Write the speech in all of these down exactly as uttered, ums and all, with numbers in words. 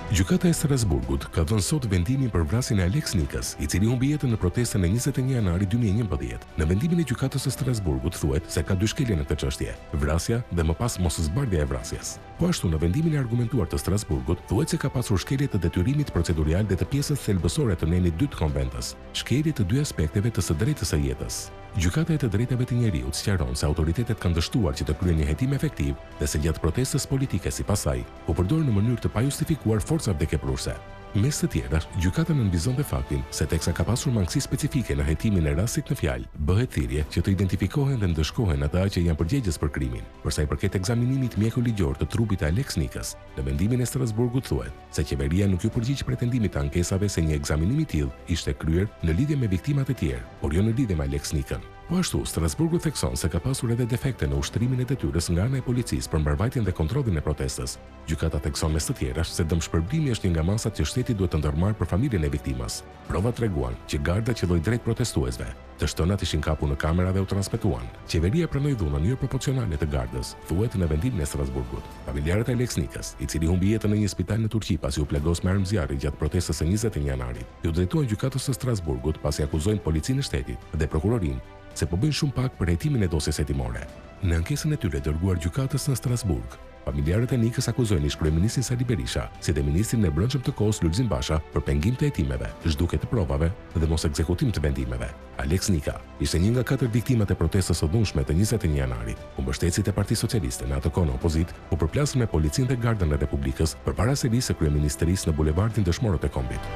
Gjykata e Strasburgut ka dhënë sot vendimin për vrasjen e Alex Nikës, i cili humbi jetën në protestën e njëzet e një janarit dy mijë e njëmbëdhjetë. Në vendimin e gjykatës së Strasburgut thuhet se ka dy shkelje në këtë çështje: vrasja dhe më pas moszbardhja e vrasjes. Po ashtu, në vendimin e argumentuar të Strasburgut thuhet se ka pasur shkelje të detyrimit procedurial dhe të pjesës thelbësore të nenit dy të konventës, shkelje të dy aspekteve të së drejtës së jetës. Gjykata e të drejtave të njeriut sqaron se autoritetet kanë dështuar që të kryen një hetim efektiv dhe se gjatë protestës politike sipas saj u përdor në mënyrë të pajustifikuar forca vdekjeprurse. Mes të tjera, gjykata nënvizonte faktin se teksa ka pasur mangësi specifike në hetimin e rastit në fjalë, bëhet thirrje që të identifikohen dhe ndëshkohen ata që janë përgjegjës për krimin. Për sa i përket ekzaminimit mjekoligjor të trupit të Alex Nikës, në vendimin e Strasburgut thuhet se qeveria nuk ju përgjigj pretendimit të ankesave se një ekzaminim i tillë ishte kryer në lidhje me viktimat e tjerë, por jo në lidhje me Alex Nikën. Po ashtu, Strasburgu thekson se ka pasur edhe defekte në ushtrimin e detyrës nga ana e policisë për mbarvajtjen dhe kontrollin e protestës. Gjykata thekson mes të tjerash se dëmshpërblimi është një nga masat që shteti duhet të ndërmarrë për familjen e viktimës. Provat treguan që garda qelloi drejt protestuesve. Të shtënat ishin kapur në kamera dhe u transmetuan. Qeveria pranoi dhunën jo proporcionale të gardës, thuhet në vendimin e Strasburgut. Familjarët e Alex Nikës, i cili humbi jetën në një spital në Turqi pasi u plagos me armëzjarri gjatë protestës së njëzet e një janarit, ju drejtuan gjykatës së Strasburgut pasi akuzojnë policinë e shtetit dhe prokurorinë se po bëjnë shumë pak për hetimin e dosjes hetimore. Në ankesën e tyre dërguar gjykatës në Strasburg, familjarët e Nikës akuzojnë ish-kryeministin Sali Berisha, si dhe ministrin e brendshëm të kohës Lulzim Basha për pengim të hetimeve, zhduke të provave dhe mos ekzekutim të vendimeve. Alex Nika ishte një nga katër viktimat e protestës së dhunshme të njëzet e një janarit. Kundërshtetësit e Partisë Socialiste në atë kohë në opozit u përplasën me policinë dhe gardën e Republikës përpara serisë së kryeministërisë në bulevardin Dëshmorët e Kombit.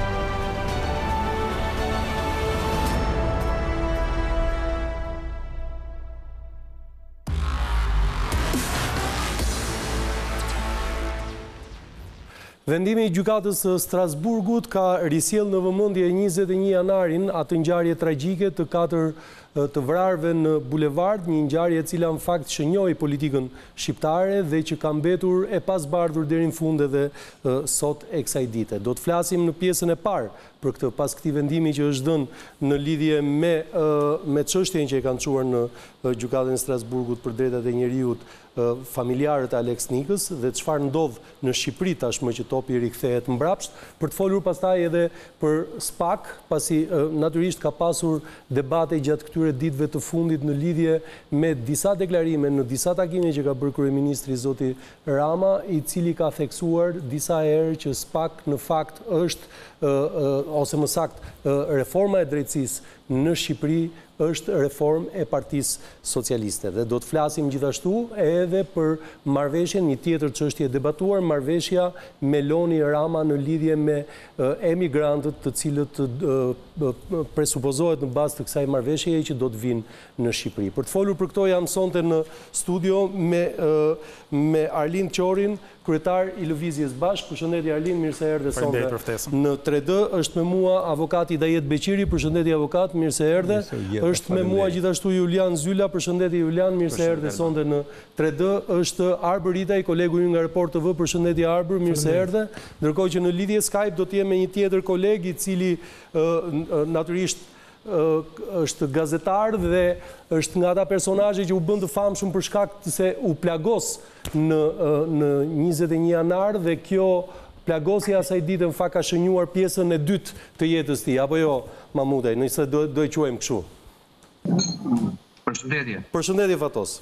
Vendimi i gjykatës së Strasburgut ka risjell në vëmendje njëzet e një janarin atë ngjarje tragjike të katër të vrarëve në bulevard, një ngjarje e cila në fakt shënjoi politikën shqiptare dhe që ka mbetur e pasbardhur deri në fund edhe sot e kësaj dite. Do të flasim në pjesën e parë për këtë, pas këtij vendimi që është dhënë në lidhje me me çështjen që e kanë çuar në gjykatën e Strasburgut për drejtat e njeriut familjarët e Alex Nikës dhe çfarë ndodh në Shqipëri tashmë që topi rikthehet mbrapsht, për të folur pastaj edhe për SPAK, pasi natyrisht ka pasur debate gjatë këtyre ditëve të fundit në lidhje me disa deklarime në disa takime që ka bërë kryeministri zoti Rama, i cili ka theksuar disa herë që SPAK në fakt është ose më saktë reforma e drejtësisë në Shqipëri është reformë e Partisë Socialiste. Dhe do të flasim gjithashtu edhe për marrëveshjen, një tjetër çështje debatuar, marrëveshja Meloni-Rama në lidhje me emigrantët të cilët presupozohet në bazë të kësaj marrëveshjeje që do të vinë në Shqipëri. Për të folur për këto jam sonte në studio me me Arlind Qorin, kryetar i Lëvizjes Bashk. Përshëndetje Arlind, mirë se erdhe sonte në tre D. Është me mua avokati Dajet Beqiri. Përshëndetje avokat, mirë se erdhe. Është me mua gjithashtu Julian Zyla. Përshëndetje Julian, mirë se erdhe sonte në tre D. Është Arbër Ritaj, kolegu ynë nga Report T V. Përshëndetje Arbër, mirë se erdhe. Ndërkohë që në lidhje Skype do të jem me një tjetër koleg i cili natyrisht është gazetar dhe është nga ata personazhe që u bën të famshëm për shkak se u plagos në në njëzet e një janar dhe kjo plagosja asaj dite në fakt ka shënjuar pjesën e dytë të jetës tij, apo jo, Mamudaj, nëse do do e quajmë kështu. Përshëndetje. Përshëndetje Fatos.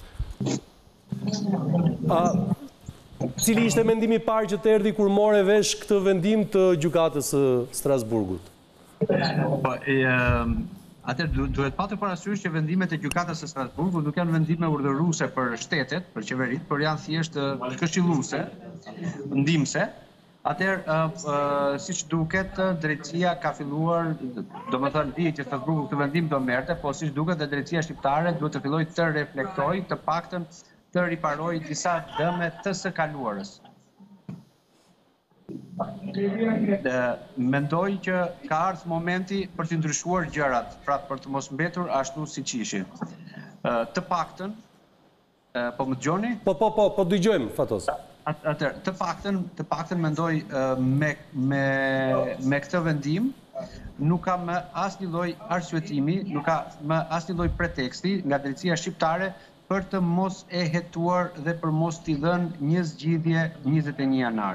A cili ishte mendimi i parë që të erdhi kur more vesh këtë vendim të gjykatës së Strasburgut? Po, atëherë duhet patur parasysh që vendimet e gjykatës së Strasburgut nuk janë vendime urdhëruese për shtetet, për qeveritë, por janë thjesht këshilluese, ndihmëse. Atëherë, siç duket, drejtësia ka filluar, domethënë dihet që Strasburgu këtë vendim do merrte, po siç duket, drejtësia shqiptare duhet të fillojë të reflektojë, të paktën të riparojë disa dëme të së kaluarës. Mendoj që ka ardhur momenti për të ndryshuar gjërat, pra për të mos mbetur ashtu siç ishin. Të paktën, po më dëgjoni? Po, po, po, po dëgjojmë, Fatos. Atëherë, të paktën, të paktën mendoj me me me këtë vendim nuk ka më asnjë lloj arsyetimi, nuk ka më asnjë lloj preteksti nga drejtësia shqiptare për të mos e hetuar dhe për mos t'i dhënë një zgjidhje njëzet e një janarit.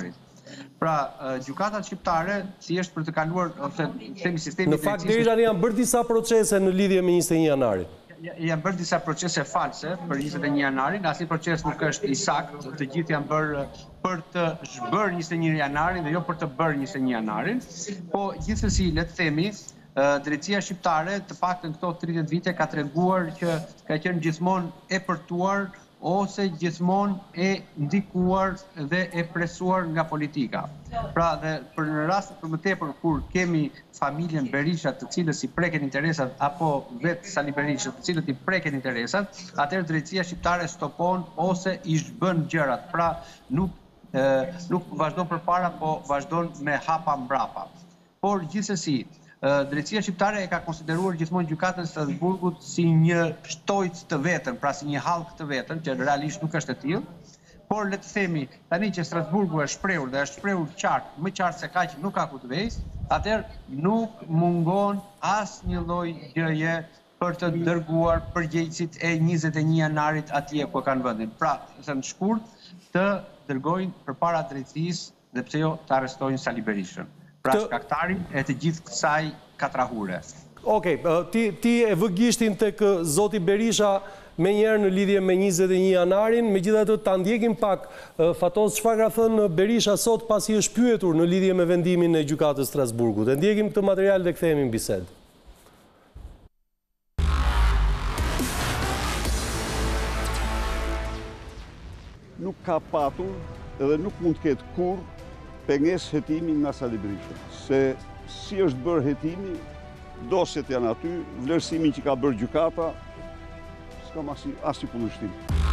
Pra, gjykatat shqiptare, thjesht për të kaluar, ose themi sistemi... Në fakt, deri tani janë bërë disa procese në lidhje me njëzet e një janarin. Janë bërë disa procese false për njëzet e një janarin, asnjë proces nuk është i saktë, të gjithë janë bërë për të zhbërë njëzet e një janarin dhe jo për të bërë njëzet e një janarin, po gjithsesi, le të themi, drejtësia shqiptare, të paktën këto tridhjetë vite, ka treguar që ka qenë gjithmonë e përtuar ose gjithmonë e ndikuar dhe e presuar nga politika. Pra dhe për në rast për më tepër kur kemi familjen Berisha të cilës i preken interesat apo vetë Sali Berisha të cilët i preken interesat, atëherë drejtësia shqiptare stopon ose i zhbën gjërat. Pra nuk e, nuk vazhdon përpara, po vazhdon me hapa mbrapa. Por gjithsesi, drejtësia shqiptare e ka konsideruar gjithmonë gjykatën e Strasburgut si një shtojc të vetën, pra si një hallk të vetën, që realisht nuk është e tillë. Por le të themi tani që Strasburgu është shprehur dhe është shprehur qartë, më qartë se kaq nuk ka ku të vejë, atëherë nuk mungon asnjë lloj gjëje për të dërguar përgjegjësit e njëzet e një janarit atje ku kanë vendin. Pra, në shkurt, të dërgojnë përpara drejtësisë dhe pse jo të arrestojnë Sali Berishën. Pra shkaktarin e të gjithë kësaj katrahure. Okej, ti, ti e vë gishtin tek zoti Berisha me njerë në lidhje me njëzet e një janarin, me gjitha të të ndjekim pak, Fatos, çfarë ka thënë Berisha sot pasi është pyetur në lidhje me vendimin e gjykatës Strasburgut. E ndjekim këtë material dhe kthehemi në bisedë. Nuk ka patur edhe nuk mund të ketë kur penges hetimi nga Sali Berisha. Se si është bërë hetimi, dosjet janë aty, vlerësimin që ka bërë gjykata, s'kam asnjë kundërshtim.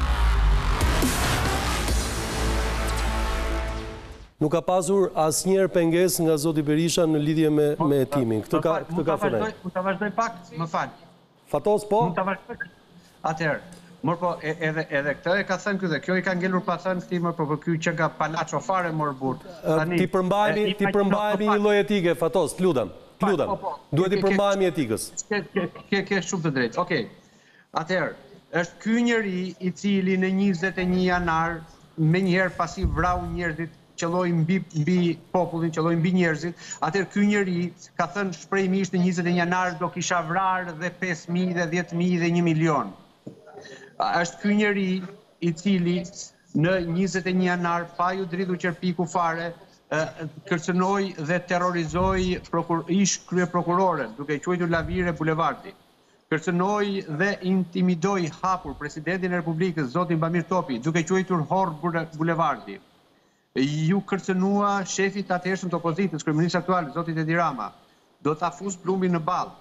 Nuk ka pasur asnjëherë penges nga zoti Berisha në lidhje me, me hetimin. Këtë ka, këtë ka thënë. Mund ta vazhdoj pak, më fal. Fatos, po? Mund ta vazhdoj. Atëherë, Mor po, edhe, edhe këtë e ka thënë këtë, kjo i ka ngelur pa thënë këti, mor po, po kjo që nga palaço fare, mor bur. Ti përmbajmi, ti përmbajmi një lloj etike, Fatos, të lutem, të lutem. Duhet i përmbajmi etikës. Ke ke shumë të drejtë. Okej. Atëherë, është ky njeri i cili në njëzet e një janar, menjëherë pasi vrau njerëzit, qelloi mbi mbi popullin, qelloi mbi njerëzit, atëherë ky njeri ka thënë shprehimisht në njëzet e një janar do kisha vrarë dhe pesë mijë dhe dhjetë mijë dhe një milion. Është ky njeri i cili në njëzet e një janar pa ju dridhur qerpiku fare kërcënoi dhe terrorizoi ish krye prokuroren duke quajtur Lavire Bulevardi. Kërcënoi dhe intimidoi hapur presidentin e Republikës zotin Bamir Topi duke quajtur Horr Bulevardi. Ju kërcënua shefit atëhershëm të opozitës, kryeministri aktual zoti Edi Rama. Do ta fus plumbin në ball.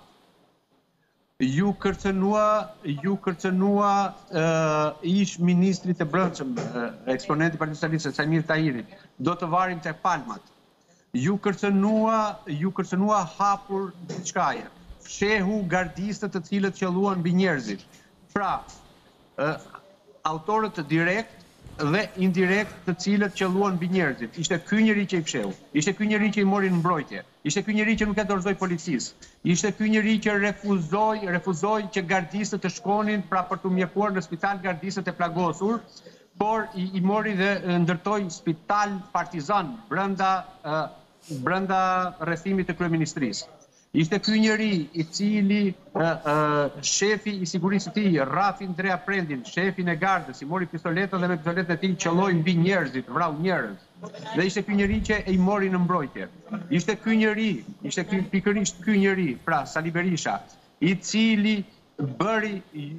Ju kërcënua, ju kërcënua uh, ish ministrit të brendshëm, uh, eksponenti i Partisë Socialiste Samir Tahiri, do të varim tek palmat. Ju kërcënua, ju kërcënua hapur diçkaje. Fshehu gardistët të cilët qelluan mbi njerëzit. Pra, uh, autorët direkt dhe indirekt të cilët qelluan mbi njerëzit. Ishte ky njeri që i fshehu. Ishte ky njeri që i mori në mbrojtje. Ishte ky njeri që nuk e dorëzoi policisë. Ishte ky njeri që refuzoi, refuzoi që gardistët të shkonin pra për të mjekuar në spital gardistët e plagosur, por i, i mori dhe ndërtoi spital partizan brenda uh, brenda rrethimit të kryeministrisë. Ishte ky njeri i cili uh, uh, shefi i sigurisë së tij, Rafi Andrea Prendin, shefin e gardës, i mori pistoletën dhe me pistoletën e tij qelloi mbi njerëzit, vrau njerëz. Dhe ishte ky njeri që e i mori në mbrojtje. Ishte ky njeri, ishte ky pikërisht ky njeri, pra Sali Berisha, i cili bëri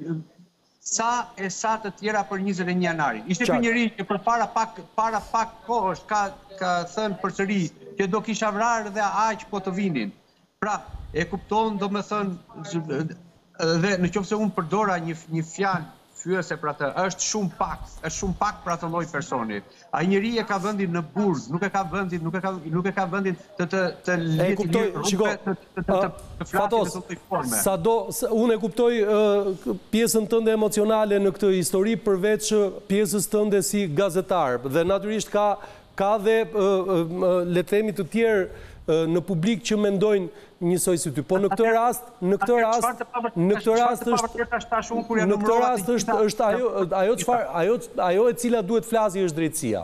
sa e sa të tjera për njëzet e një janarin. Ishte ky njeri që përpara pak para pak kohësh ka ka thënë përsëri që do kisha vrarë dhe aq po të vinin. Pra, e kupton, do me thënë, dhe në qoftë se unë përdora një, një fjalë fyese për atë, është shumë pak, është shumë pak për atë lloj personi. Ai njeri e ka vendin në burg, nuk e ka vendin, nuk e ka nuk e ka vendin të të të e kuptoj, shiko, Fatos, sado unë e kuptoj pjesën tënde emocionale në këtë histori përveç pjesës tënde si gazetar dhe natyrisht ka ka dhe le të themi të tjerë në publik që mendojnë njësoj si ty. Po në këtë rast, në këtë rast, në këtë rast është në këtë rast është është ajo ajo çfarë ajo ajo e cila duhet flasi është drejtësia.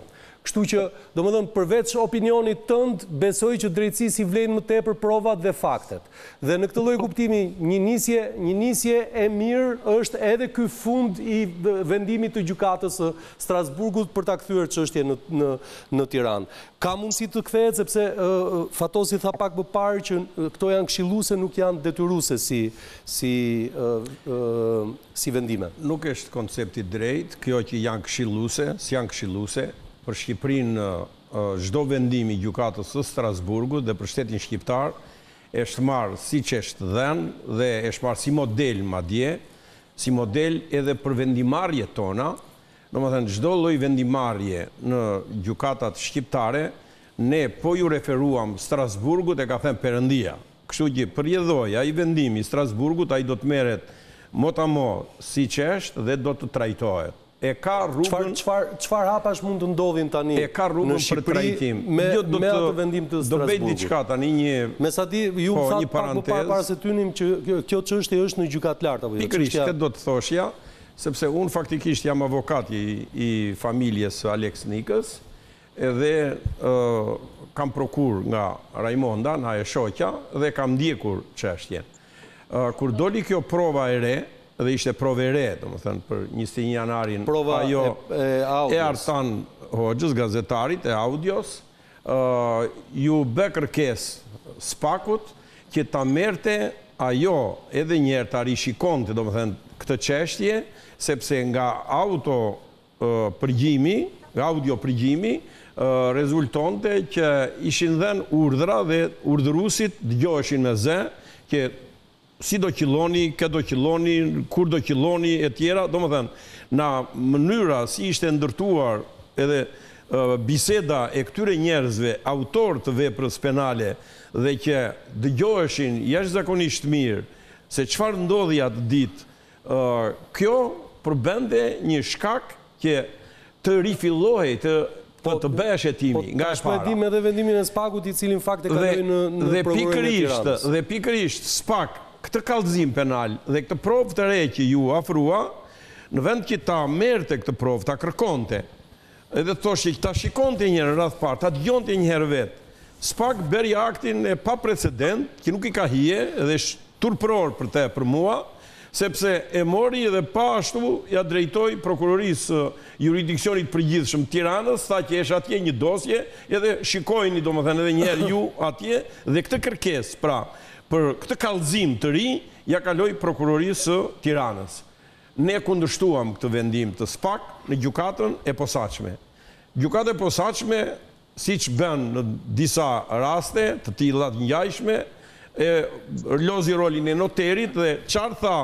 Kështu që, domethënë, përveç opinionit tënd, besoj që drejtësisë i vlen më tepër provat dhe faktet. Dhe në këtë lloj kuptimi, një nisje, një nisje e mirë është edhe ky fund i vendimit të gjykatës së Strasburgut për ta kthyer çështjen në në në Tiranë. Ka mundësi të kthehet sepse uh, Fatosi tha pak më parë që këto janë këshilluese, nuk janë detyruese si si uh, uh, si vendime. Nuk është koncepti drejt, kjo që janë këshilluese, si janë këshilluese. Për Shqipërinë, çdo vendim i gjykatës së Strasburgut dhe për shtetin shqiptar është marrë siç është dhënë dhe është marrë si model madje, si model edhe për vendimarrjet tona. Domethënë çdo lloj vendimarrje në gjykatat shqiptare, ne po ju referuam Strasburgut e ka thënë Perëndia. Kështu që përjedhoj ai vendimi i Strasburgut, ai do të merret motamo siç është dhe do të trajtohet. E ka rrugën çfarë hapash mund të ndodhin tani e ka rrugën për trajtim me me atë vendim të Strasburgut. Do bëj diçka tani një me sa di ju më thatë pak më parë para se tynim që kjo çështje është në gjykatë lart apo jo. Pikërisht këtë do të thoshja, sepse unë faktikisht jam avokat i, i familjes Alex Nikës, edhe uh, kam prokur nga Raimonda, nga e shoqja, dhe kam ndjekur çështjen. Uh, kur doli kjo prova e re, dhe ishte provë e re, domethënë për njëzet e një janarin, prova ajo e, e, e Artan Hoxhës, gazetarit, e Audios, uh, ju bë kërkesë Spakut që ta merrte ajo edhe një herë ta rishikonte, domethënë këtë çështje, sepse nga auto uh, përgjimi, nga audio përgjimi, uh, rezultonte që ishin dhënë urdhra dhe urdhëruesit dëgjoheshin me zë që si do qilloni, kë do qilloni, kur do qilloni e tjera, domethënë në mënyra si ishte ndërtuar edhe uh, biseda e këtyre njerëzve, autor të veprës penale, dhe që dëgjoheshin jashtëzakonisht mirë se çfarë ndodhi atë ditë, uh, kjo përbënte një shkak që të rifillohej, të Po të bëhesh hetimi nga e para. Podim edhe vendimin e Spakut i cili në fakt e kaloi në në prokurorin e Tiranës. Dhe pikërisht Spak këtë kallëzim penal dhe këtë provë të re që ju afrua, në vend që ta merrte këtë provë, ta kërkonte, edhe thoshte që ta shikonte një herë radh parë, ta dëgjonte një herë vet. Spak bëri aktin e pa precedent, që nuk i ka hije dhe është turpëror për të për mua, sepse e mori dhe pa ashtu ja drejtoi prokurorisë jurisdiksionit përgjithshëm Tiranës, tha që është atje një dosje, edhe shikojini domethënë edhe një herë ju atje, dhe këtë kërkesë, pra, për këtë kallëzim të ri, ja kaloi prokurorisë Tiranës. Ne kundërshtuam këtë vendim të Spak në gjykatën e posaçme. Gjykata e posaçme, siç bën në disa raste të tilla të ngjashme, e lozi rolin e noterit dhe qartë tha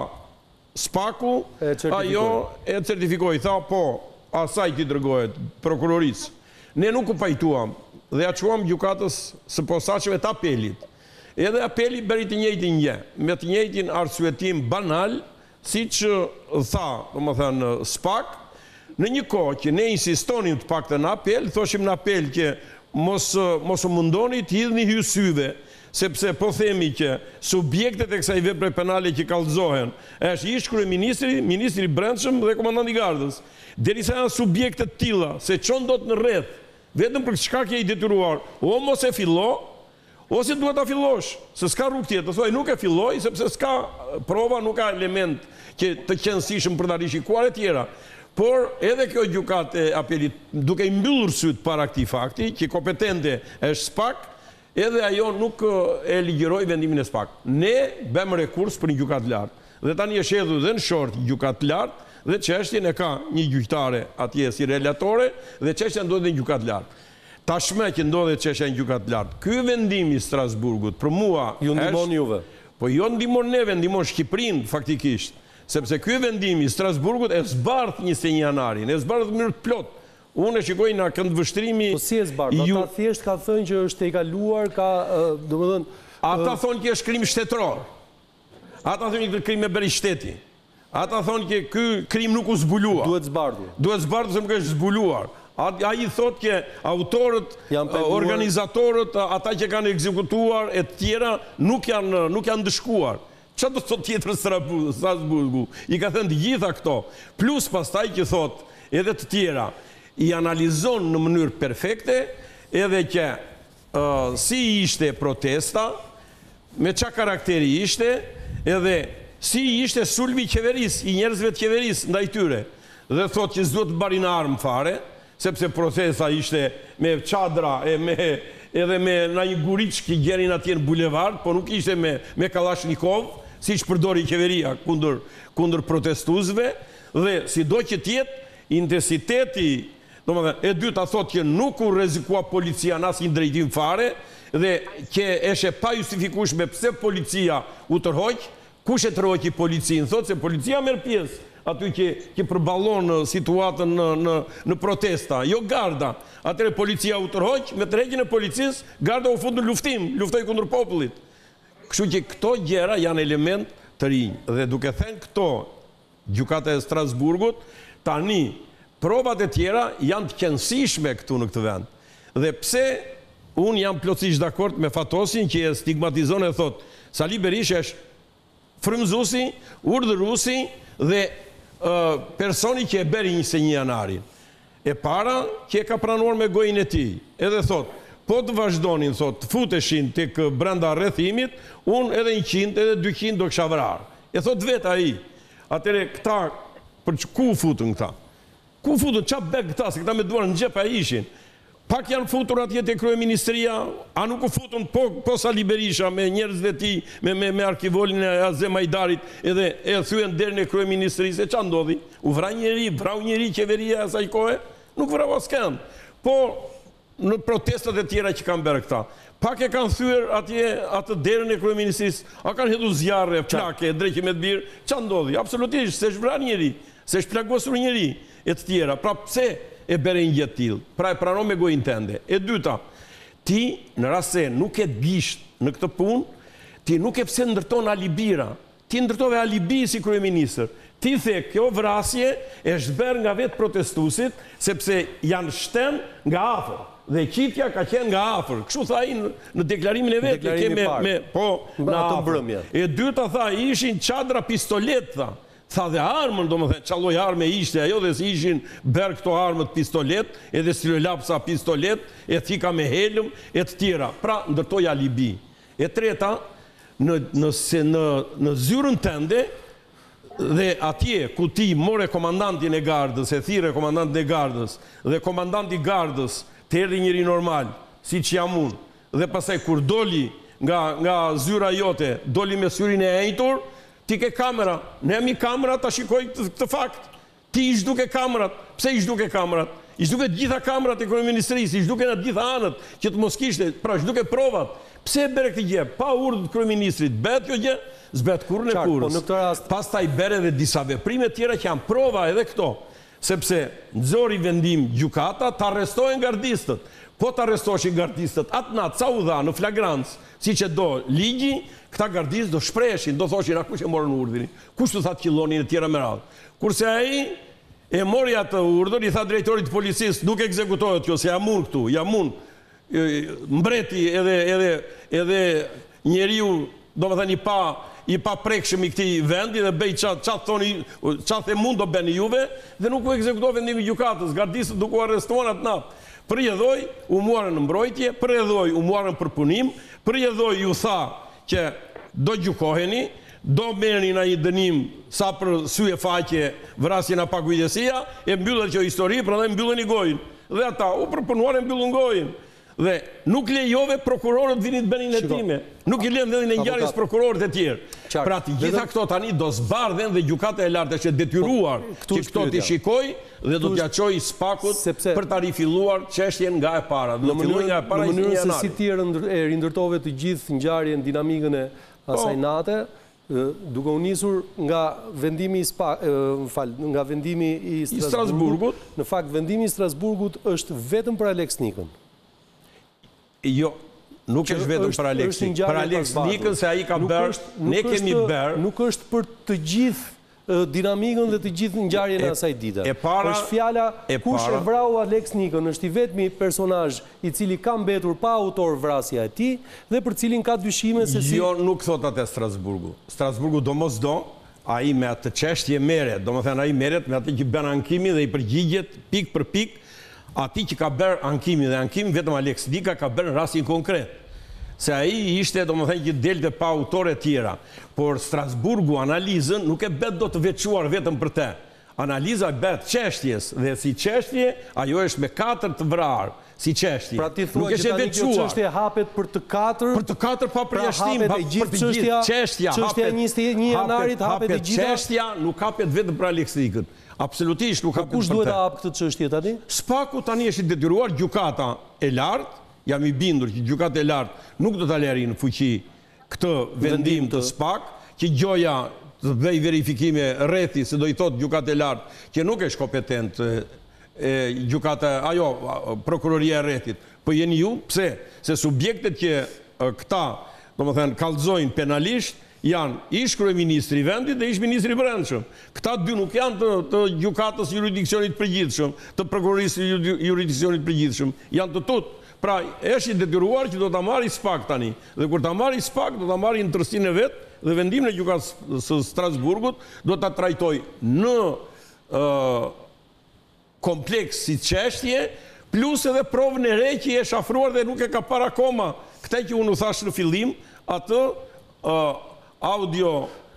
Spaku, ajo e certifikoi, tha po, asaj ti dërgohet prokurorisë. Ne nuk u pajtuam dhe ja quam gjykatës së posaçme të apelit. Edhe apeli bëri të njëjtin gjë, me të njëjtin arsyetim banal, siç tha, domethënë Spak, në një kohë që ne insistonim të paktën në apel, thoshim në apel që mos mos u mundoni të hidhni hysyve, sepse po themi që subjektet e kësaj vepre penale që kallëzohen është ish kryeministri, ministri i brendshëm dhe komandanti i gardës. Derisa janë subjekte të tilla se çon dot në rreth, vetëm për shkak që i detyruar, o mos e fillo, ose duhet ta fillosh, se s'ka rrugë tjetër. Thoj nuk e filloj sepse s'ka prova, nuk ka element që të qëndësishëm për ta rishikuar e tjera. Por edhe kjo gjykatë e apelit, duke i mbyllur syt para këtij fakti, që kompetente është Spak, edhe ajo nuk e ligjëroi vendimin e Spak. Ne bëmë rekurs për një gjykatë lartë. Dhe tani është hedhur dhe në short gjykatë lartë, dhe çështjen e ka një gjyqtare atje si relatore, dhe çështja ndodhet në gjykatë lartë. Tashmë që ndodhet çështja në gjykatë lartë, ky vendim i Strasburgut për mua ju ndihmon juve. Po jo ndihmon neve, ndihmon Shqipërinë faktikisht, sepse ky vendim i Strasburgut e zbardh njëzet e një janarin, e zbardh në mënyrë të plotë. Unë e shikoj nga këndvështrimi... Po si e zbardh? Ata thjesht ka thënë që është e kaluar, ka, domethënë... Ata thonë që është krim shtetëror. Ata thonë që krim e bëri shteti. Ata thonë që ky krim nuk u zbulua. Duhet zbardhur. Duhet zbardhur se nuk është zbuluar. Ai thotë që autorët, organizatorët, ata që kanë ekzekutuar e tjera nuk janë nuk janë dëshkuar. Çfarë do të thotë tjetër Strasburgu? I ka thënë të gjitha këto. Plus pastaj që thotë edhe të tjera. i analizon në mënyrë perfekte edhe që uh, si ishte protesta, me qa karakteri ishte, edhe si ishte sulmi i qeverisë, i njerëzve të qeverisë ndaj tyre. Dhe thot që s'duhet të barin armë fare, sepse protesta ishte me çadra e me edhe me na një guriç që gjenin atje në bulevard, po nuk ishte me me Kalashnikov, siç përdori qeveria kundër kundër protestuesve, dhe sido që të jetë intensiteti, domethënë e dyta thotë që nuk u rrezikua policia në asnjë drejtim fare dhe që është pa justifikueshme pse policia u tërhoq, kush e tërhoqi policin, thotë se policia merr pjesë aty që, që përballon situatën në, në, në protesta, jo garda. Atëre policia u tërhoq, me tërheqjen e policisë, garda u fut në luftim, luftoi kundër popullit. Kështu që këto gjëra janë element të rinj. Dhe duke thënë këto, gjykata e Strasburgut, tani provat e tjera janë të qëndësishme këtu në këtë vend. Dhe pse unë jam plotësisht dakord me Fatosin që e stigmatizon e thot, Sali Berisha është frymëzuesi, urdhëruesi dhe uh, personi që e beri njëse një janarin. E para që e ka pranuar me gojën e tij. Edhe thot, po të vazhdonin, thot, të futeshin tek brenda rrethimit, unë edhe njëqind, edhe dyqind do kisha vrarë. E thot vetë ai. Atëre këta, për që ku futën këta? Ku futën, qa bek këta, se këta me duar në xhep a ishin. Pak janë futur atje te kryeministria, a nuk u futën po, po Sali Berisha me njerëzve ti, me, me, me arkivolin e Azem Ajdarit, edhe e thyen deri në kryeministrisë, e qa ndodhi? U vra njeri, vrau njeri qeveria e asaj kohe? Nuk vrau asken. Po, në protestat e tjera që kanë bërë këta. Pak e kanë thyer atje atë derën e kryeministrisë, a kanë hedhur zjarre, flake, dreqe me të birë, qa ndodhi? Absolutisht, se është vrar njeri, se është plagosur njeri, e të tjera. Pra pse e bere një gjë tillë? Pra e pranon me gojën tënde. E dyta, ti në rast se nuk e gisht në këtë punë, ti nuk e pse ndërton alibira. Ti ndërtove alibi si kryeministër. Ti the kjo vrasje është bërë nga vetë protestuesit, sepse janë shten nga afër. Dhe qitja ka qenë nga afër. Kështu tha ai në, në deklarimin e vet, që me, me po në afër. E dyta tha ishin çadra pistolet tha. Tha dhe armën, do më thënë, qa lloj arme ishte ajo, dhe si ishin bërë këto armët pistolet, edhe stilolapsa pistolet, e thika me helm, e të tjera. Pra, ndërtoj alibi. E treta, në, në, në, në zyrën tënde, dhe atje, ku ti more komandantin e gardës, e thire komandantin e gardës, dhe komandanti gardës, të erdi njëri normal, si që jam unë, dhe pasaj kur doli nga, nga zyra jote, doli me syrin e ejtur, ti ke kamera, ne jam i kamera ta shikoj këtë fakt. Ti ish duke kamerat. Pse ish duke kamerat? Ish duke gjitha kamerat e kryeministrisë, ish duke në gjitha anët që të mos kishte, pra ish duke provat. Pse e bere këtë gjë? Pa urdhë të kryeministrit, bëhet kjo gjë? S'bëhet kurrë në kurrës. Po rast... Pastaj bere dhe disa veprime tjera që janë prova edhe këto. Sepse nxori vendim gjykata, të arrestojnë gardistët. Po të arrestoshin gardistët, atë natë, ca u dha në flagrancë, si që do ligji, këta gardistë do shpreshin, do thoshin, a kush e morën urdhrin, kush të thatë qillonin e tjera me radhë. Kurse ai e mori atë urdhër, i tha drejtorit të policisë, nuk ekzekutohet kjo, se jam unë këtu, jam unë, mbreti edhe, edhe, edhe njeriu, do më thënë i pa, i pa prekshëm i këtij vendi dhe bëj qatë thoni, qatë e mund do bëni juve, dhe nuk u ekzekutohet vendimi i gjykatës, gardistët nuk u arrestuan atë natë. Përjedhoj, u muarën në mbrojtje, përjedhoj, u muarën për punim, përjedhoj, ju tha që do gjykoheni, do merrni në një dënim sa për sy e faqe vrasjen a pakujdesia, e mbyllet që histori, prandaj mbyllën i gojën. Dhe ata u përpunuar e mbyllën gojën. Dhe nuk lejove prokurorët vinin të bënin hetime. Nuk i lënë vendin e ngjarjes prokurorët e tjerë. Pra të gjitha këto tani do zbardhen dhe gjykata e lartë është detyruar që këto t'i shikoj dhe do t'ja çojë spakut për ta rifilluar çështjen nga e para. Në mënyrë se si ti e rindërtove të gjithë ngjarjen, dinamikën e asaj nate, duke u nisur nga vendimi nga vendimi i Strasburgut. Në fakt vendimi i Strasburgut është vetëm për Alex Nikën. Jo, nuk është vetëm për Alex Nikën. Për Alex Nikën se ai ka bërë, ne kemi bërë. Nuk është për të gjithë dinamikën dhe të gjithë ngjarjen e asaj dite. Është fjala kush e vrau Alex Nikën, është i vetmi personazh i cili ka mbetur pa autor vrasja e tij dhe për cilin ka dyshime se si. Jo, nuk thot atë Strasburgu. Strasburgu domosdo, ai me atë çështje merret, domethënë ai merret me atë që bën ankimin dhe i përgjigjet pik për pik ati që ka bërë ankimi dhe ankimi vetëm Alex Dika ka bërë në rastin konkret. Se ai ishte, do më thënë, që delte pa autore tjera. Por Strasburgu analizën nuk e bet do të veçuar vetëm për te. Analiza bet qeshtjes dhe si qeshtje, ajo është me katër të vrarë. Si qeshtje. Pra ti thua që tani kjo qeshtje hapet për të katër? Për të katër pa përjashtim, pra hapet e gjithë qeshtja, qeshtja, qeshtja njëzet e një janarit, hapet e gjitha? Qeshtja nuk hapet vetëm për Alex Dikën. Absolutisht nuk hapet për te. Kush duhet të hapë këtë qeshtje tani? Spaku tani është i detyruar, gjykata e lartë, jam i bindur që gjykata e lartë nuk do ta lëri në fuqi këtë vendim të Spak, që gjoja të bëj verifikime rrethi se do i thotë gjykata e lartë që nuk është kompetent gjykata, ajo, prokuroria e rrethit. Po jeni ju, pse? Se subjektet që këta, do më thënë, kallëzojnë penalisht, janë ish kryeministri i vendit dhe ish ministri i brendshëm. Këta dy nuk janë të, të gjykatës jurisdiksionit përgjithshëm, të prokurorisë jurisdiksionit përgjithshëm, janë të tutë. Pra, është i detyruar që do ta marrë Spak tani. Dhe kur ta marrë Spak, do ta marrë në tërësinë e vet dhe vendimin e gjykatës së Strasburgut do ta trajtoj në uh, kompleks si çështje, plus edhe provën e re që i është afruar dhe nuk e ka parë akoma. Këtë që unë u thash në fillim, atë uh, audio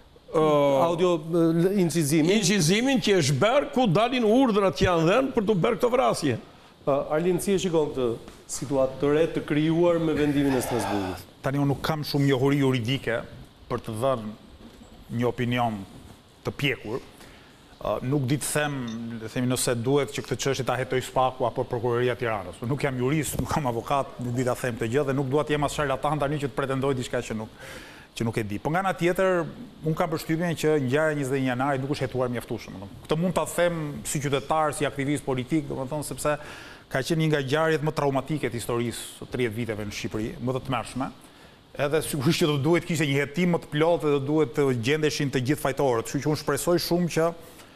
uh, audio uh, incizimin. incizimin që është bërë ku dalin urdhrat që janë dhënë për të bërë këtë vrasje. Uh, Arlin, si e shikon këtë situatë të re të krijuar me vendimin e Strasburgut? Tani unë nuk kam shumë njohuri juridike për të dhënë një opinion të pjekur. Uh, nuk di të them, dhe themi nëse duhet që këtë çështje ta hetoj Spaku apo Prokuroria e Tiranës. Unë nuk jam jurist, nuk kam avokat, nuk di ta them këtë gjë dhe nuk dua të jem as sharlatan tani që të pretendoj diçka që nuk që nuk e di. Po nga ana tjetër, unë kam përshtypjen që ngjarja njëzet e një janarit nuk është hetuar mjaftueshëm. Këtë mund ta them si qytetar, si aktivist politik, domethënë sepse ka qenë një nga ngjarjet më traumatike të historisë së tridhjetë viteve në Shqipëri, më të tmerrshme. Edhe sigurisht që do duhet kishte një hetim më të plotë dhe do duhet të gjendeshin të gjithë fajtorët. Kështu që unë shpresoj shumë që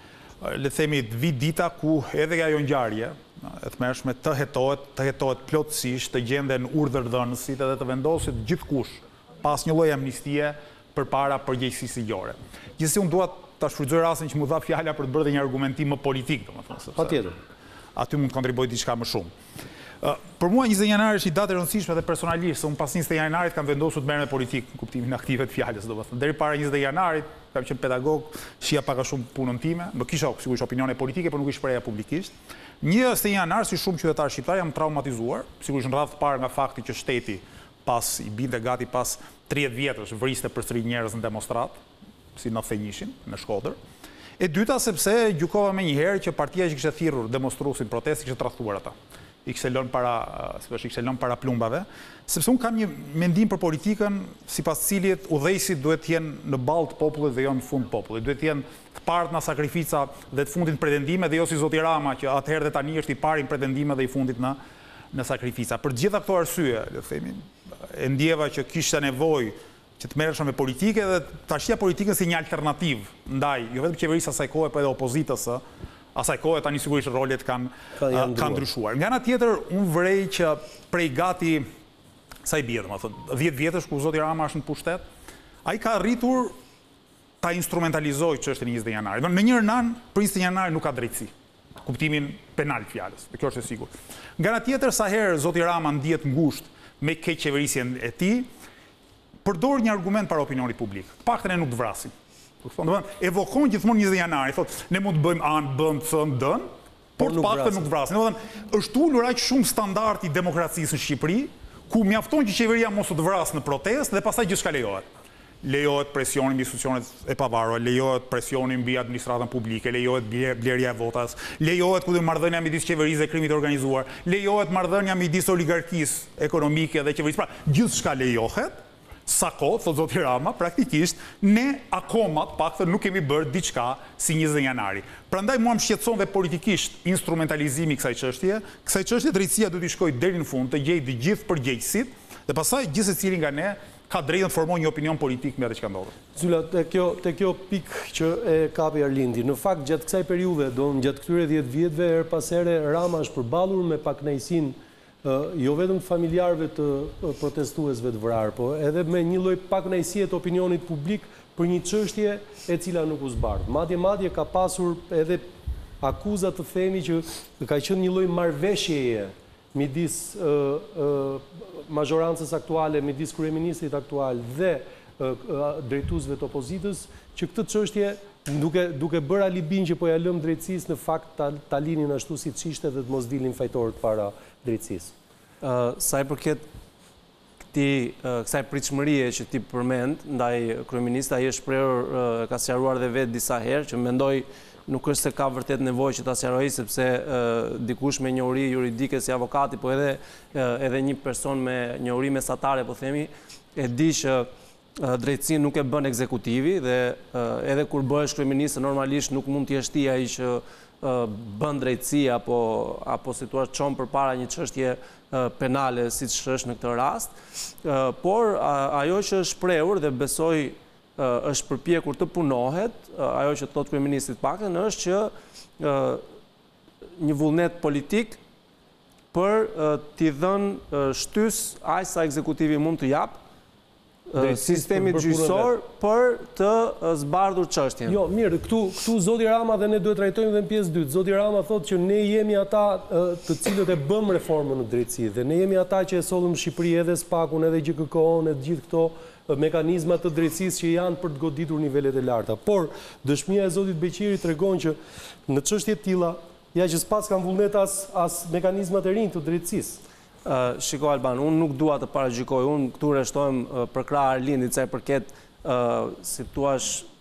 le të themi të vi dita ku edhe ajo ngjarje e tmerrshme të hetohet, të hetohet plotësisht, të gjenden urdhërdhënësit edhe të vendosit gjithkush pas një lloj amnistie përpara përgjegjësisë ligjore. Gjithsesi unë dua ta shfrytëzoj rastin që më dha fjala për të bërë një argumentim më politik, domethënë. Patjetër. Aty mund të kontribuoj diçka më shumë. Uh, për mua njëzet e një janar është një datë e rëndësishme dhe personalisht, se unë pas njëzet e një janarit kam vendosur të merrem me politikë në kuptimin aktive të fjalës, domethënë. Deri para njëzet e një janarit, kam qenë pedagog, shija pak a shumë punën time, nuk kisha sigurisht opinione politike, por nuk i shpreha publikisht. njëzet e një janar, si shumë qytetar shqiptar, jam traumatizuar, sigurisht në radhë të parë nga fakti që shteti pas i binte gati pas tridhjetë vjetësh vriste përsëri njerëz në demonstrat, si në Thënjishin, në Shkodër. E dyta sepse gjykova me njëherë që partia që kishte thirrur demonstruesin protestë kishte tradhtuar ata. I kishte lënë para, sipas i kishte lënë para plumbave, sepse un kam një mendim për politikën sipas cilit udhëheqësit duhet të jenë në ballë të popullit dhe jo në fund të popullit. Duhet të jenë të parët në sakrifica dhe të fundit në pretendime dhe jo si Zoti Rama që atëherë dhe tani është i pari në pretendime dhe i fundit në në sakrifica. Për gjitha këto arsye, le të themi, e ndjeva që kishte nevojë që të merresha me politike dhe ta shija politikën si një alternativë ndaj jo vetëm qeverisë asaj kohe, por edhe opozitës së asaj kohe. Tani sigurisht rolet kanë kanë ndryshuar. Nga ana tjetër, unë vrej që prej gati sa i bie, domethënë dhjetë vjetësh ku Zoti Rama është në pushtet, ai ka arritur ta instrumentalizojë çështën e njëzet e janarit. Në njërin anë, për njëzet e janarit nuk ka drejtësi, kuptimin penal të fjalës, dhe kjo është e sigurt. Nga ana tjetër, sa herë Zoti Rama ndihet ngushtë me keq qeverisjen e tij, përdor një argument para opinionit publik. Të paktën e nuk të vrasin. Evokon gjithmonë njëzet e janarit, thotë ne mund të bëjmë anë, bën, thën, dën, por të paktën nuk të vrasin. Domethënë, është ulur aq shumë standard i demokracisë në Shqipëri, ku mjafton që qeveria mos u të vrasë në protestë dhe pastaj gjithçka lejohet. Lejohet presioni mbi institucionet e pavarura, lejohet presioni mbi administratën publike, lejohet blerja e votas, lejohet ku dhe marrëdhënia midis qeverisë dhe krimit të organizuar, lejohet marrëdhënia midis oligarkisë ekonomike dhe qeverisë. Pra, gjithçka lejohet. Sa kohë, thotë Zoti Rama, praktikisht ne akoma të paktën nuk kemi bërë diçka si njëzet e janari. Prandaj mua më shqetëson dhe politikisht instrumentalizimi i kësaj çështje. Kësaj çështje drejtësia duhet të shkojë deri në fund, të gjejë të gjithë përgjegjësit dhe pastaj gjithë secili nga ne ka drejtën të formojë një opinion politik me atë që ndodhet. Zyla, te kjo te kjo pikë që e kapi Arlindi, në fakt gjatë kësaj periudhe, do gjatë këtyre dhjetë vjetëve her pas here Rama është përballur me pakënaqësinë jo vetëm familjarëve të protestuesve të vrarë, po edhe me një lloj pakënaqësie të opinionit publik për një çështje e cila nuk u zbardh. Madje madje ka pasur edhe akuzat të themi që ka qenë një lloj marrëveshjeje midis uh, uh, mazhorancës aktuale, midis kryeministrit aktual dhe uh, uh, drejtuesve të opozitës, që këtë çështje duke duke bërë alibin që po ja lëm drejtësisë në fakt ta, ta linin ashtu siç ishte dhe të mos dilin fajtorët para drejtësisë. Uh, sa i përket këtij uh, kësaj pritshmërie që ti përmend ndaj kryeministit, ai është shprehur, uh, ka sqaruar dhe vetë disa herë që mendoj nuk është se ka vërtet nevojë që ta sqarojë, sepse uh, dikush me njohuri juridike si avokati, po edhe uh, edhe një person me njohuri mesatare, po themi, e di që uh, drejtësinë nuk e bën ekzekutivi dhe uh, edhe kur bëhesh kryeminist normalisht nuk mund të jesh ti ai që uh, bën drejtësi apo apo situash çon përpara një çështje uh, penale siç është në këtë rast. Uh, por uh, ajo që është shprehur dhe besoj Uh, është përpjekur të punohet, uh, ajo që thot kryeministri paktën është që uh, një vullnet politik për uh, t'i dhënë uh, shtys aq sa ekzekutivi mund të jap uh, sistemit gjyqësor për të uh, zbardhur çështjen. Jo, mirë, këtu këtu zoti Rama dhe ne duhet trajtojmë edhe në pjesë dytë. Zoti Rama thotë që ne jemi ata uh, të cilët e bëm reformën në drejtësi dhe ne jemi ata që e sollëm Shqipëri edhe Spakun edhe G K K-on edhe gjithë këto mekanizmat të drejtësisë që janë për të goditur nivelet e larta. Por dëshmia e zotit Beqiri tregon që në çështje të tilla, ja që s'pas kanë vullnet as, as mekanizmat e rinj të drejtësisë. Uh, shiko Alban, unë nuk dua të paragjykoj, unë këtu rreshtohem uh, për krah Arlindit sa i përket uh, si thua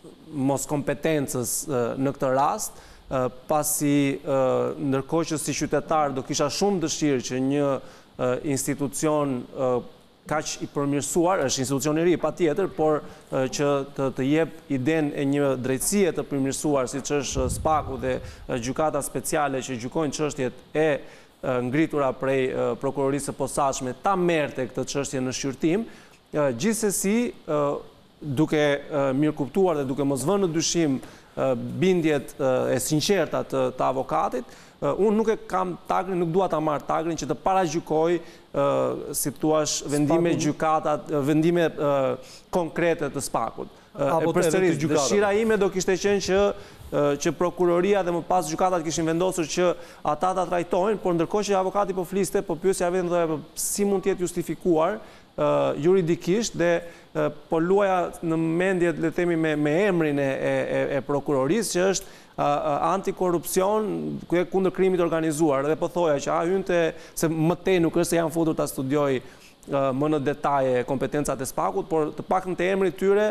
mos kompetencës uh, në këtë rast, uh, pasi uh, ndërkohë që si qytetar do kisha shumë dëshirë që një uh, institucion uh, kaq i përmirësuar, është institucion i ri patjetër, por uh, që të, të jep idenë e një drejtësie të përmirësuar, siç është Spaku dhe uh, gjykata speciale që gjykojnë çështjet e uh, ngritura prej uh, prokurorisë së posaçme, ta merrte këtë çështje në shqyrtim. Uh, gjithsesi, uh, duke uh, mirë kuptuar dhe duke mos vënë në dyshim uh, bindjet uh, e sinqerta të, të avokatit, Uh, unë nuk e kam tagrin, nuk dua ta marr tagrin që të paragjykoj uh, si thuaç vendime gjykata, uh, vendime uh, konkrete të Spakut. Uh, e përsëris, dëshira ime do kishte qenë që uh, që prokuroria dhe më pas gjykatat kishin vendosur që ata ta trajtojnë, por ndërkohë që avokati po fliste, po pyesja vetëm thoya si mund të jetë justifikuar uh, juridikisht dhe uh, po luaja në mendje le të themi me, me emrin e, e, e prokurorisë që është antikorrupsion kundër krimit organizuar dhe po thoja që a hynte se më tej nuk është se janë futur ta studioj më në detaje kompetencat e Spakut, por të paktën te emri i tyre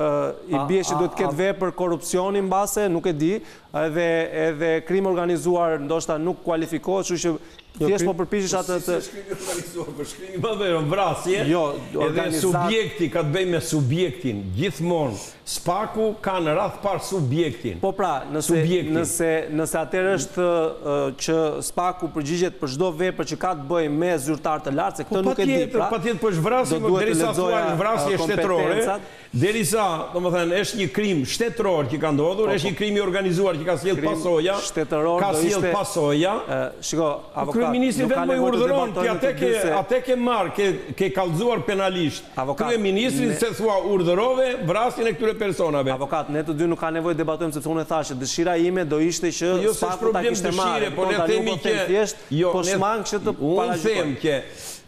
i bie që duhet të ketë vepër korrupsioni mbase, nuk e di, edhe edhe krim organizuar ndoshta nuk kualifikohet, kështu që thjesht po përpiqesh atë të shkrimi organizuar, për shkrimi më vero, vrasje. Jo, edhe subjekti ka të bëjë me subjektin. Gjithmonë Spaku ka në radh par subjektin. Po pra, nëse nëse nëse atëherë është uh, që Spaku përgjigjet për çdo vepër që ka të bëjë me zyrtar të lartë, se këtë po, nuk e di pra. Patjetër po është vrasje, derisa thua vrasje shtetërore, derisa, domethënë, është një krim shtetëror që ka ndodhur, është një krim i organizuar që ka sjell pasoja, ka sjell pasoja. Shiko, avokat, kryeministri vetëm i urdhëron ti atë ke atë ke marr, ke ke kallëzuar penalisht. Kryeministri se thua urdhërove vrasjen e këtyre personave. Avokat, ne të dy nuk ka nevojë të debatojmë sepse unë e thashë, dëshira ime do ishte që jo, Spaku ta kishte marrë, po ne themi që thjesht po shmang që të unë them që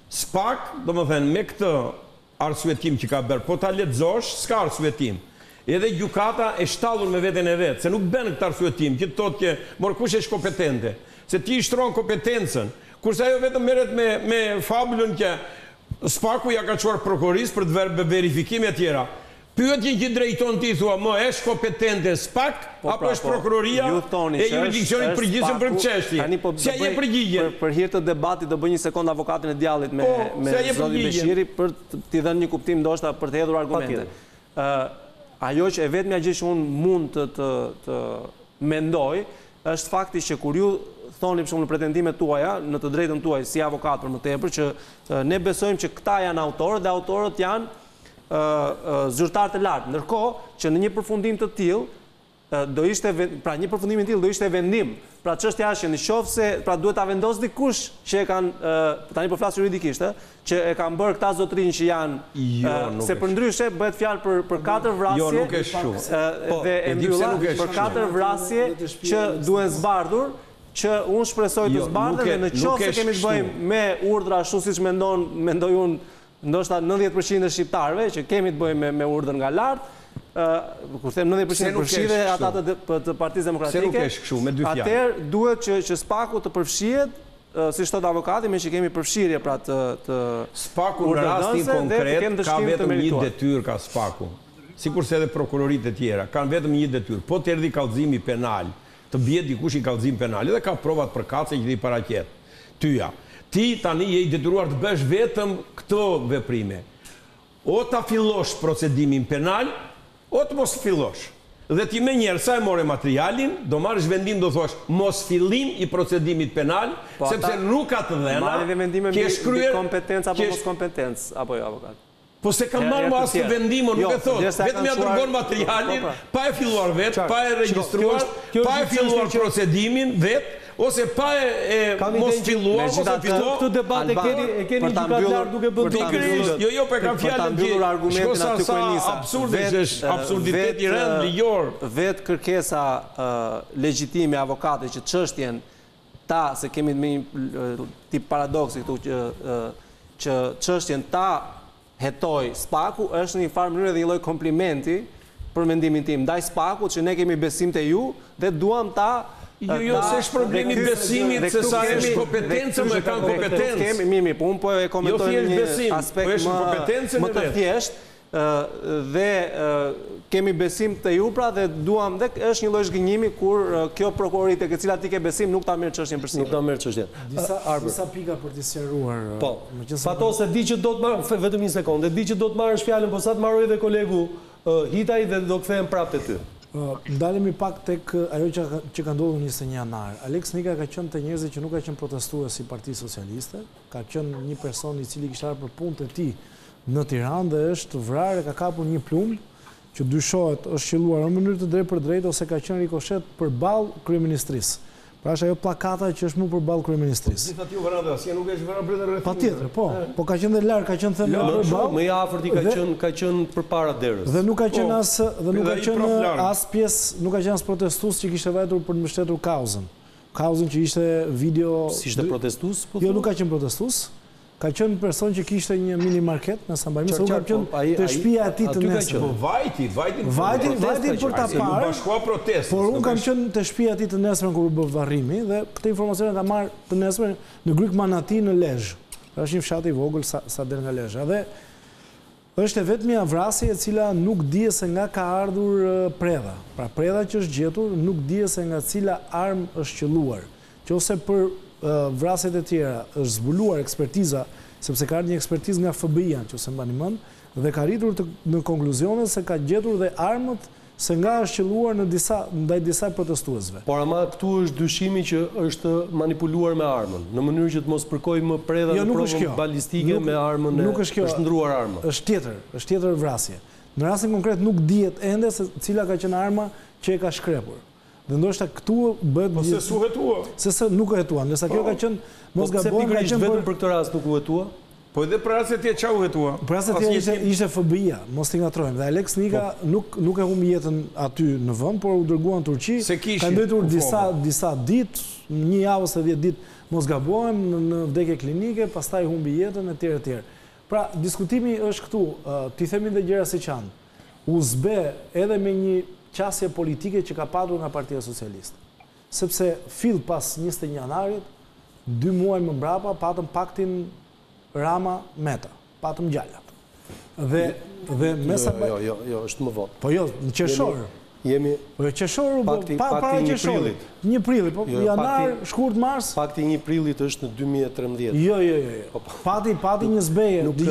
Spak, domethënë me këtë arsyetim që ka bërë, po ta lexosh, s'ka arsyetim. Edhe gjykata e shtallur me veten e vet, se nuk bën këtë arsyetim, që thotë që mor kush është kompetente, se ti shtron kompetencën, kurse ajo vetëm merret me me fabulën që Spaku ja ka çuar prokuroris për të bërë verifikime e tjera. Pyetjen që drejton ti thua, më është kompetente Spak po, apo pra, është prokuroria e jurisdiksionit përgjithshëm për çështjen? Po, si ai e përgjigjen? Për, për hir të debatit do bëj një sekond avokatin e djallit me po, me si zotin Beshiri për t'i dhënë një kuptim ndoshta për të hedhur argumente. Ë uh, ajo që e vetmja gjë që unë mund të të, të mendoj është fakti që kur ju thoni për shembull në pretendimet tuaja, në të drejtën tuaj si avokat për më tepër që uh, ne besojmë që këta janë autorët dhe autorët janë Uh, uh, zyrtar të lartë, ndërkohë që në një përfundim të tillë do ishte, pra një përfundim i tillë do ishte vendim. Pra çështja është që në qoftë se pra duhet ta vendos dikush që e kanë tani po flas juridikisht, ë, që e kanë bërë këta zotrinj që janë jo, se për ndryshe bëhet fjalë për për katër vrasje. Jo, nuk është kështu. Dhe e mbyllat për katër vrasje që duhen zbardhur, që unë shpresoj të zbardhen dhe në qoftë se kemi të bëjmë me urdhra ashtu siç mendon, mendoj unë ndoshta nëntëdhjetë përqind e shqiptarëve që kemi të bëjmë me, me urdhër nga lart, kur them nëntëdhjetë përqind përfshihet ata të, të Partisë Demokratike. Atëherë duhet që që SPAK-u të përfshihet, si thot avokati, me që kemi përfshirje pra të të SPAK-u në rastin konkret ka vetëm një detyrë ka SPAK-u. Sikurse edhe prokuroritë e tjera kanë vetëm një detyrë. Po të erdhi kallëzimi penal, të bie dikush i kallëzim penal dhe ka provat përkatëse që i paraqet. Tyja. Ti tani je i detyruar të bësh vetëm këto veprime. O ta fillosh procedimin penal, o të mos fillosh. Dhe ti me njerë, sa e more materialin, do marrësh vendim, do thuash, mos fillim i procedimit penal, sepse nuk ka të dhena, marrë dhe vendime ke shkryer kompetencë apo mos kompetencë, apo jo, avokat. Po se kam marrë më asë të vendimo, nuk e thot, vetëm ja dërgon materialin, pa e filluar vetë, pa e registruar, pa e filluar procedimin vetë, ose pa e mos filluar, ose filluar. Këtë debat e keni gjykatlar duke bërë pikërisht. Jo, jo, për kam fjallën që shkosa sa absurde, që është absurditet i rënd ligjor. Vetë kërkesa legjitime avokate që çështjen ta, se kemi me një tip paradoksi këtu që çështjen ta hetoj SPAK-u, është një farë mënyrë dhe një lloj komplimenti për mendimin tim ndaj SPAK-ut që ne kemi besim te ju dhe duam ta. Jo, jo, se është problemi besimit, se sa është kompetencë, më kanë kompetencë. Kemi, mimi, po unë po e komentoj një aspekt më të thjesht, dhe kemi besim të ju pra dhe duam dhe është një lloj zgënjimi kur kjo prokurorit e cila ti ke besim nuk ta merr çështjen për si. Nuk ta merr çështjen. Disa disa pika për të sqaruar. Po. Fatos e di që do të marr vetëm një sekondë, di që do të marrësh fjalën, po sa të marroj dhe kolegu Hitaj dhe do kthehem prapë te ty. Ndalemi pak tek ajo që që ka ndodhur njëzet e një janar. Alex Nika ka qenë te njerëzit që nuk ka qenë protestues si Partia Socialiste, ka qenë një person i cili kishte ardhur për punët e tij në Tiranë dhe është vrarë, ka kapur një plumb që dyshohet është qelluar në mënyrë të drejtë për drejtë ose ka qenë rikoshet përballë kryeministrisë. Pra është ajo plakata që është më përballë kryeministrisë. Gjithatë ju vëra asnjë nuk është vëra brenda rreth. Patjetër, po. Po ka qenë dhe larg, ka qenë thënë përballë. Më i afërt i ka qenë ka qenë përpara derës. Dhe nuk ka qenë as dhe nuk ka qenë as pjesë, nuk ka qenë as protestues që kishte vajtur për të mbështetur kauzën. Kauzën që ishte video. Si ishte protestues? Jo, nuk ka qenë protestues. Ka qenë person që kishte një mini market në San Barmi, se u ka qenë të shtëpia e tij të nesër. Po vajti, vajti. Vajti, vajti për ta parë. Bashkua protestë. Por unë kam qenë të shtëpia e tij të nesër kur u bë varrimi dhe këtë informacion e kam marrë të nesër në Gryk Manati në Lezhë. Është një fshat i vogël sa sa del nga Lezhë. Dhe është e vetmja vrasje e cila nuk dihet se nga ka ardhur predha. Pra predha që është gjetur nuk dihet se nga cila armë është qelluar. Qose për vrasjet e tjera është zbuluar ekspertiza, sepse ka ardhur një ekspertizë nga F B I-ja, nëse mbani mend, dhe ka arritur në konkluzionin se ka gjetur dhe armët se nga është qelluar në disa ndaj disa protestuesve. Por ama këtu është dyshimi që është manipuluar me armën, në mënyrë që të mos përkojë më predha në provën balistike me armën e është ndruar arma. Është tjetër, është tjetër vrasje. Në rastin konkret nuk dihet ende se cila ka qenë arma që e ka shkrepur. Dhe ndoshta këtu bëhet po se su hetua. Se se nuk e hetua, ndërsa kjo ka qenë mos gabon, ka qenë vetëm për këtë rast nuk u hetua. Po edhe për rastet e çau hetua. Për rastet e ishte ishte F B I-ja, mos i ngatrojmë. Dhe Alex Nika nuk nuk e humbi jetën aty në vend, por u dërguan në Turqi. Ka ndëtur disa disa ditë, një javë ose dhjetë ditë, mos gabohem në vdekje klinike, pastaj humbi jetën etj etj. Pra, diskutimi është këtu, ti themi dhe gjëra siç janë. U zbe edhe me një qasje politike që ka patur nga Partia Socialiste. Sepse fill pas njëzet e një janarit, dy muaj më mbrapa patëm paktin Rama-Meta, patëm gjallat. Dhe dhe mesa jo, jo, jo, është më vonë. Po jo, në qershor. Jemi po jo qershor, pa para qershorit. një prillit, po janar, shkurt mars. Pakti një prillit është në dy mijë e trembëdhjetë. Jo, jo, jo. Pati pati një zbeje, dëgjoj.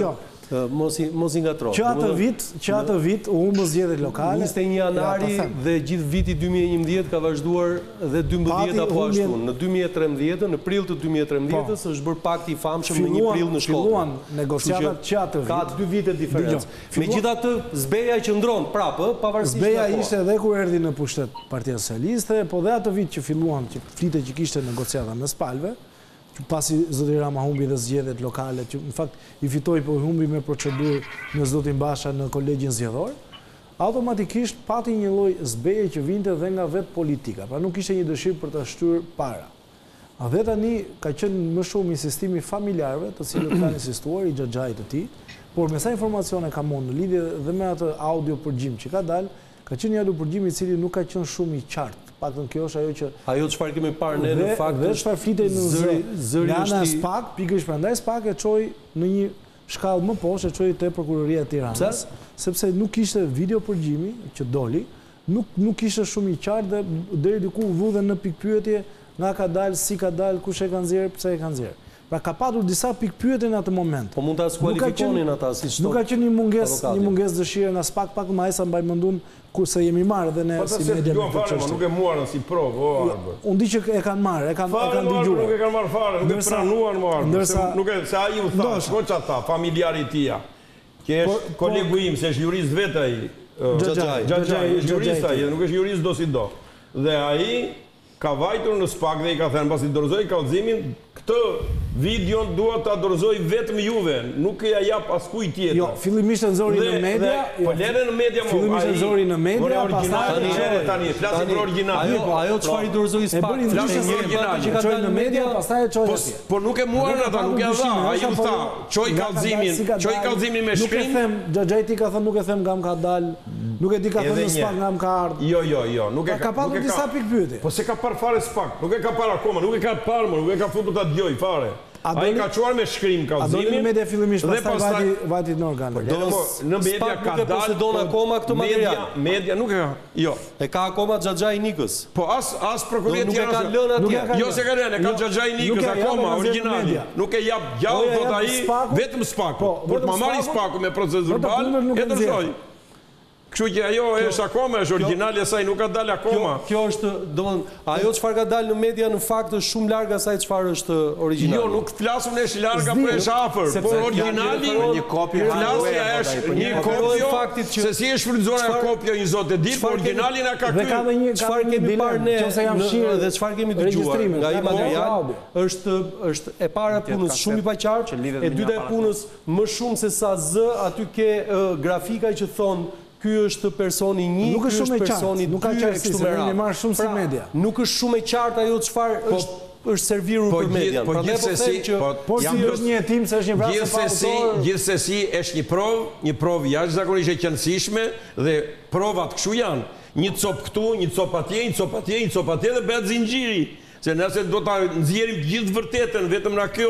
Mos i ngatro. Që atë vit, që atë vit u humbë zgjedhjet lokale. njëzet e një janari dhe gjithë viti dy mijë e njëmbëdhjetë ka vazhduar dhe dymbëdhjetë apo ashtu. Në dy mijë e trembëdhjetë, në prill të dy mijë e trembëdhjetës është bërë pakti i famshëm në një prill në Shkodër. Filluan negociatat që atë vit. Ka dy vite diferencë. Megjithatë, zbeja qëndron prapë, pavarësisht. Zbeja ishte edhe kur erdhi në pushtet Partia Socialiste, po dhe atë vit që filluan që flitet që kishte negociata mes palëve, pasi zoti Rama humbi dhe zgjedhjet lokale, që në fakt i fitoi po humbi me procedurë në zotin Basha në kolegjin zgjedhor, automatikisht pati një lloj zbeje që vinte dhe nga vetë politika, pra nuk ishte një dëshirë për të shtyrë para. A dhe tani ka qenë më shumë insistimi familjarëve, të cilët kanë insistuar i xhaxhait të tij, por me sa informacione ka mund në lidhje dhe me atë audio përgjim që ka dalë, ka qenë një audio përgjim i cili nuk ka qenë shumë i qartë. Paktën kjo është ajo që ajo çfarë kemi parë ne në fakt dhe çfarë flitej në zëri zëri është i SPAK, pikërisht prandaj SPAK e çoi në një shkallë më poshtë, e çoi te prokuroria e Tiranës, sepse nuk kishte video përgjimi që doli, nuk nuk ishte shumë i qartë dhe deri diku u vudhe në pikpyetje nga ka dalë, si ka dalë, kush e ka nxjerr, pse e ka nxjerr. Pra ka patur disa pikpyetje në atë moment. Po mund ta skualifikonin ata si çdo. Nuk ka qenë një mungesë, një mungesë dëshire nga SPAK, pak më sa mbaj mendun kurse jemi marrë dhe ne si media me këtë çështje. Nuk e muarën si provë, o Arbër. Unë di që e kanë marrë, e kanë e kanë dëgjuar. Nuk e kanë marrë fare, nuk e pranuan më Arbër. Nuk e se ai u tha, koça tha, familjari i tij, që është kolegu im, se është jurist vetë ai. Xhaxhai, Xhaxhai, është jurist ai, nuk është jurist do si do. Dhe ai ka vajtur në SPAK dhe i ka thënë pasi dorëzoi kallëzimin, këtë videon dua ta dorëzoj vetëm juve, nuk e ja jap askujt tjetër. Jo, fillimisht e nxori në media, po lëre në media më. Fillimisht e nxori në media, pastaj tani flasim për origjinalin. Ajo ajo çfarë i dorëzoi SPAK, flasim për origjinalin që ka dalë në media, pastaj e çoi atje. Po nuk e muan ata, nuk e dha, ai u tha, çoj kallëzimin, çoj kallëzimin me shkrim. Nuk e them, Xhaxhai ti ka thënë nuk e them nga më ka dalë. Nuk e di ka thënë SPAK nga më ka ardhur. Jo, jo, jo, nuk e ka. Ka patur disa pikpyetje. Po se ka parë fare SPAK, nuk e ka parë akoma, nuk e ka parë, nuk e ka futur ta dëgjoj fare. Ai ka çuar me shkrim kallëzimin. A doli në media fillimisht, pastaj vati vati në organ. Në media ka dalë posedon akoma këtë material. Media nuk e ka. Jo. E ka akoma Xhaxhai Nikës. Po as as prokuroria nuk e ka lënë atje. Jo se ka lënë, ka Xhaxhai Nikës akoma origjinali. Nuk e jap gjallë thot ai, vetëm SPAK. Por të marrë SPAK me proces verbal, e dëshoj. Kështu që ajo është akoma, është origjinali e saj, nuk ka dalë akoma. Kjo është, domethënë, ajo çfarë ka dalë në media në fakt është shumë larg asaj çfarë është origjinali. Jo, nuk flasun është larg apo është afër, por origjinali një kopje flasja është një kopje faktit që se si është shfrytzuar ajo kopje një zot e ditë, por origjinali na ka ky. Çfarë kemi parë ne dhe çfarë kemi dëgjuar nga ai material është është e para punës shumë i paqartë, e dyta e punës më shumë se sa z aty ke grafika që thon ky është personi një, ky është personi dy, nuk ka qartësi, ne marr shumë si media. Nuk është shumë e qartë ajo çfarë është është serviru për median. Po gjithsesi, po si është një hetim se është një vrasje pa autor. Gjithsesi është një provë, një provë jashtëzakonisht e qëndrueshme dhe provat kështu janë. Një cop këtu, një cop atje, një cop atje, një cop atje dhe bëhet zinxhiri. Se nëse do ta nxjerrim gjithë vërtetën vetëm nga kjo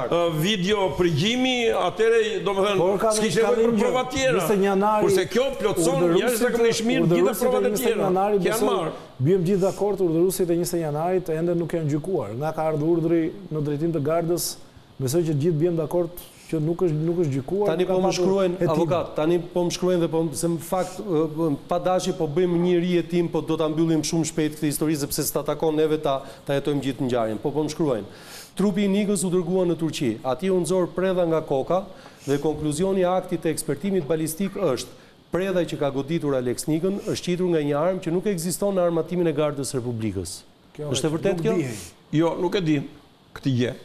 video përgjimi, atëre domethënë s'kishte nevojë për prova tjera. Kurse kjo plotson jashtëzakonisht mirë gjithë provat e tjera. Janë marrë. Biem gjithë dakord, urdhëruesit e njëzet e janarit ende nuk janë gjykuar. Nga ka ardhur urdhri në drejtim të gardës, besoj që gjithë biem dakord që nuk është nuk është gjykuar. Tani po më shkruajnë avokat, tani po më shkruajnë dhe po se në fakt pa dashje po bëjmë një rihetim, po do ta mbyllim shumë shpejt këtë histori sepse s'ta takon neve ta ta jetojmë gjithë ngjarjen. Po po më shkruajnë. Trupi i Nikës u dërgua në Turqi. Atje u nxor predha nga koka dhe konkluzioni i aktit të ekspertimit balistik është predha që ka goditur Alex Nikën është qitur nga një armë që nuk ekziston në armatimin e Gardës së Republikës. Është e vërtetë kjo? Jo, nuk e di këtë gjë.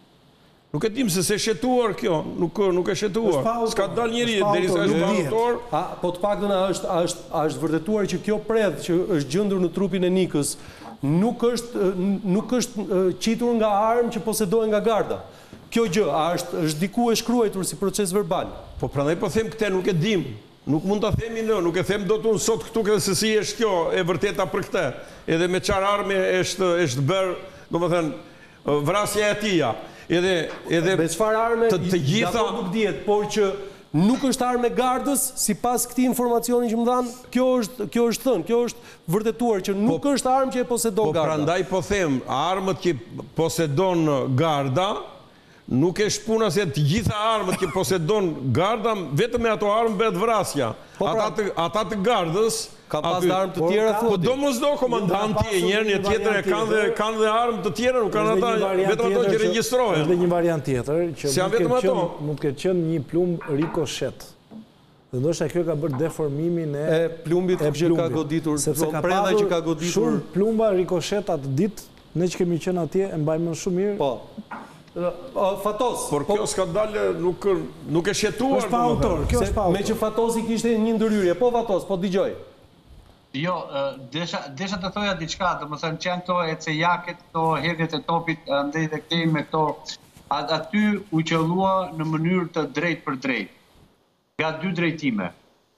Nuk e dim se se shetuar kjo, nuk nuk e shetuar. S'ka dalë njëri derisa është autor. A po të paktën a është a është a është vërtetuar që kjo predh që është gjendur në trupin e Nikës nuk është nuk është qitur nga armë që posedohen nga Garda. Kjo gjë a është është diku e shkruar si proces verbal. Po prandaj po them këtë nuk e dim. Nuk mund ta themi në, nuk e them dot unë sot këtu se si është kjo e vërteta për këtë. Edhe me çfarë armë është është bër, domethënë vrasja e tij. Edhe edhe me çfarë arme të, të gjitha nuk dihet, por që nuk është armë e Gardës, sipas këtij informacioni që më dhan, kjo është kjo është thënë, kjo është vërtetuar që nuk po, është armë që e posedon po, Garda. Po prandaj po them, armët që posedon Garda nuk e shpuna se të gjitha armët që posedon garda, vetëm me ato armë bëhet vrasja. Ata të gardës... Ka pas dhe armë të tjera, thotë. Po do mos do komandanti e njerë një tjetër e kanë dhe armë të tjera, nuk kanë ata, vetëm ato që regjistrohen. Është dhe një variant tjetër, që mund të ketë qenë një plumb rikoshet. Dhe ndoshta kjo ka bërë deformimin e plumbit që ka goditur, sepse ka pasur shumë plumba rikoshet atë ditë, ne që kemi qenë atje e mbajmë shumë mirë. Po. Fatos. Por kjo s'ka dalë, nuk e shetuar. Është pa autor, kjo është pa autor. Me që Fatosi kishte një ndërhyrje. Po Fatos, po dëgjoj. Jo, desha të thoja diçka, do më thënë që janë këto e cejaket, këto hedhjet e topit, ndej dhe këtej me këto, aty u qëllua në mënyrë të drejt për drejt, nga dy drejtime.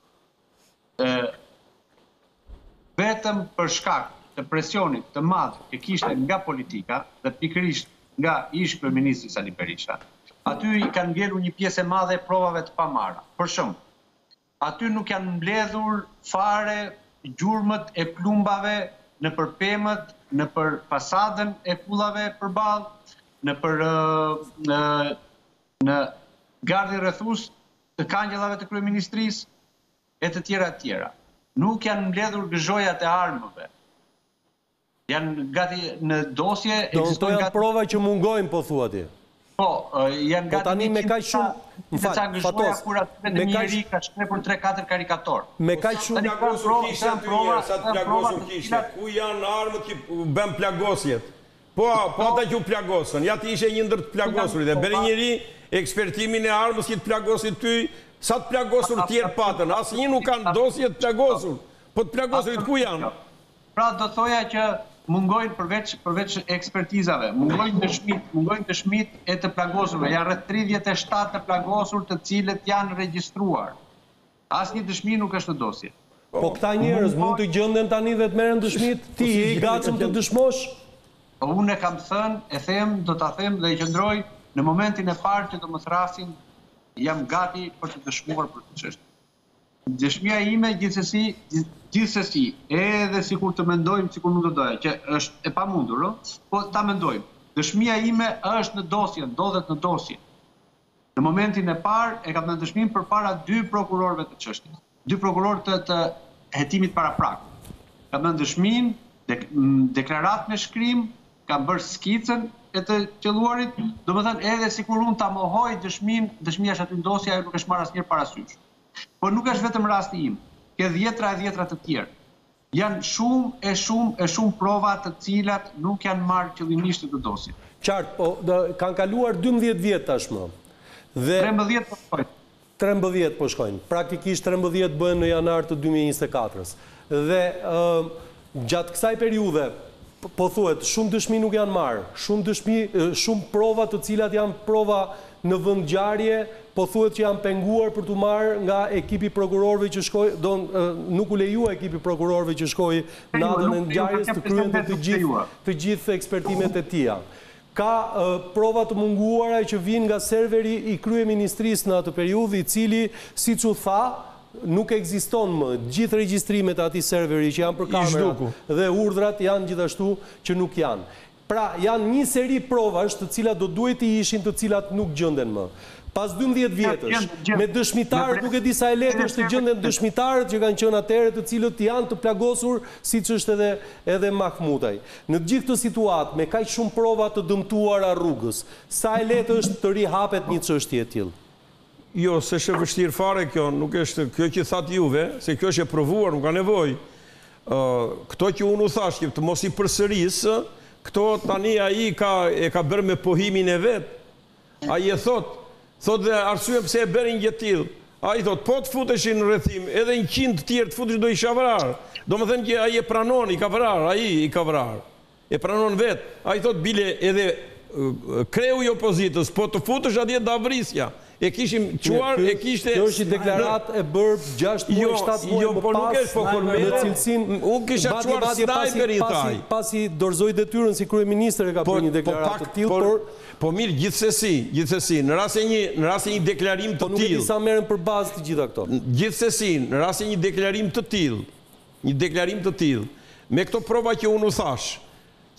Vetëm për shkak të presionit të madh që kishte nga politika dhe pikërisht nga ish kryeministri Sali Berisha, aty i kanë ngjelur një pjesë e madhe e provave të pamara. Për shembull, aty nuk janë mbledhur fare gjurmët e plumbave në për pemët, në për fasadën e pullave përballë, në për në gardhin rrethus të kangjellave të kryeministrisë e të tjera të tjera. Nuk janë mbledhur gëzhojat e armëve. Janë gati në dosje... Do në to janë prova që mungojnë, po thua ti. Po, janë gati... Po tani me kaj shumë... Më falë, Fatos... Në njëri ka shkrepur tre katër karikator. Me kaj shumë... Plagosur kishtë të njërë, sa të plagosur kishtë. Ku janë armët që bëm plagosjet? Po, po ata që u plagosën. Ja të ishe një ndër të plagosurit. E beri njëri ekspertimin e armës që të plagosit ty, sa të plagosur tjerë patën. Asë një nuk kanë dosje të plagosur. Po të plagosurit ku janë? Pra do thoja që mungojnë përveç ekspertizave, mungojnë dëshmit, mungojnë dëshmit e të plagosurve. Janë rreth tridhjetë e shtatë të plagosur të cilët janë regjistruar. Asnjë dëshmi nuk është në dosje. Po këta njerëz mund të gjenden tani dhe të merren dëshmit? Ti je i gatshëm të dëshmosh? Unë e kam thënë, e them, do ta them dhe i qëndroj në momentin e parë që do më thrasin, jam gati për të dëshmuar për këtë çështje. Dëshmia ime gjithsesi, gjithsesi, edhe sikur të mendojmë, sikur nuk do doja, që është e pamundur, po ta mendojmë. Dëshmia ime është në dosje, ndodhet në dosje. Në momentin e parë e kam dhënë dëshminë përpara dy prokurorëve të çështjes. Dy prokurorë të, të hetimit paraprak. Kam dhënë dëshminë, dek, deklarat me shkrim, kam bërë skicën e të qelluarit, domethënë edhe sikur unë ta mohoj dëshminë, dëshmia është aty në dosje, ajo nuk është marrë asnjëherë parasysh. Por nuk është vetëm rasti im, ke dhjetra e dhjetra të tjerë. Janë shumë e shumë e shumë prova të cilat nuk janë marrë qëllimisht të dosje. Qartë, po kanë kaluar dymbëdhjetë vjet tashmë. Dhe trembëdhjetë po shkojnë. trembëdhjetë po shkojnë. Praktikisht trembëdhjetë bëhen në janar të dy mijë e njëzet e katër. Dhe uh, gjatë kësaj periudhe, po thuhet, shumë dëshmi nuk janë marrë, shumë dëshmi, shumë prova të cilat janë prova në vendngjarje, po thuhet që janë penguar për të marrë nga ekipi prokurorëve që shkoi, do nuk u lejua ekipi prokurorëve që shkoi natën e ngjarjes të kryente të gjithë të gjithë ekspertimet e tija. Ka uh, prova të munguara që vinë nga serveri i kryeministrisë në atë periudhë, i cili, siç u tha, nuk ekziston më. Gjithë regjistrimet e atij serveri që janë për kamerat dhe urdhrat janë gjithashtu që nuk janë. Pra, janë një seri provash të cilat do duhet të ishin, të cilat nuk gjenden më. Pas dymbëdhjetë vjetësh, me dëshmitarët, nuk e di sa e lehtë është të gjenden dëshmitarët që kanë qenë atëherë, të cilët janë të plagosur, siç është edhe edhe Mahmutaj. Në gjithë këtë situatë, me kaq shumë prova të dëmtuara rrugës, sa e lehtë është të rihapet një çështje e tillë? Jo, se është vështirë fare kjo, nuk është kjo që thatë juve, se kjo është e provuar, nuk ka nevojë. Uh, këto që unë u thash, që të mos i përsërisë, këto tani ai ka e ka bërë me pohimin e vet. Ai e thot, thot dhe arsye pse e bërin gjë tillë. Ai thot, po të futeshin në rrethim, edhe një qind të tjerë të futesh do isha vrarë. Domethënë që ai e pranon, i ka vrarë, ai i ka vrarë. E pranon vet. Ai thot bile edhe uh, kreu i opozitës, po të futesh atje da vrisja. E kishim quar, e kishte... Kjo është i deklarat e bërë gjashtë muaj, shtatë muaj më pas, në cilësin... Unë kisha quar snajper i taj. Pasi dorëzoi detyrën si kryeministër e ka bërë një deklarat të tillë, por... Po mirë, gjithsesi, gjithsesi, në rast se një, në rast se një deklarim të tillë... Po nuk e di sa merren për bazë të gjitha këto. Gjithsesi, në rast se një deklarim të tillë, një deklarim të tillë, me këto prova që unë u thash,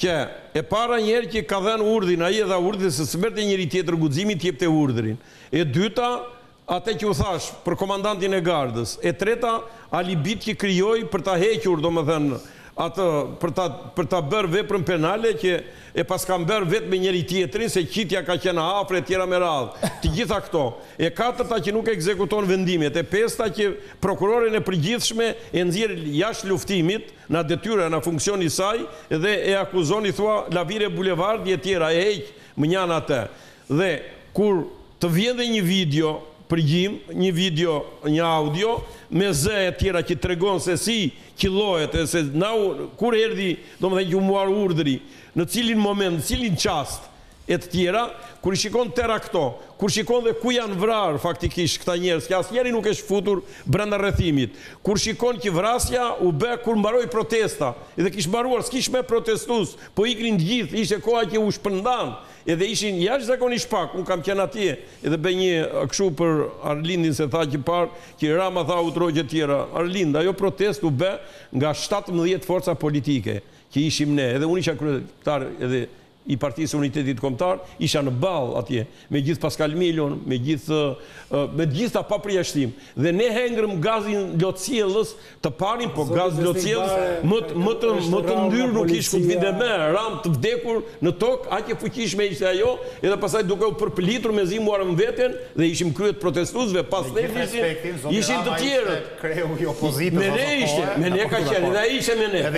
që e para njerë që ka dhenë urdhin, a i edha urdhin se së mërte njëri tjetër gudzimi t'jep të urdhrin. E dyta, atë që u thash për komandantin e gardës. E treta, alibit që kryoj për ta hequr, do më thënë, atë për ta, për ta bërë veprën penale që e pas kam bërë vetë me njëri tjetrin se qitja ka qenë afre e tjera me radhë. Të gjitha këto. E katërta që nuk ekzekuton vendimet. E pesta që prokurorin e përgjithshme e nxjerr jashtë luftimit na detyra, na funksioni saj dhe e akuzon i thua lavire bulevardi e tjera e heq më njanë atë. Dhe kur të vjen dhe një video përgjim, një video, një audio, me zë e tjera që të regon se si killohet, se na, kur erdi, do më dhe një muar urdhri, në cilin moment, në cilin qast, e të tjera, kur i shikon tëra këto, kur shikon dhe ku janë vrarë faktikisht këta njerës, që asë njeri nuk e shfutur brenda rrethimit, kur shikon që vrasja u bë kur mbaroj protesta, edhe kish mbaruar, s'kish me protestus, po ikrin të gjithë, ishe koha që u shpëndan, edhe ishin jashtë zakonisht pak, unë kam qenë atje, edhe be një këshu për Arlindin se tha që parë, që Rama tha u trojgje tjera, Arlind, ajo protest u bë nga shtatëmbëdhjetë forca politike, që ishim ne, edhe unë isha kryetar edhe i Partisë Unitetit Kombëtar, isha në ball atje, me gjithë Pascal Milon, me gjithë me gjitha pa përjashtim. Dhe ne hengrëm gazin lotësielës të parin, po gaz lotësielës më të më të ndyrë nuk ishte ku të vinte me ram të vdekur në tokë, aq e fuqishme ishte ajo, edhe pastaj duke u përpilitur me zimuar në veten dhe ishim krye të protestuesve, pas ne ishin të tjerët. Kreu i opozitës. Me ne ishte, me ne ka qenë, dhe ai ishte me ne.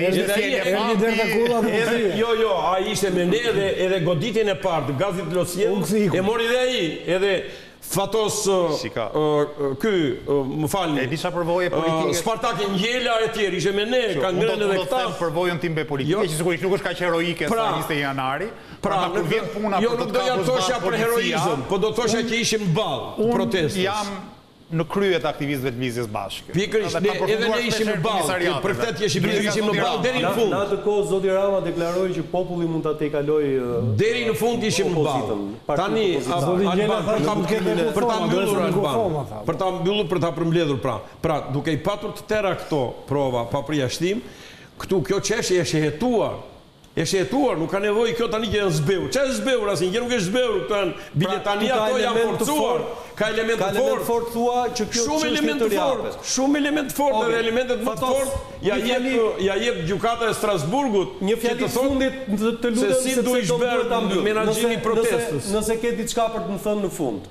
Edhe jo, jo, ai ishte me ne edhe goditjen e partë, gazit losjen, e mori dhe ai, edhe Fatos, ky, më falni, Spartak e Njela e tjerë, ishe me ne, ka ngrënë edhe këta. Unë do të përvojën timbe politike, që sigurisht nuk është ka që heroike sa njëzet e janari, pra kur vjen puna për të të kapës tosha për heroizëm, po do të tosha që ishim balë protestës. Unë jam në kryet aktivistëve të Lvizjes Bashke. Pikërisht, edhe ne ishim në balë, për këtë që ishim në balë, deri në fund. Në atë kohë, Zoti Rama deklaroi që populli mund ta tejkaloj. Deri në fund ishim në balë. Tani, për ta mbyllur Alban, për ta mbyllur, për ta përmbledhur pra. Pra, duke i patur të tëra këto prova pa përjashtim, këtu kjo çështje është e hetuar. E shetuar, nuk ka nevojë kjo tani që janë zbeur. Çfarë është zbeur asin? Që nuk është zbeur, këto janë biletania, ato janë forcuar. Ka elemente të fortë. Fort thua që kjo shumë elemente të fortë, shumë elemente të fortë dhe elementet më të fortë ja jep ja jep gjykata e Strasburgut një fjalë të fundit të lutem se si duhet të bëhet menaxhimi i protestës. Nëse ke diçka për të më thënë në fund.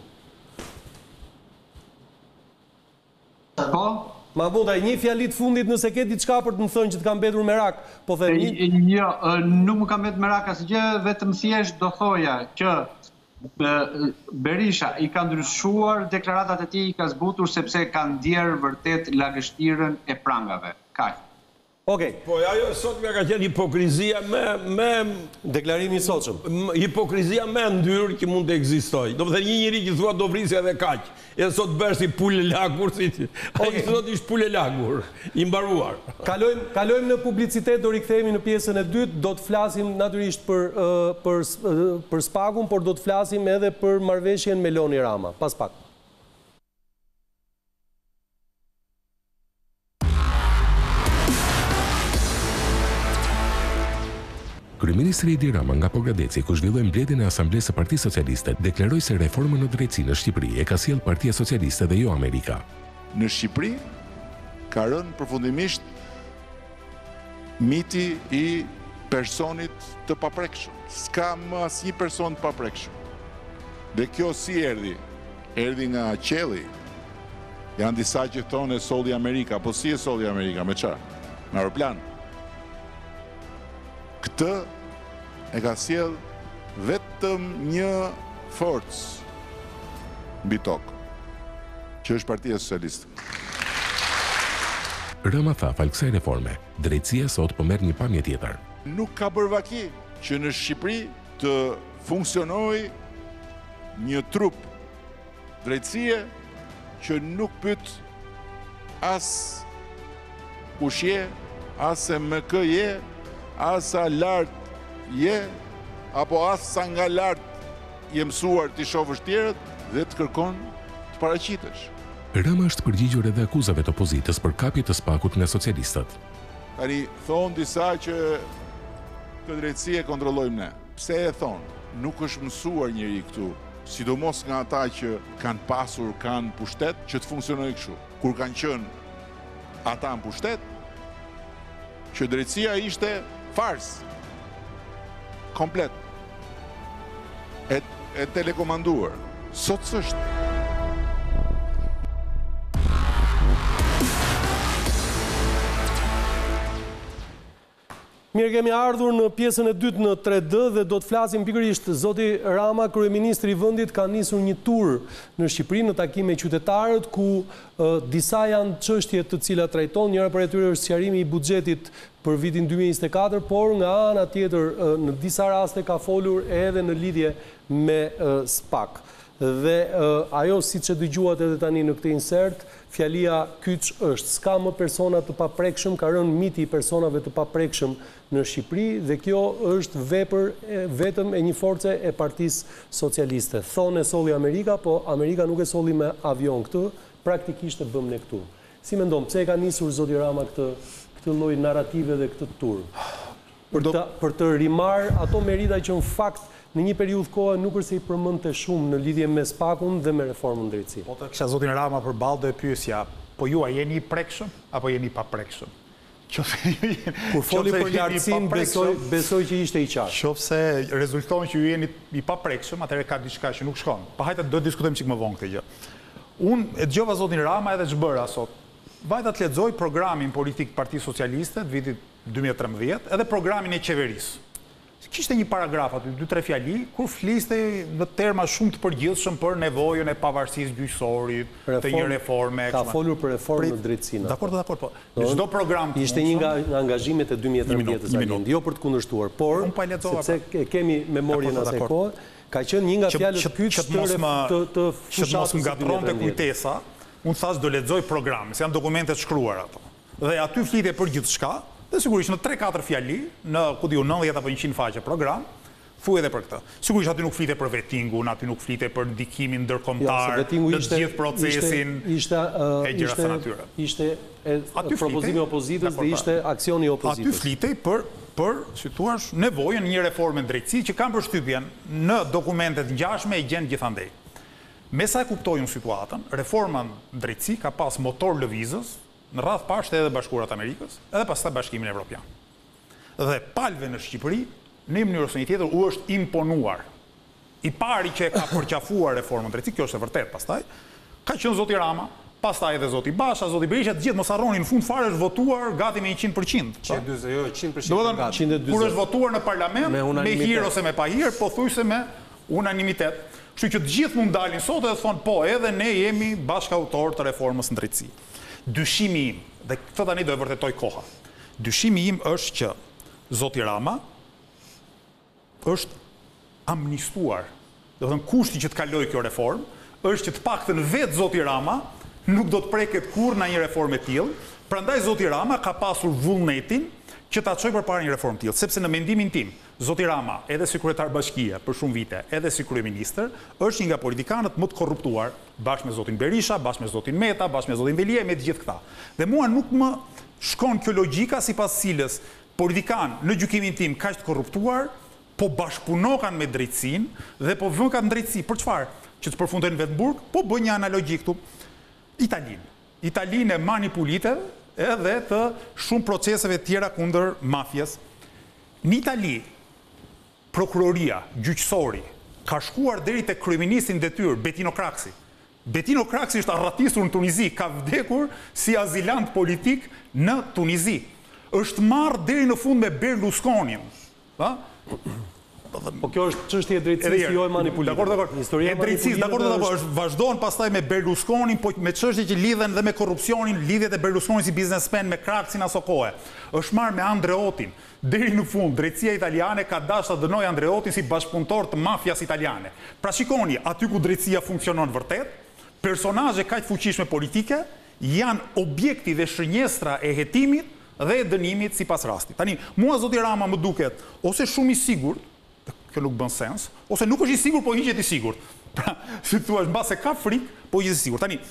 Po? Ma bundaj, një fjalit fundit nëse ke diçka për të më thënë që të kam mbetur merak, po them një... Jo, nuk më kam mbetur merak asgjë, vetëm thjesht do thoja që Berisha i ka ndryshuar deklaratat e tij, i ka zbutur sepse ka ndjerë vërtet lagështirën e prangave. Kaq. Okej. Po ajo sot më ka qenë hipokrizia me me deklarimi i sotshëm. Hipokrizia më e ndyrë që mund të ekzistojë. Do të thënë një njeri që thua do vrisë edhe kaq. Edhe sot bësh si pulë lagur, si ai sot ishte pulë lagur, i mbaruar. Kalojmë kalojmë në publicitet, do rikthehemi në pjesën e dytë, do të flasim natyrisht për për për Spagun, por do të flasim edhe për marrëveshjen Meloni Rama, pas pak. Kryeministri Edi Rama nga Pogradeci, ku zhvilloi mbledhjen e Asamblesë së Partisë Socialiste, deklaroi se reforma në drejtësi në Shqipëri e ka sjell Partia Socialiste dhe jo Amerika. Në Shqipëri ka rënë përfundimisht miti i personit të paprekshëm. S'ka më asnjë person të paprekshëm. Dhe kjo si erdhi? Erdhi nga qelli. Janë disa që thonë solli Amerika, po si e solli Amerika, me çfarë? Me aeroplan. Këtë e ka sjell vetëm një forcë mbi tokë, që është Partia Socialiste. Rama tha fal kësaj reforme, drejtësia sot po merr një pamje tjetër. Nuk ka bërë vaki që në Shqipëri të funksionojë një trup drejtësie që nuk pyet as kush je, as se më kë je, as sa lart je, apo as sa nga lart je mësuar t'i shohësh tjerët dhe të kërkon të paraqitesh. Rama është përgjigjur edhe akuzave të opozitës për kapje të Spakut nga socialistët. Tani thonë disa që Këtë drejtësi e kontrollojmë ne. Pse e thonë? Nuk është mësuar njëri këtu, sidomos nga ata që kanë pasur, kanë pushtet, që të funksionojë kështu. Kur kanë qenë ata në pushtet, që drejtësia ishte fars, komplet, e, e telekomanduar. Sot s'është. Mirë, kemi ardhur në pjesën e dytë në tre D dhe do të flasim pikërisht. Zoti Rama, kryeministri i vendit, ka nisur një tur në Shqipëri në takim me qytetarët, ku uh, disa janë çështje të cilat trajton. Njëra prej tyre është sqarimi i buxhetit për vitin dy mijë e njëzet e katër, por nga ana tjetër uh, në disa raste ka folur edhe në lidhje me uh, SPAK. Dhe uh, ajo, siç e dëgjuat edhe tani në këtë insert, fjalia kyç është: s'ka më persona të paprekshëm, ka rënë miti i personave të paprekshëm në Shqipëri, dhe kjo është vepër e, vetëm e një force e Partisë Socialiste. Thonë e solli Amerika, po Amerika nuk e solli me avion këtë, praktikisht e bëm ne këtu. Si mendon, pse e ka nisur zoti Rama këtë këtë lloj narrative dhe këtë tur? Për të, për të rimar ato merita që në fakt në një periudhë kohë nuk është se i përmendte shumë në lidhje me SPAK-un dhe me reformën drejtësi. Po të kisha zotin Rama përballë do e pyesja, po ju a jeni i prekshëm apo jeni i paprekshëm? Kur foli për lartësinë, besoj, besoj që ishte i qartë. Qofse rezulton që ju jeni i paprekshëm, atëherë ka diçka që nuk shkon. Pa hajde do të diskutojmë çik më vonë këtë gjë. Unë e dëgjova zotin Rama edhe ç'bëra sot. Vajta të lexoj programin politik të Partisë Socialiste të vitit dy mijë e trembëdhjetë edhe programin e qeverisë. Kishte një paragraf aty, dy tre fjali, kur fliste në terma shumë të përgjithshëm për nevojën e pavarësisë gjyqësorit, të një reforme. Ka folur për reformë në drejtësinë. Dakor, dakor, po. Në çdo program ishte një nga angazhimet e dy mijë e trembëdhjetës, jo për të kundërshtuar, por sepse kemi memorien asaj kohe, ka qenë një nga fjalët kyç të të fushatës. Që mos ngatronte kujtesa, unë thash do lexoj programin, se janë dokumentet shkruar ato. Dhe aty flite për gjithçka. Dhe sigurisht në tre katër fjali, në ku diu nëntëdhjetë apo njëqind faqe program, thuaj edhe për këtë. Sigurisht aty nuk flite për vettingun, aty nuk flite për ndikimin ndërkombëtar në të gjithë procesin e gjërave të natyrës. Ishte propozimi i opozitës dhe ishte aksioni i opozitës. Aty flitej për për, si thua, nevojën një reforme drejtësi që kanë përshtypjen në dokumentet ngjashme e gjen gjithandej. Me sa e kuptoj unë situatën, reforma drejtësi ka pas motor lëvizës në radhë parë edhe Bashkurat Amerikës, edhe pastaj Bashkimin Evropian. Dhe palve në Shqipëri, në një mënyrë ose një tjetër, u është imponuar. I pari që e ka përqafuar reformën drejtësi, kjo është e vërtet pastaj, ka qenë zoti Rama, pastaj edhe zoti Basha, zoti Berisha, të gjithë mos harroni në fund fare është votuar gati me njëqind përqind. Jo, njëqind përqind. Kur është votuar në parlament, me hir ose me pa hir, pothuajse me unanimitet. Kështu që të gjithë mund dalin sot dhe thonë, po, edhe ne jemi bashkautor të reformës në drejtësi. Dyshimi im, dhe këtë tani do e vërtetoj koha, dyshimi im është që zoti Rama është amnistuar. Do të thënë kushti që të kaloj kjo reformë, është që të paktën vetë zoti Rama nuk do të preket kur në një reformë e tillë, prandaj zoti Rama ka pasur vullnetin që ta çojë përpara një reformë tillë, sepse në mendimin tim, zoti Rama, edhe si kryetar bashkie për shumë vite, edhe si kryeministër, është një nga politikanët më të korruptuar, bashkë me zotin Berisha, bashkë me zotin Meta, bashkë me zotin Velie, me të gjithë këta. Dhe mua nuk më shkon kjo logjika sipas cilës politikan në gjykimin tim kaq të korruptuar, po bashkëpunokan me drejtësinë dhe po vënë ka në drejtësi. Për çfarë? Që të përfundojnë vetë në burg, po bëjnë një analogji këtu. Italinë. Italinë e manipuliteve edhe të shumë proceseve tjera kundër mafjes. Në Itali, prokuroria, gjyqësori, ka shkuar deri te kryeministri në detyrë, Bettino Craxi. Bettino Craxi është arratisur në Tunizi, ka vdekur si azilant politik në Tunizi. Është marrë deri në fund me Berlusconin. Pa? Po kjo është çështje e drejtësisë, jo e manipulimit. Dakor, dakor. Historia e drejtësisë, dakor, dakor, është vazhdon pastaj me Berlusconin, po me çështje që lidhen dhe me korrupsionin, lidhjet e Berlusconit si biznesmen me Craxin aso kohë. Është marrë me Andreotin. Deri në fund, drejtësia italiane ka dashur të dënojë Andreotin si bashkëpunëtor të mafias italiane. Pra shikoni, aty ku drejtësia funksionon vërtet, personazhe kaq fuqishme politike janë objekti dhe shënjestra e hetimit dhe e dënimit sipas rastit. Tani, mua zoti Rama më duket ose shumë i sigurt, kjo nuk bën sens, ose nuk është i sigurt, po hiqet i sigurt. Pra, si thua, mbase ka frikë, po hiqet i sigurt. Tani,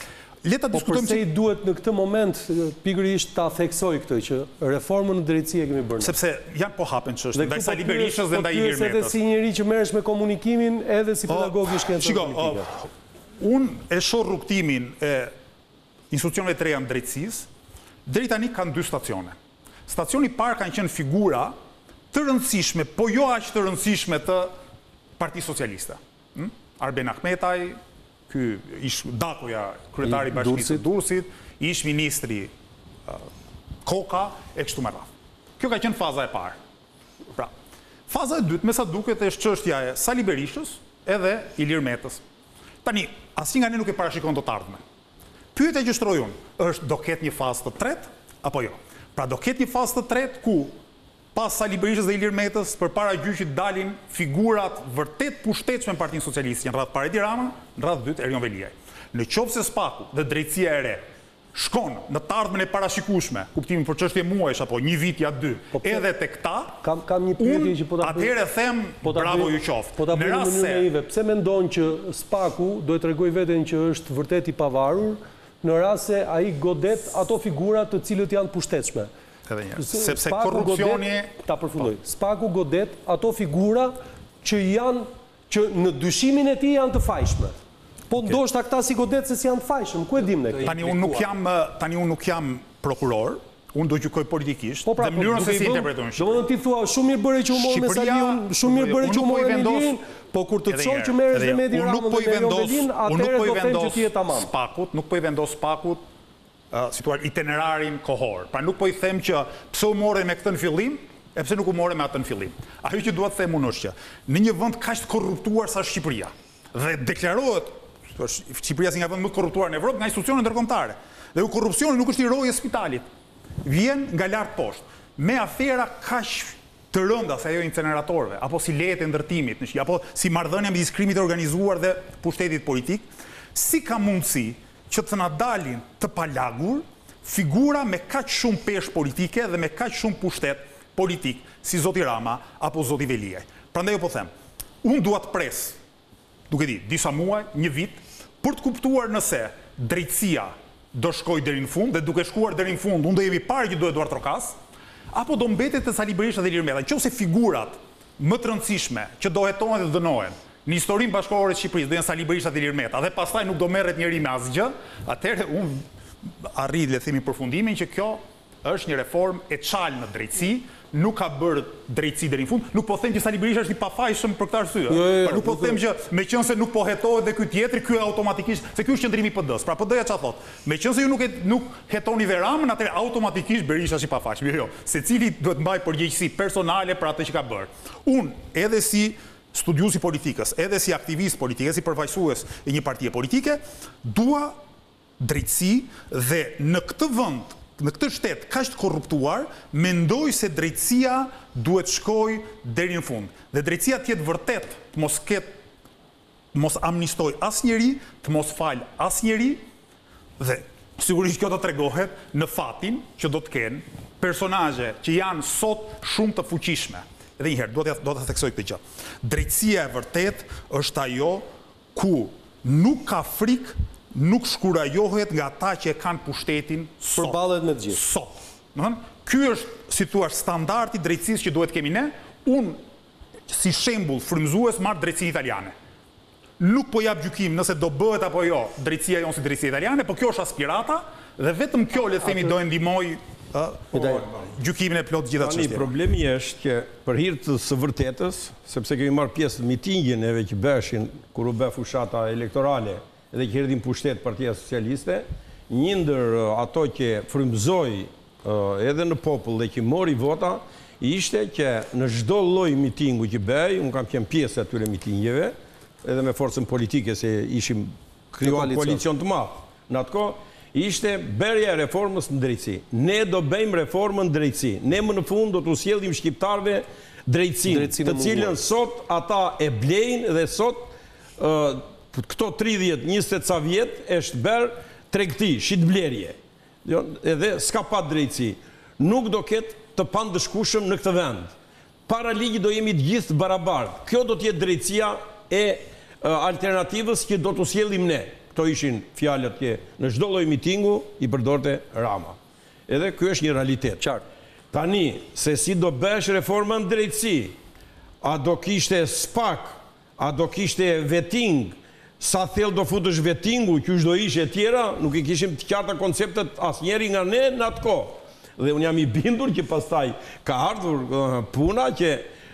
Le ta diskutojmë. Po përse i duhet në këtë moment pikërisht ta theksoj këtë që reformën në drejtësi e kemi bërë. Sepse janë po hapen çështje ndaj Sali Berishës dhe ndaj Ilir Metës. Edhe si njëri që merresh me komunikimin, edhe si pedagog i shkencave politike. Shiko, unë e shoh rrugtimin e institucioneve të reja në drejtësisë, deri tani kanë dy stacione. Stacioni i parë kanë qenë figura të rëndësishme, po jo aq të rëndësishme të Partisë Socialiste. Hm? Arben Ahmetaj, ky ish Dakoja, kryetari i Bashkisë së Durrësit, ish ministri uh, Koka e kështu me radhë. Kjo ka qenë faza e parë. Pra, faza e dytë, me sa duket, është çështja e Sali Berishës edhe Ilir Metës. Tani, asnjë nga ne nuk e parashikon të ardhmen. Pyetja që shtroj unë, është do ketë një fazë të tretë apo jo? Pra do ketë një fazë të tretë ku pas Sali Berishës dhe Ilir Metës, përpara gjyqit dalin figurat vërtet pushtetshme në Partinë Socialiste, në radhë parë Edi Rama, në radhë dytë Erion Veliaj. Në qoftë se Spaku dhe drejtësia e re shkon në të ardhmen e parashikueshme, kuptimin për çështje muajsh apo një vit ja dy, edhe tek ta, kam kam një pyetje që po ta bëj. Atëherë them bravo ju qoftë. Po ta bëj në mënyrë naive, pse mendon që Spaku do të tregoj veten që është vërtet i pavarur në rast se ai godet ato figura të cilët janë pushtetshme? Edhe një, sepse korrupsioni... Ta përfundoj. Spaku godet ato figura që janë, që në dyshimin e tij janë të fajshme. Po ndoshta këta si godet se si janë të fajshëm, ku e dim ne? Tani unë nuk jam, tani unë nuk jam prokuror, unë do gjykoj politikisht, dhe mënyrën se si interpretojnë Shqipërinë. Domethënë ti thua shumë mirë bëre që u morë me Saliun, shumë mirë bëre që u morë me Ilirin, po kur të thonë që merresh me Edi Ramën dhe Erion Velin, atëherë do të them që ti je tamam. Spakut, nuk po i vendos Spakut situar itinerarin kohor. Pra nuk po i them që pse u morën me këtë në fillim, e pse nuk u morën me atë në fillim. Ajo që dua të them unë është që në një vend kaq të korruptuar sa Shqipëria, dhe deklarohet Shqipëria si nga vend më të korruptuar në Evropë nga institucionet ndërkombëtare. Dhe korrupsioni nuk është i rojë e spitalit. Vjen nga lart poshtë, me afera kaq të rënda se ajo inceneratorëve, apo si lejet e ndërtimit në Shqipëri, apo si marrëdhënia midis krimit të organizuar dhe pushtetit politik, si ka mundësi që të na dalin të palagur figura me kaq shumë peshë politike dhe me kaq shumë pushtet politik, si zoti Rama apo zoti Veliaj. Prandaj po them, unë dua të pres, duke di, disa muaj, një vit, për të kuptuar nëse drejtësia do shkoj deri në fund, dhe duke shkuar deri në fund, unë do jemi parë që do Eduard Trokas, apo do mbetet te Sali Berisha dhe Ilir Meta. Nëse figurat më të rëndësishme që do hetohen dhe dënohen në historinë bashkëkohore të Shqipërisë do janë Sali Berisha dhe Ilir Meta, dhe pastaj nuk do merret njëri me asgjë, atëherë unë arrit le të themi përfundimin që kjo është një reformë e çal në drejtësi, nuk ka bërë drejtësi deri në fund. Nuk po them që Sali Berisha është i pafajshëm për këtë arsye. Jo, jo, nuk po them që meqense nuk po hetohet dhe ky tjetri, ky automatikisht, se ky është qendrimi i P D-s. Pra P D-ja çfarë thot? Meqense ju nuk e, nuk hetoni dhe Ramën, atëherë automatikisht Berisha është i pafajshëm. Jo, jo. Secili duhet mbaj përgjegjësi personale për atë që ka bërë. Unë, edhe si studiues i politikës, edhe si aktivist politik, si përfaqësues i një partie politike, dua drejtësi dhe në këtë vend, në këtë shtet kaq të korruptuar, mendoj se drejtësia duhet shkoj deri në fund. Dhe drejtësia të jetë vërtet, të mos ketë, mos amnistoj asnjëri, të mos fal asnjëri, dhe sigurisht kjo do tregohet në fatin që do të kenë personazhe që janë sot shumë të fuqishme. Edhe një herë, do të do të theksoj këtë gjë. Drejtësia e vërtet është ajo ku nuk ka frikë, nuk shkurajohet nga ata që e kanë pushtetin sot. Përballet me të gjithë. Sot. Domethënë, ky është, si thua, standardi i drejtësisë që duhet kemi ne. Unë si shembull frymëzues marr drejtësinë italiane. Nuk po jap gjykim nëse do bëhet apo jo drejtësia jonë si drejtësia italiane, por kjo është aspirata dhe vetëm kjo le të themi do e ndihmoj gjykimin e plot gjitha çështjeve. Problemi është që për hir të së vërtetës, sepse kemi marrë pjesë në mitingin e që bëshin kur u bë fushata elektorale edhe që erdhin pushtet Partia Socialiste, një ndër ato që frymëzoi edhe në popull dhe që mori vota, ishte që në çdo lloj mitingu që bëj, unë kam qenë pjesë atyre mitingeve, edhe me forcën politike se ishim krijuar koalicion të madh. Në atë kohë ishte bërja e reformës në drejtësi. Ne do bëjmë reformën në drejtësi. Ne më në fund do t'u sjellim shqiptarëve drejtësinë, të cilën sot ata e blejnë dhe sot këto tridhjetë njëzet ca vjet është bërë tregti, shitblerje. Edhe s'ka pa drejtësi. Nuk do ketë të pandëshkueshëm në këtë vend. Para ligjit do jemi të gjithë të barabartë. Kjo do të jetë drejtësia e alternativës që do t'u sjellim ne. këto ishin fjalët që në çdo lloj mitingu i përdorte Rama. Edhe ky është një realitet. Qartë. Tani, se si do bësh reforma në drejtësi, a do kishte SPAK, a do kishte vetting, sa thellë do futësh vettingu, qysh do ishe e tjera, nuk i kishim të qarta konceptet asnjëri nga ne në atë kohë. Dhe unë jam i bindur që pastaj ka ardhur puna që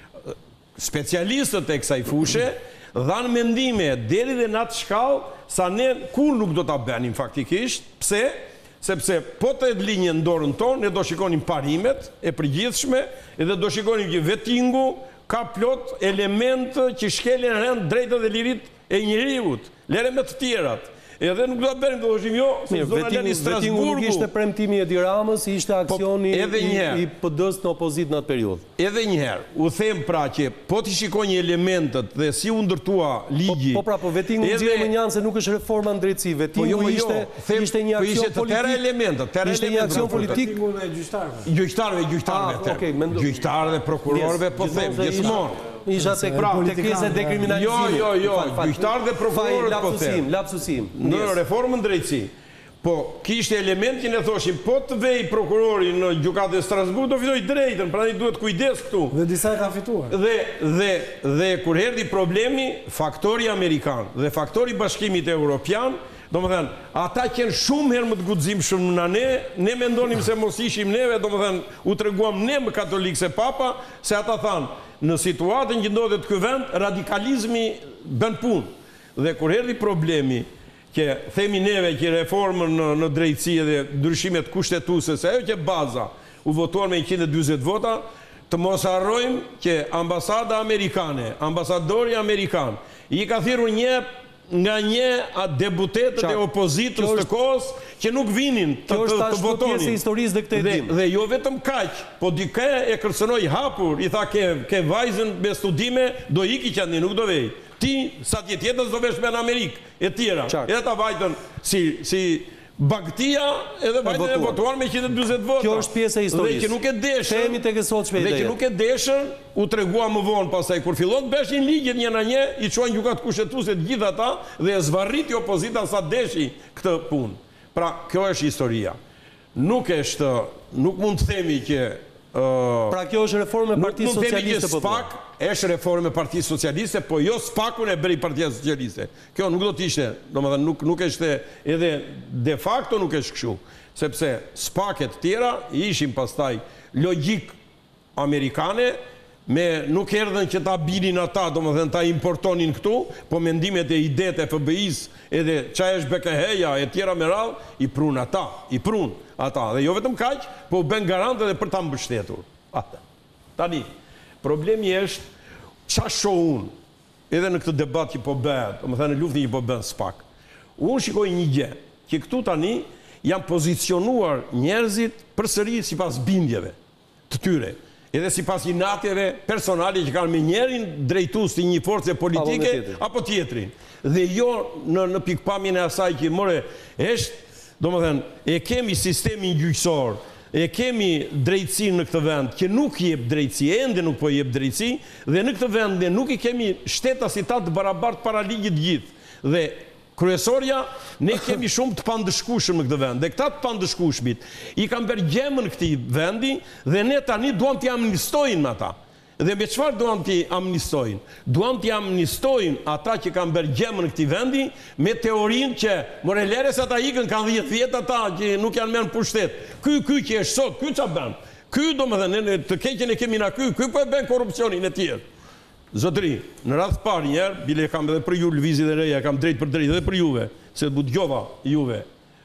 specialistët e kësaj fushë dhanë mendime deri dhe në atë shkallë sa ne kur nuk do ta bënim faktikisht. Pse? Sepse po të linjë në dorën tonë, ne do shikonim parimet e përgjithshme edhe do shikonim që vettingu ka plot element që shkelin rend drejtët dhe lirit e njeriut, lere me të tjerat. Edhe nuk do të bërim të dëshim jo, se zona lënë i Strasburgu. Vettingu nuk ishte premtimi e Edi Ramës, ishte aksioni i P D-s në opozit në atë periudhë. Edhe njëherë, u them pra që po t'i shikoj një elementet dhe si u ndërtua ligji... Po pra, po vettingu në gjithë më njanë se nuk është reforma në drejtësi. Vettingu ishte një aksion politik. Ishte një aksion politik. Gjyqtarëve, gjyqtarëve. Gjyqtarëve, prokurorëve, po them, gjithmonë. Isha se krizë e dekriminalizimit. Jo, jo, jo, gjyqtarë dhe prokurorët po them. Lapsusim, në reformën drejtësi. Po, kishte element që ne thoshim, po të vej prokurori në gjykatën e Strasburgut, do fitoj drejtën, pra ne duhet kujdes këtu. Dhe disa e ka fituar. Dhe kur erdhi problemi, faktori Amerikan dhe faktori Bashkimit Evropian, do më thënë, ata qenë shumë herë më të guximshëm në ne, ne mendonim se mos ishim neve, do më thënë, u treguam ne më katolik se papa, se ata thanë, në situatën që ndodhet ky vend, radikalizmi bën punë. Dhe kur erdhi problemi që themi neve që reformën në drejtësi dhe ndryshimet kushtetuese, se ajo që baza u votuar me njëqind e dyzet vota, të mos harrojmë që ambasada amerikane, ambasadori amerikan, i ka thirrur një nga një debutetët e opozitës të kohës që nuk vinin të votonin. Kjo është ashtu pjesë e historisë dhe këtë e dim. Dhe jo vetëm kaq, po dikë e kërcënoi hapur, i tha ke vajzën me studime, do iki që andi, nuk do vej. Ti, sa tjetë jetës do vesh me në Amerikë, e tjera. Edhe ta vajtën si Bagtia edhe vajtën e votuar me njëqind e dyzet vota. Kjo është pjesë e historisë. Dhe që nuk e deshën, Themi tek e sotshme dhe ideja. që nuk e deshën, u tregua më vonë pastaj kur fillon të beshin ligjet një na një, i çuan gjykat kushtetuese të gjithë ata dhe e zvarriti opozita sa deshi këtë punë. Pra, kjo është historia. Nuk është, nuk mund të themi që Pra kjo është reformë e Partisë Socialiste po. SPAK është reformë e Partisë Socialiste, po jo SPAK-un e bëri Partia Socialiste. Kjo nuk do të ishte, domethënë nuk nuk është edhe de facto nuk është kështu, sepse SPAK-et tjera ishin pastaj logjik amerikane, me nuk erdhen që ta binin ata, domethënë ta importonin këtu, po mendimet e idetë e F B I-s edhe çfarë është B K H-ja e tjera me radhë, i prun ata, i prun ata. Dhe jo vetëm kaq, po bën garant edhe për ta mbështetur ata. Tani, problemi është çfarë shoh unë, edhe në këtë debat që po bëhet, domethënë në luftën që po bën SPAK. Unë shikoj një gjë, që këtu tani janë pozicionuar njerëzit përsëri sipas bindjeve të tyre. Edhe si pas inatjeve personali që kanë me njerin drejtues të një force politike apo tjetrin. Dhe jo në pikpamjen e asaj që more është, domethënë, e kemi sistemin gjyqësor, e kemi drejtësinë në këtë vend që nuk jep drejtësi, ende nuk po jep drejtësi, dhe në këtë vend ne nuk i kemi shtetasitat të barabartë para ligjit gjithë. Dhe kryesorja, ne kemi shumë të pandëshkushëm në këtë vend, dhe këta të pandëshkushmit i kam bërë gjemën këti vendi, dhe ne tani duam t'i amnistojnë ata. Dhe me qëfar duam t'i amnistojnë? Duam t'i amnistojnë ata që kam bërë gjemën këti vendi, me teorinë që morelere se ata ikën kanë dhjetë vjetë ata që nuk janë menë pushtet. Ky, ky që është sot, ky që bënë? Ky do më dhe të keqen e kemi na ky, ky po e bënë korupcionin e tjerë. Zotri, në radhë parë njerë, bile kam edhe për ju lëvizi dhe reja, kam drejt për drejt edhe për juve, se bu t'gjova juve,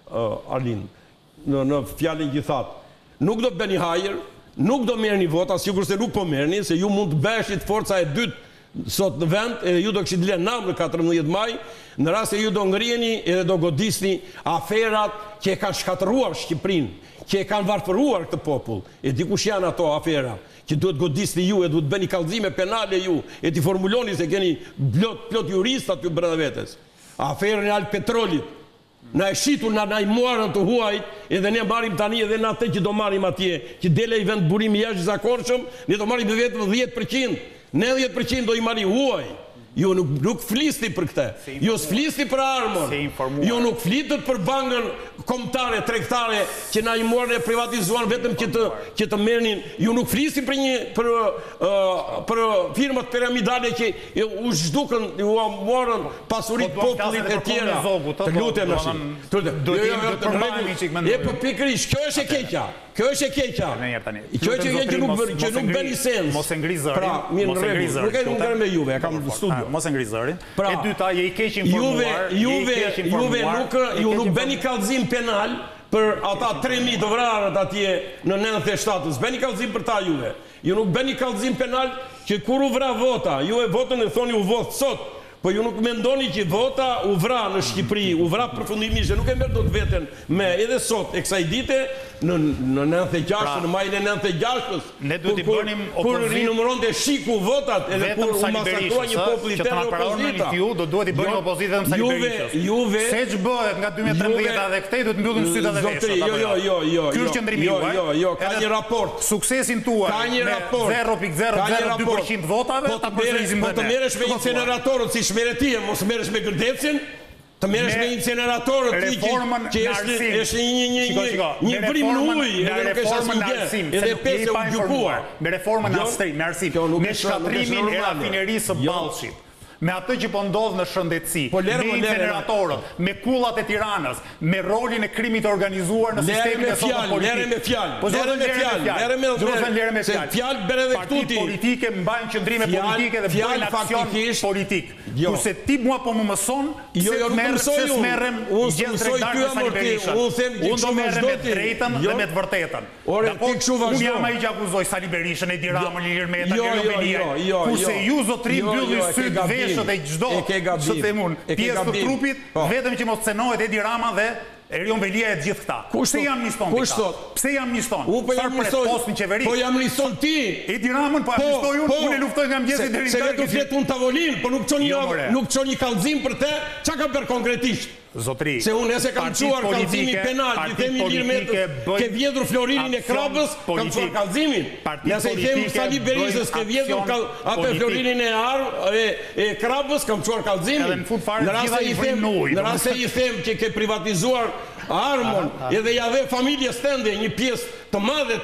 Arlin, në fjallin që thatë, nuk do bëni hajër, nuk do merë një vota, sigur se nuk po merë një, se ju mund të bëshit forca e dytë sot në vend, edhe ju do këshit le nam në katërmbëdhjetë maj, në rast e ju do ngrijeni edhe do godisni aferat që e kanë shkatëruar Shqiprinë, që e kanë varfëruar këtë popull, e dikush janë ato afera, që duhet godisni ju, e duhet bëni kallëzime penale ju, e ti formuloni se keni plot, plot juristat ju brenda vetes. Aferën e Al Petrolit, na e shitur, na na i muarën të huajt, edhe ne marrim tani edhe në atë që do marrim atje, që dele i vend burimi jashtëzakonshëm, ne do marrim vetëm dhjetë përqind, nëntëdhjetë përqind do i marrim huaj. Ju nuk, nuk flisni për këtë. Ju s'flisni për armën. Ju nuk flitët për bankën kombëtare, tregtare që na i morën e privatizuan vetëm që të që të merrnin. Ju nuk flisni për një për uh, për firmat piramidale që u zhdukën, u morën pasuritë popullit e tjera. Të lutem tash. Të lutem. Do të përmbajmë çik mendoj. E po pikërisht, kjo është e keqja. Kjo është e keqja. Kjo është e keqja që nuk që nuk bëni sens. Mos e ngri zërin. Pra, mirë, mos e ngri zërin. Nuk e ngre me Juve, kam në studio. Mos e ngri zërin. Pra, e dyta, je i keq informuar. Juve, Juve, Juve nuk ju nuk bëni kallëzim penal për ata tre mijë të vrarët atje në nëntëdhjetë e shtatës. Bëni kallëzim për ta Juve. Ju nuk bëni kallëzim penal që kur u vra vota, ju e votën e thoni u votë sot. Po ju nuk mendoni që vota u vra në Shqipëri, u vra përfundimisht, nuk e merr dot veten me edhe sot e kësaj dite në në nëntëdhjetë e gjashtë, në majin e nëntëdhjetë e gjashtës. Ne duhet të bënim opozit. Kur rinumëronte shiku votat edhe kur u masakrua një popull i tërë opozita. Ju do duhet të bëni opozit vetëm Sali Berishës. Juve, se ç'bëhet nga dy mijë e trembëdhjetë dhe këtej do të mbyllin sytë edhe veshët. Jo, jo, jo, jo. Ky është qendrimi juaj. Jo, jo, ka një raport. Suksesin tuaj. Ka një raport. zero pikë zero zero dy përqind votave ta përsërisim po të merresh me inceneratorët si shmeretie, mos merresh me gërdecin, të merresh me inceneratorët ti që është një një një një vrim në ujë, edhe nuk është asnjë gjë. Edhe pesë u gjukuar. Me reformën në Arsim, me Arsim, me shkatrimin e rafinerisë së Ballshit. Me atë që po ndodh në shëndetësi, me inceneratorët, me kullat e Tiranës, me rolin e krimit organizuar në sistemin e sotëm politik. Lere me fjalë, po lere me fjalë, lere me fjalë, lere me fjalë. Fjalë bere dhe këtu ti. Partitë politike mbajnë qëndrime politike dhe bëjnë aksion politik. Kurse ti mua po më mëson se se smerrem gjithë drejtarë me Sali Berisha. Unë do merrem me drejtën dhe me të vërtetën. Ore, ti kështu vazhdo. Unë jam ai që akuzoj Sali Berishën, Edi Ramën, Ilir Meta, Gjergj Belia. Kurse ju zotri mbyllni sytë vesh dhe çdo së themun pjesë të trupit, vetëm që mos cenohet Edi Rama dhe Erion Velia e gjithë këta. Pse jam niston këta? Pse jam niston? Po jam niston. Po jam niston ti. Edi Ramën po amnistoj unë, unë luftoj nga mëngjesi deri në darkë. Se vetë flet unë tavolinë, po nuk çon një nuk çon një kallëzim për të, çka ka bërë konkretisht? Zotri, se unë nëse kam quar kallëzimin penal, i themi Ilir Metës, ke vjedhur Florinin e Krapës, kam quar kallëzimin. Nëse i them Sali Berishës, ke vjedhur atë Florinin e Krapës, kam quar kallëzimin. Në rast se i them që ke privatizuar armën, edhe ja dhe familjes tënde një pjesë të madhe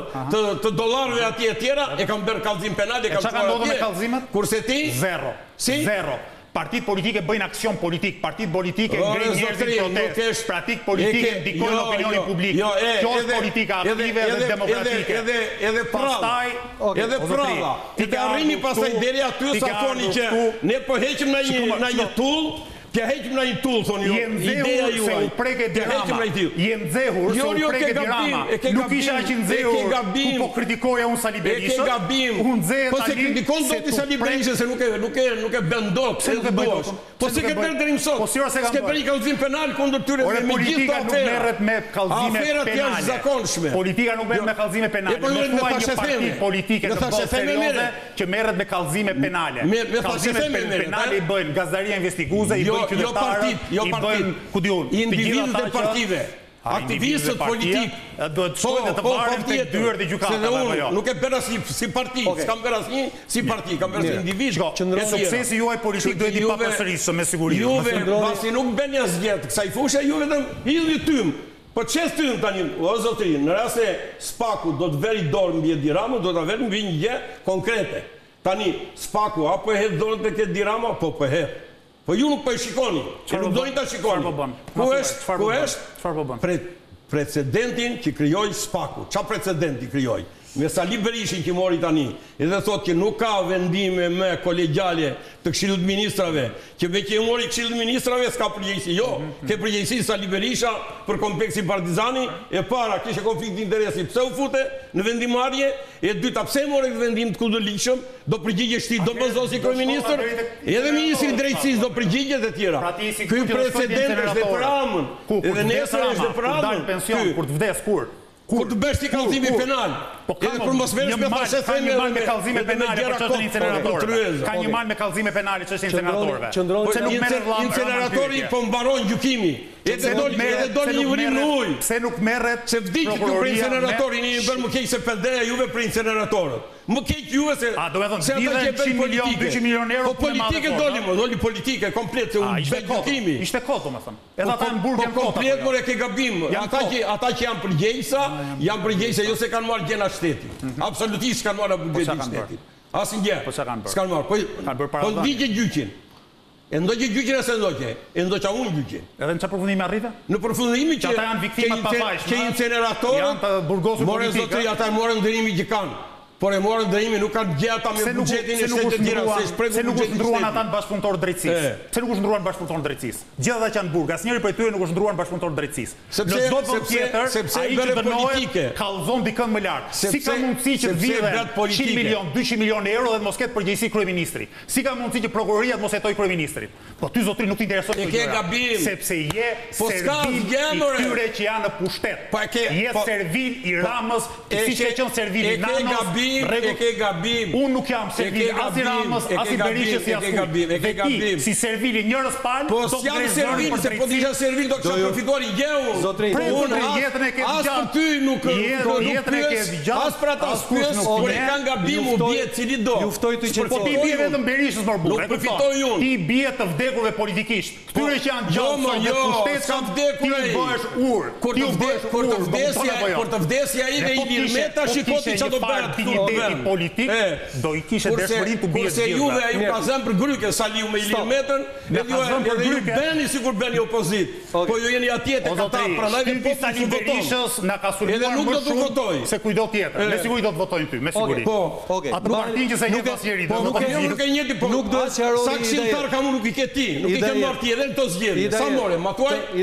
të dollarëve atje e tjera, e kam bërë kallëzim penal, e kam quar atje. Kurse ti? Zero. Zero. Partitë politike bëjnë aksion politik, partitë politike ngrejnë njerëzit protest, partitë politike ndikojnë opinionin publik. Kjo është politika aktive dhe demokratike. Edhe prava, edhe prava. Ti të arrini pasaj deri aty sa thoni që ne po heqim në një tull, t'ja heqim në një tull, thoni ju, ideja juaj. T'ja heqim në një tull. Je nxehur se u preke Dirama. Nuk isha që nxehur ku po kritikoja unë Sali Berishën. E ke gabim. Unë nxehë po se kritikon do t'i Sali Berishën se nuk e bëndot. Pse nuk e bëndot? Po se ke bërë deri mësot. Po sigurisht se kam bërë. S'ke bërë një kallëzim penal kundër tyre me gjithë të afera. Politika nuk merret me kallëzime penale. Aferat janë zakonshme. Politika nuk merret me kallëzime penale. Nuk thuaj një parti politike të botë serioze që merret me kallëzime penale. Kallëzimet penale i bëjnë Gazdaria Investiguese, i bëjnë qytetarët, jo partit, individët e partive, aktivistët politik, do të shkojnë të varen të dyert e gjykatave. Nuk e bëra si parti, s'kam bëra asnjë si parti, kam bëra si individ. E suksesi juaj politik do jeti pa përsërisë me siguri. Juve, pasi nuk bën asgjë kësaj fushë, ju vetëm hidhni tym. Po çes tym tani, o zotëri, në rast se Spaku do të veri dorë mbi Edi Ramën, do ta veri mbi një gjë konkrete. Tani Spaku apo e hedh dorën tek Edi Rama, po po hedh. Po ju nuk po e shikoni, që nuk doni ta shikoni. Ku është, ku është precedentin që krijoi Spaku? Çfarë precedenti krijoi? Me Sali Berishin që mori tani, edhe thot që nuk ka vendime me kolegjale të Këshillit të Ministrave, që me që e mori Këshillit të Ministrave s'ka përgjegjësi. Jo, ke përgjegjësi Sali Berisha për kompleksin Partizani, e para kishte konflikt interesi, pse u fute në vendimarrje, e dyta pse mori vendim të kundërligjshëm, do përgjigjesh ti, do bëzosh si kryeministër, edhe ministri i drejtësisë do përgjigjet e tjera. Ky precedent është dhe për Ramën, edhe nesër është dhe për Ramën. Kur të vdes kur? Kur të bësh ti kallëzimi penal. Edhe kur mos merresh me thashë themi me me kallëzime penale për çështën e inceneratorëve. Ka një mal me kallëzime penale çështën e inceneratorëve. Pse nuk merret inceneratori po mbaron gjykimi. Edhe doli edhe doli një vrim në ujë. Pse nuk merret? Se vdiq ky për inceneratorin, i bën më keq se peldeja juve për inceneratorët. Më keq juve se... A, do me thënë, se ata dhidhen që bën cent milion, politike. dyqind milion euro, Po politike doli, më, doli politike, komplet, se unë ishte bëj kot, gjykimi. ishte kot, do me thënë. Edhe ata në burg janë Po kot. komplet, more, ke gabim. Ata që, ata që janë përgjegjësa, janë përgjegjësa, jo se kanë marrë gjena shteti. Absolutisht kanë marrë buxhetin e shtetit. Asnjë gjë. Po çka kanë bërë? S'kan marrë. Po kanë bërë para. Po ndiqje gjyqin. E ndoqje gjyqin ose ndoqje? E ndoqa unë gjyqin. Edhe në çfarë përfundimi arrite? Në përfundimin që ata janë viktima të pafajshme. Që inceneratorët janë të burgosur morën zotëri, ata morën ndërimin që kanë. Por e morën ndërimin, nuk kanë gjë ata me buxhetin e shtetit të tjera, se shpreh se nuk është ndruan ata në bashkëpunëtor drejtësisë. Se nuk është ndruan në bashkëpunëtor drejtësisë. Gjithë ata që janë burg, asnjëri prej tyre nuk është ndruan në bashkëpunëtor drejtësisë. Në çdo vend tjetër, sepse ai që dënohet kallzon dikën më lart. Si ka mundësi që të vidhen njëqind milion, dyqind milion euro dhe të mos ketë përgjegjësi kryeministri? Si ka mundësi që prokuroria të mos hetoj kryeministrin? Po ty zotëri nuk të intereson kjo gjë. Sepse je servil i tyre që janë në pushtet. Je servil i Ramës, siç ka qenë servil i Nanës. Gabim. Unë nuk jam servil as i Ramës, as i Berishës, as i Dhe ti, si servil i njërës palë, po s'jam servil, se po t'isha servil do kësha përfituar i gjeu. Unë jetën e ke as për ty nuk pyes, as për ata s'pyes, por e kanë gabim u bje cili do. Juftoj të që po ti bje vetëm Berishës më burë. Nuk përfitoj unë. Ti bje të vdekurve politikisht. Këtyre që janë gjallë dhe pushtetës, ti u bëhesh urë. Kur të vdesja, kur të vdesja i dhe i Lirmeta, shikoti që do bëhet politik, do i kishe dëshmërin të bje Kurse juve a ju ka zëmë për gryke, Saliu me Ilir Metën, edhe ju beni si kur beni opozit. Po ju jeni atjet e këta, pranaj dhe po të që voton. Edhe nuk do të votoj. Se kujdo tjetër, me siguri do të votojnë ty, me siguri. Atë partin që se një pasjeri. Po nuk e njëti, po sa këshiltar ka mu nuk i ke ti, nuk i ke marrë ti edhe në të zgjedhje. Sa more, ma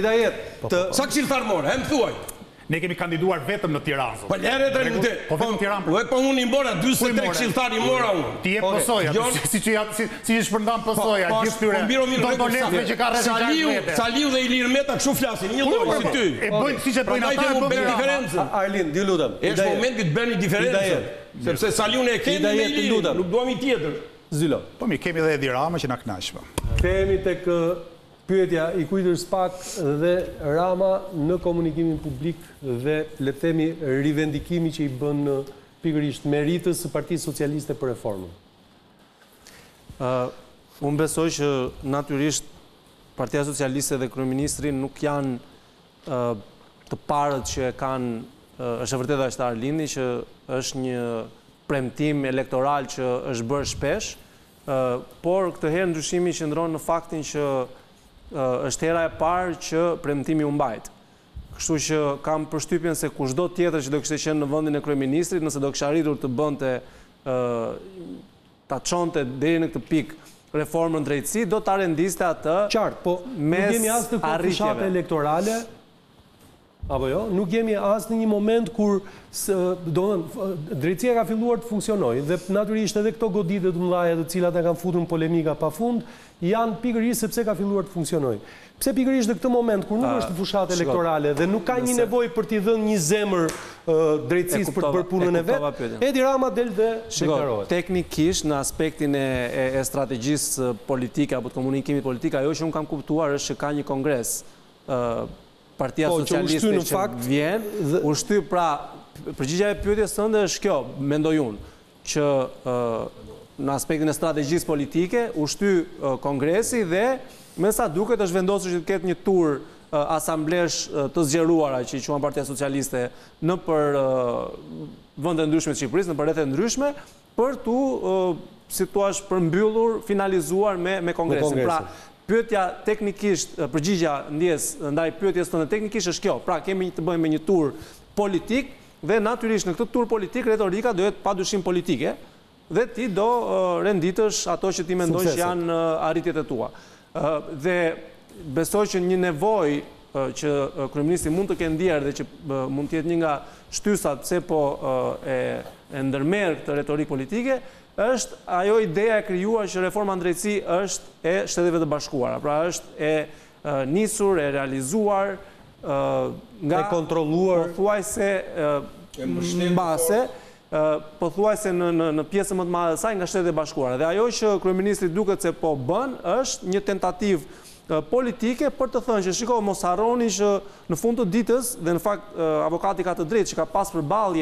tuaj? Sa këshiltar more, e më thuaj. Ne kemi kandiduar vetëm në Tiranë. Po lere të rëndë. Po vetëm Tiranë. Po unë i mora dyzet e tre këshilltar i mora unë. Ti je pësoja, si që si i shpërndan pësoja, gjithë tyre. Dondolesve që ka rrezikar vete. Saliu dhe Ilir Meta kështu flasin, një lloj si ty. E bëjnë si që bëjnë ata, e bëjnë diferencën. Arlin, di lutem. Është momenti të bëni diferencën. Sepse Saliun e kemi me Ilirin, nuk duam i tjetër. Zylo. Po mi kemi edhe Edi Rama që na kënaqshme. Kthehemi tek pyetja i kujtër Spak dhe Rama në komunikimin publik dhe le të themi rivendikimi që i bën pikërisht meritës së Partisë Socialiste për reformën. Unë besoj që natyrisht Partia Socialiste dhe Kryeministri nuk janë të parët që kanë, është e vërtetë është Arlindi, që është një premtim elektoral që është bërë shpesh, por këtë herë ndryshimi qëndron në faktin që është hera e parë që premtimi u mbajt. Kështu që kam përshtypjen se kushdo tjetër që do kishte qenë në vendin e kryeministrit, nëse do kisha arritur të bënte ta çonte deri në këtë pikë reformën drejtësi, do ta rendiste atë. Qartë, po nuk jemi as në fushatë elektorale, apo jo? Nuk jemi as në një moment kur drejtësia ka filluar të funksionojë dhe natyrisht edhe këto goditje të mëdha të cilat e kanë futur në polemika pafund janë pikërisht sepse ka filluar të funksionojë. Pse pikërisht në këtë moment kur nuk është fushatë elektorale dhe nuk ka një nevojë për t'i dhënë një zemër drejtësisë për të bërë punën e vet, Edi Rama del dhe deklarohet. Teknikisht në aspektin e strategjisë politike apo të komunikimit politik, ajo që unë kam kuptuar është që ka një kongres Partia Socialiste që vjen, u shty pra përgjigjja e pyetjes tënde është kjo, mendoj unë, që në aspektin e strategjisë politike u shty kongresi dhe me sa duket është vendosur që të ketë një tur asamblesh të zgjeruara që i quajnë Partia Socialiste në për vende ndryshme të Shqipërisë, në për rrethe ndryshme, për tu si thua përmbyllur, finalizuar me me kongresin. Pra, pyetja teknikisht, përgjigja ndjes ndaj pyetjes tonë teknikisht është kjo. Pra, kemi të bëjmë me një tur politik dhe natyrisht në këtë tur politik retorika do jetë padyshim politike dhe ti do renditësh ato që ti mendoj që janë arritjet e tua. Dhe besoj që një nevojë që kryeministri mund të kenë ndjerë dhe që mund të jetë një nga shtysat pse po e ndërmerr këtë retorik politike, është ajo ideja e krijuar që reforma në drejtësi është e Shteteve të Bashkuara. Pra është e nisur, e realizuar nga e kontrolluar pothuajse mbase, pothuajse në në në pjesën më të madhe të saj nga Shtetet e Bashkuara. Dhe ajo që kryeministri duket se po bën është një tentativë politike për të thënë që shiko mos harroni që në fund të ditës dhe në fakt avokati ka të drejtë që ka pas përballje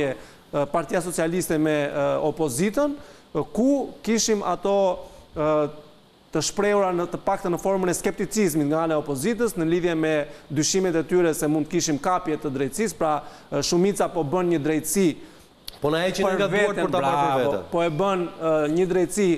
Partia Socialiste me opozitën, ku kishim ato të shprehura në të paktën në formën e skepticizmit nga ana e opozitës në lidhje me dyshimet e tyre se mund të kishim kapje të drejtësisë, pra shumica po bën një drejtësi po na heqin nga duart për ta parë për veten. Po e bën një drejtësi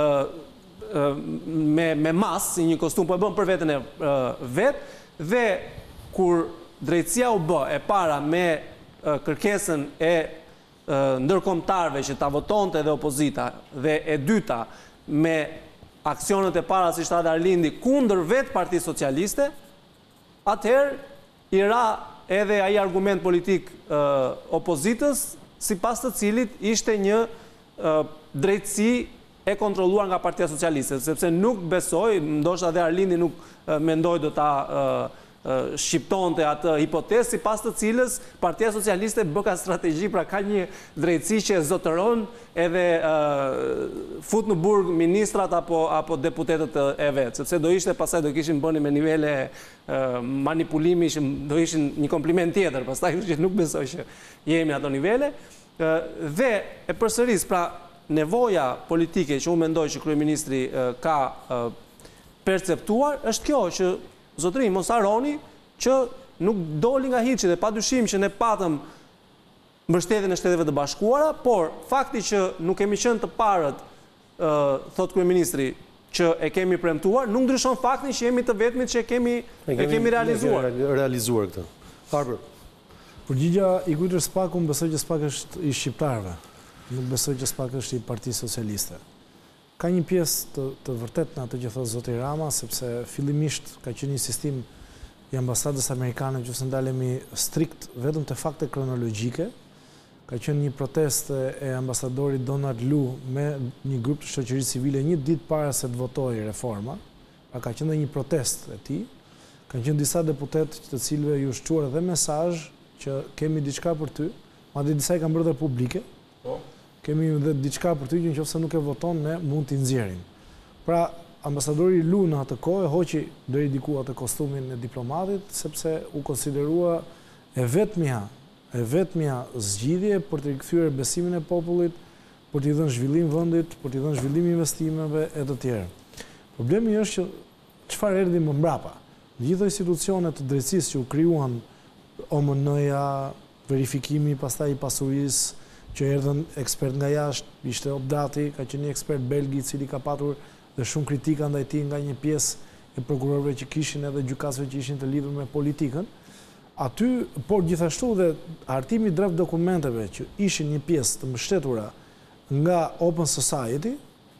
me me mas, si një kostum, po e bën për veten e vet, dhe kur drejtësia u bë e para me kërkesën e ndërkombëtarëve që ta votonte dhe opozita, dhe e dyta me aksionet e para si shtatë Arlindi kundër vetë Partisë Socialiste, atëherë i ra edhe ai argument politik opozitës, sipas të cilit ishte një drejtësi e kontrolluar nga Partia Socialiste, sepse nuk besoj, ndoshta dhe Arlindi nuk mendoj do ta shqiptonte atë hipotezë sipas të cilës Partia Socialiste bë ka strategji, pra ka një drejtësi që zotëron edhe fut në burg ministrat apo apo deputetët e vet, sepse do ishte pastaj do kishin bënë me nivele manipulimi, do ishin një kompliment tjetër, pastaj që nuk besoj që jemi ato nivele. Dhe e përsëris, pra nevoja politike që unë mendoj që kryeministri ka perceptuar është kjo, që zotëri, mos harroni që nuk doli nga hiçi, dhe padyshim që ne patëm mbështetjen e Shteteve të Bashkuara, por fakti që nuk kemi qenë të parët, thot kryeministri, që e kemi premtuar, nuk ndryshon faktin që jemi të vetmit që e kemi e kemi realizuar. Realizuar këtë. Harper. Përgjigja i kujtër SPAK, unë besoj që SPAK është i shqiptarëve, nuk besoj që SPAK është i Partisë Socialiste. Ka një pjesë të, të vërtet në atë që thotë zoti Rama, sepse fillimisht ka qenë një sistem i ambasadës amerikane, që se ndalemi strikt vetëm të fakte kronologjike. Ka qenë një protestë e ambasadorit Donald Lu me një grup të shoqërisë civile një ditë para se të votojë reforma. Pra ka qenë dhe një protestë e tij. Kanë qenë disa deputetë të cilëve ju shquar edhe mesazh që kemi diçka për ty, madje disa i kanë bërë dhe publike. Po. Kemi dhe diçka për ty që nëse nuk e voton, ne mund t'i nxjerrim. Pra, ambasadori Lu në atë kohë hoqi deri diku atë kostumin e diplomatit, sepse u konsiderua e vetmja, e vetmja zgjidhje për të rikthyer besimin e popullit, për t'i dhënë zhvillim vendit, për t'i dhënë zhvillim investimeve e të tjerë. Problemi është që çfarë erdhi më mbrapa. Gjithë institucionet të drejtësisë që u krijuan, O M N-ja, verifikimi pastaj i pasurisë, që erdhën ekspert nga jashtë, ishte Obdati, ka qenë një ekspert belg i cili ka patur dhe shumë kritika ndaj tij nga një pjesë e prokurorëve që kishin edhe gjykatësve që ishin të lidhur me politikën. Aty, por gjithashtu dhe hartimi drejt dokumenteve që ishin një pjesë të mbështetura nga Open Society,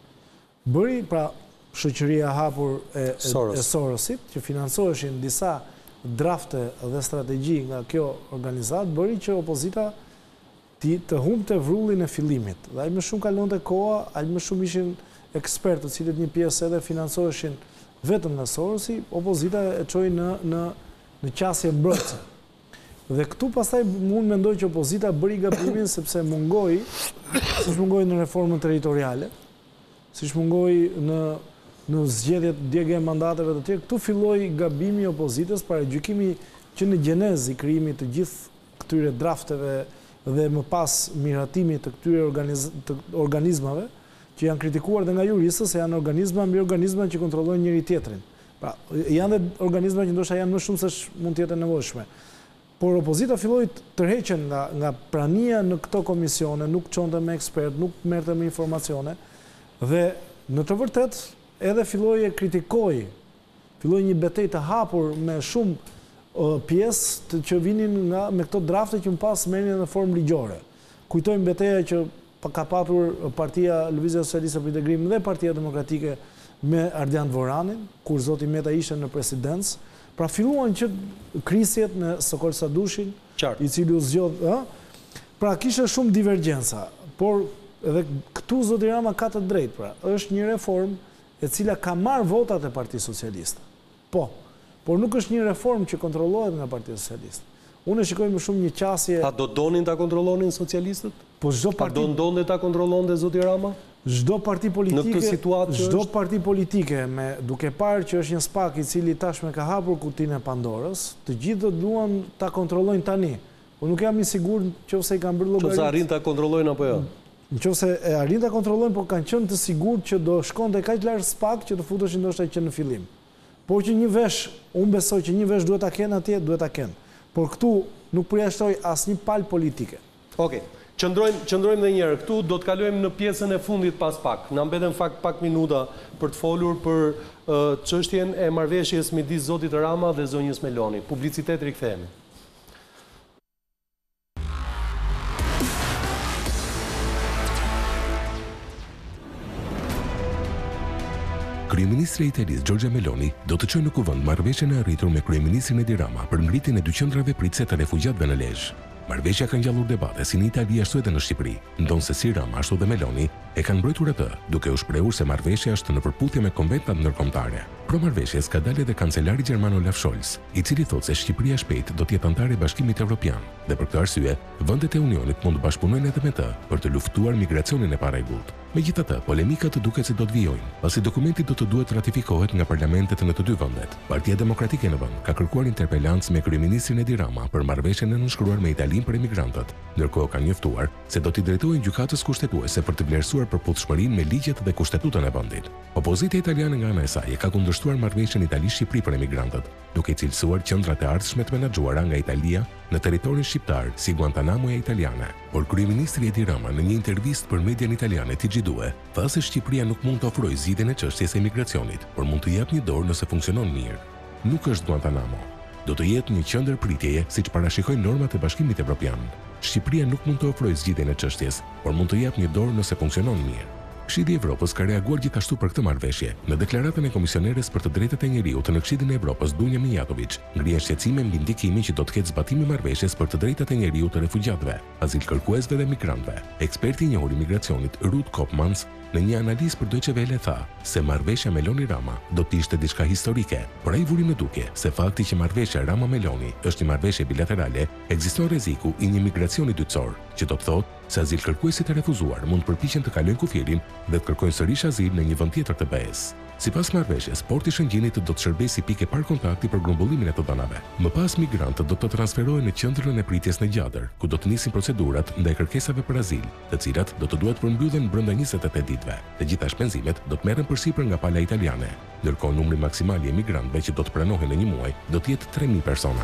bëri, pra shoqëria e hapur e, Soros. e Sorosit, që financoheshin disa drafte dhe strategji nga kjo organizatë, bëri që opozita ti të humbte vrullin e fillimit. Dhe aq më shumë kalonte koha, aq më shumë ishin ekspertë, të cilët një pjesë edhe financoheshin vetëm nga Sorosi, opozita e çoi në në në qasje mbrojtëse. Dhe këtu pastaj mund mendoj që opozita bëri gabimin sepse mungoi, siç mungoi në reformën territoriale, siç mungoi në në zgjedhjet djegje e mandateve të tjera, këtu filloi gabimi i opozitës, paragjykimi që në gjenezë i krijimit të gjithë këtyre drafteve dhe më pas miratimit të këtyre organiz të organizmave, që janë kritikuar dhe nga juristët se janë organizma mbi organizma që kontrollojnë njëri tjetrin. Pra, janë dhe organizma që ndoshta janë më shumë se mund të jetë e nevojshme. Por opozita filloi të tërheqen nga nga prania në këto komisione, nuk çonte me ekspert, nuk merrte me informacione dhe në të vërtetë edhe filloi e kritikoi, filloi një betejë të hapur me shumë uh, pjesë të, që vinin nga me këto drafte që më pas merrnin në formë ligjore. Kujtojmë betejën që ka patur Partia Lëvizja Socialiste për Integrim dhe Partia Demokratike me Ardian Voranin, kur zoti Meta ishte në presidencë. Pra filluan që krisjet me Sokol Sadushin, i cili u zgjodh, ë? Pra kishte shumë divergjenca, por edhe këtu zoti Rama ka të drejtë, pra, është një reformë e cila ka marrë votat e Partisë Socialiste. Po, por nuk është një reformë që kontrollohet nga Partia Socialiste. Unë e shikoj më shumë një qasje... A do donin ta kontrollonin socialistët? Po çdo parti... A do ndonte ta kontrollonte zoti Rama? Çdo parti politike, në këtë situatë që çdo është? parti politike me duke parë që është një SPAK i cili tashmë ka hapur kutinë e Pandorës, të gjithë do duan ta kontrollojnë tani. Unë nuk jam i sigur që ose i kanë bërë llogaritë. Që arrin ta kontrollojnë apo jo? Në që ose e arrin ta kontrollojnë, por kanë qenë të sigurt që do shkonte kaq larg spak që të futeshin ndoshta që në fillim. Por që një vesh, unë besoj që një vesh duhet ta kenë atje, duhet ta kenë. Por këtu nuk përjashtoj asnjë palë politike. Okej. Qëndrojmë, qëndrojmë dhe njerë, këtu do të kalojmë në pjesën e fundit pas pak. Na mbeten fakt pak minuta për të folur për uh, çështjen e marrëveshjes midis zotit Rama dhe zonjës Meloni. Publicitet rikthehemi. Kryeministri i Italisë Giorgia Meloni do të çojë në kuvend marrëveshjen e arritur me kryeministrin Edi Rama për ngritjen e dy qendrave pritëse të refugjatëve në Lezhë. Marrëveshja ka ngjallur debate si në Itali ashtu edhe në Shqipëri, ndonse si Rama ashtu dhe Meloni e kanë mbrojtur atë, duke u shprehur se marrëveshja është në përputhje me konventat ndërkombëtare. Pro marrëveshjes ka dalë edhe kancelari gjerman Olaf Scholz, i cili thotë se Shqipëria shpejt do të jetë antare e Bashkimit Evropian dhe për këtë arsye, vendet e Unionit mund të bashkëpunojnë edhe me të për të luftuar migracionin e parajgullt. Megjithatë, polemikat duket se do të vijojnë, pasi dokumenti do të duhet ratifikohet nga parlamentet në të dy vendet. Partia Demokratike në vend ka kërkuar interpelancë me kryeministrin Edi Rama për marrëveshjen e nënshkruar me Italinë për emigrantët, ndërkohë ka njoftuar se do t'i drejtojnë gjykatës kushtetuese për të vlerësuar përputhshmërinë me ligjet dhe kushtetutën e vendit. Opozita italiane nga ana e saj ka kundërshtuar marrëveshjen Itali-Shqipëri për emigrantët, duke cilësuar qendrat e ardhshme të menaxhuara nga Italia në territorin shqiptar si Guantanamoja italiane. Por kryeministri Edi Rama në një intervistë për median italiane T G due tha se Shqipëria nuk mund të ofrojë zgjidhjen e çështjes së emigracionit, por mund të japë një dorë nëse funksionon mirë. Nuk është Guantanamo. Do të jetë një qendër pritjeje siç parashikojnë normat e Bashkimit Evropian. Shqipëria nuk mund të ofrojë zgjidhjen e çështjes, por mund të japë një dorë nëse funksionon mirë. Këshilli i Evropës ka reaguar gjithashtu për këtë marrëveshje. Në deklaratën e Komisioneres për të Drejtat e Njeriut në Këshillin e Evropës, Dunja Mijatović ngrihen shqetësime mbi ndikimin që do të ketë zbatimi i marrëveshjes për të drejtat e njeriut të refugjatëve, azilkërkuesve dhe migrantëve. Eksperti i njohur i migracionit Ruth Koopmans në një analizë për Deutsche Welle tha se marrëveshja Meloni-Rama do të ishte diçka historike, por ai vuri në dukje se fakti që marrëveshja Rama-Meloni është një marrëveshje bilaterale, ekziston rreziku i një migracioni dytësor, që do të thotë se azilkërkuesit e refuzuar mund të përpiqen të kalojnë kufirin dhe të kërkojnë sërish azil në një vend tjetër të B E S. Sipas marrëveshjes, porti i Schengenit do të shërbejë si pikë par kontakti për grumbullimin e të dhënave. Më pas migrantët do të transferohen në qendrën e pritjes në Gjatër, ku do të nisin procedurat ndaj kërkesave për azil, të cilat do të duhet përmbyllen brenda njëzet e tetë ditëve. Të gjitha shpenzimet do të merren përsipër nga pala italiane, ndërkohë numri maksimal i emigrantëve që do të pranohen në një muaj do të jetë tre mijë persona.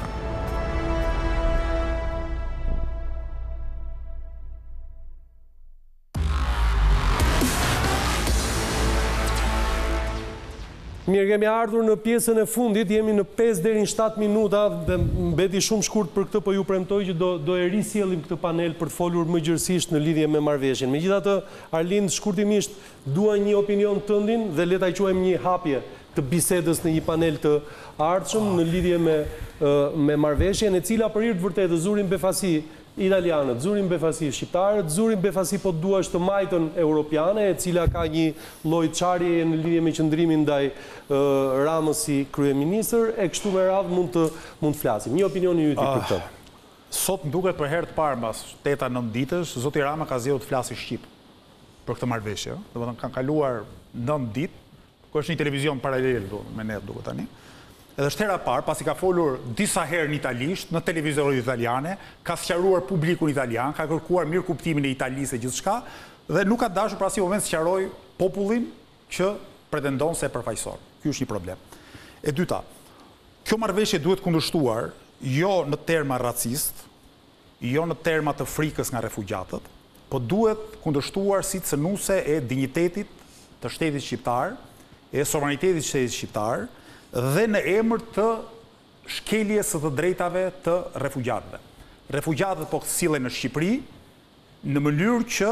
Mirë, kemi ardhur në pjesën e fundit, jemi në pesë deri në shtatë minuta dhe mbeti shumë shkurt për këtë, po ju premtoj që do, do e risjellim këtë panel për të folur më gjërësisht në lidhje me marrëveshjen. Megjithatë, Arlind, shkurtimisht dua një opinion tëndin dhe le ta quajmë një hapje të bisedës në një panel të ardhshëm në lidhje me, me marrëveshjen, e cila për hir të vërtetë zurin befasi italianët, zurin befasi shqiptarët, zurin befasi po duash të majtën europiane, e cila ka një lloj çarjeje në lidhje me qëndrimin ndaj uh, Ramës si kryeministër, e kështu me radhë mund të mund të flasim. Një opinioni yti për këtë. Sot më duket për herë të parë mbas teta nëntë ditësh, zoti Rama ka zgjedhur të flasë shqip për këtë marrëveshje. Domethënë kanë kaluar nëntë ditë, ku është një televizion paralel me ne duket tani. Edhe është hera parë, pasi ka folur disa herë në italisht, në televizorit italiane, ka sqaruar publikun italian, ka kërkuar mirë kuptimin e Italisë e gjithçka, dhe nuk ka dashur për asnjë moment sqaroj popullin që pretendon se e përfaqëson. Ky është një problem. E dyta, kjo marrëveshje duhet kundërshtuar jo në terma racist, jo në terma të frikës nga refugjatët, po duhet kundërshtuar si cënuese e dinjitetit të shtetit shqiptar, e sovranitetit të shtetit shqiptar, dhe në emër të shkeljes së të drejtave të refugjatëve. Refugjatët po sillen në Shqipëri në mënyrë që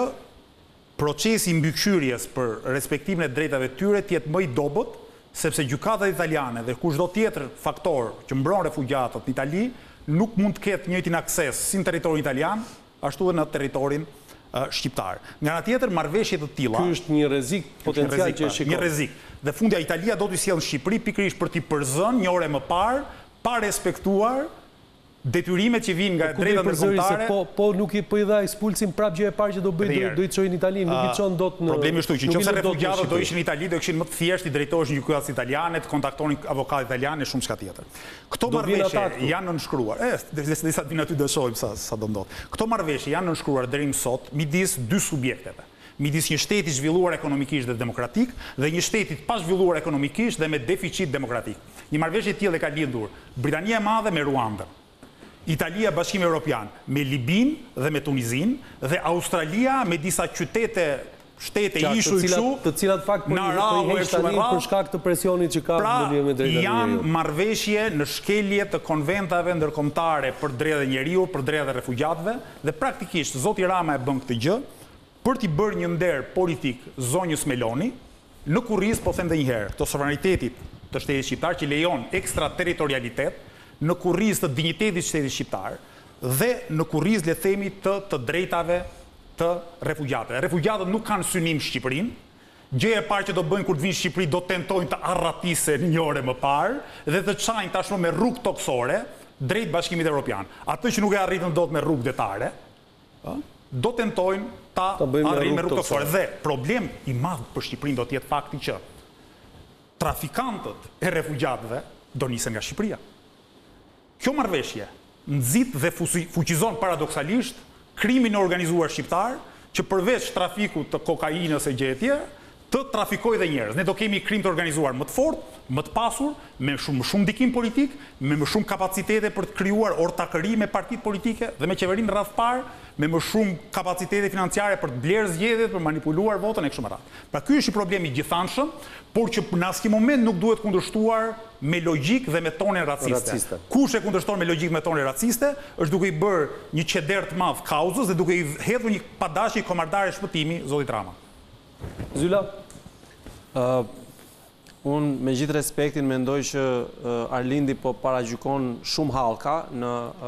procesi mbikëqyrjes për respektimin e drejtave të tyre të jetë më i dobët, sepse gjykatat italiane dhe kushdo tjetër faktor që mbron refugjatët në Itali nuk mund të ketë njëjtin akses si në territorin italian, ashtu edhe në territorin uh, shqiptar. Nga ana tjetër, marrëveshje të tilla. Ky është një rrezik potencial që e shikon. Një rrezik. Dhe fundja Italia do t'i sjellë në Shqipëri pikërisht për t'i përzënë një orë më parë, pa respektuar detyrimet që vinë nga drejta ndërkombëtare. Po po nuk i po i dha ekspulsin prapë gjë e parë që do bëj do i çojë në Itali, nuk i çon dot në. Problemi është që nëse refugjatët do ishin në Itali, do kishin më të thjeshtë i drejtohesh një gjykatës italiane, të kontaktonin avokat italian e shumë çka tjetër. Këto marrëveshje janë nënshkruar. E, disa ditë aty do shohim sa sa do ndodh. Këto marrëveshje janë nënshkruar deri më sot midis dy subjekteve. Midis një shteti zhvilluar ekonomikisht dhe demokratik dhe një shteti pa zhvilluar ekonomikisht dhe me deficit demokratik. Një marrëveshje e tillë ka lindur Britania e Madhe me Ruandën, Italia Bashkimi Evropian me Libin dhe me Tunizin dhe Australia me disa qytete shtete ishu i kështu, të cilat fakt po i heq tani për shkak të presionit që ka në lidhje me drejtat e njeriut. Janë marrëveshje në shkelje të konventave ndërkombëtare për drejtat e njeriut, për drejtat e refugjatëve dhe praktikisht zoti Rama e bën këtë gjë për t'i bërë një nder politik zonjës Meloni, në kurriz po them edhe një herë, të sovranitetit të shtetit shqiptar që lejon ekstraterritorialitet, në kurriz të dinjitetit shtetit shqiptar dhe në kurriz le themi të të drejtave të refugjatëve. Refugjatët nuk kanë synim Shqipërinë. Gjëja e parë që do bëjnë kur të vinë në Shqipëri do tentojnë të arratisen një orë më parë dhe të çajnë tashmë me rrugë toksore drejt Bashkimit Evropian. Atë që nuk e arritën dot me rrugë detare, do tentojnë ta arrijnë me rrugë toksore. Dhe problem i madh për Shqipërinë do të jetë fakti që trafikantët e refugjatëve do nisen nga Shqipëria. Kjo marrëveshje nxit dhe fuqizon paradoksalisht krimin e organizuar shqiptar që përveç trafikut të kokainës e gjëra të tjera, të trafikojë dhe njerëz. Ne do kemi krim të organizuar më të fortë, më të pasur, me shumë shumë ndikim politik, me më shumë kapacitete për të krijuar ortakëri me partitë politike dhe me qeverinë rreth parë, me më shumë kapacitete financiare për të blerë zgjedhjet, për manipuluar votën e kështu me radhë. Pra ky është një problem i gjithanshëm, por që në asnjë moment nuk duhet kundërshtuar me logjik dhe me tonë raciste. raciste. Kush e kundërshton me logjik me tonë raciste, është duke i bërë një qeder të madh kauzës dhe duke i hedhur një padashje komardare shpëtimi zotit Rama. Zyla, uh, unë me gjithë respektin mendoj që uh, Arlindi po paragjykon shumë hallka në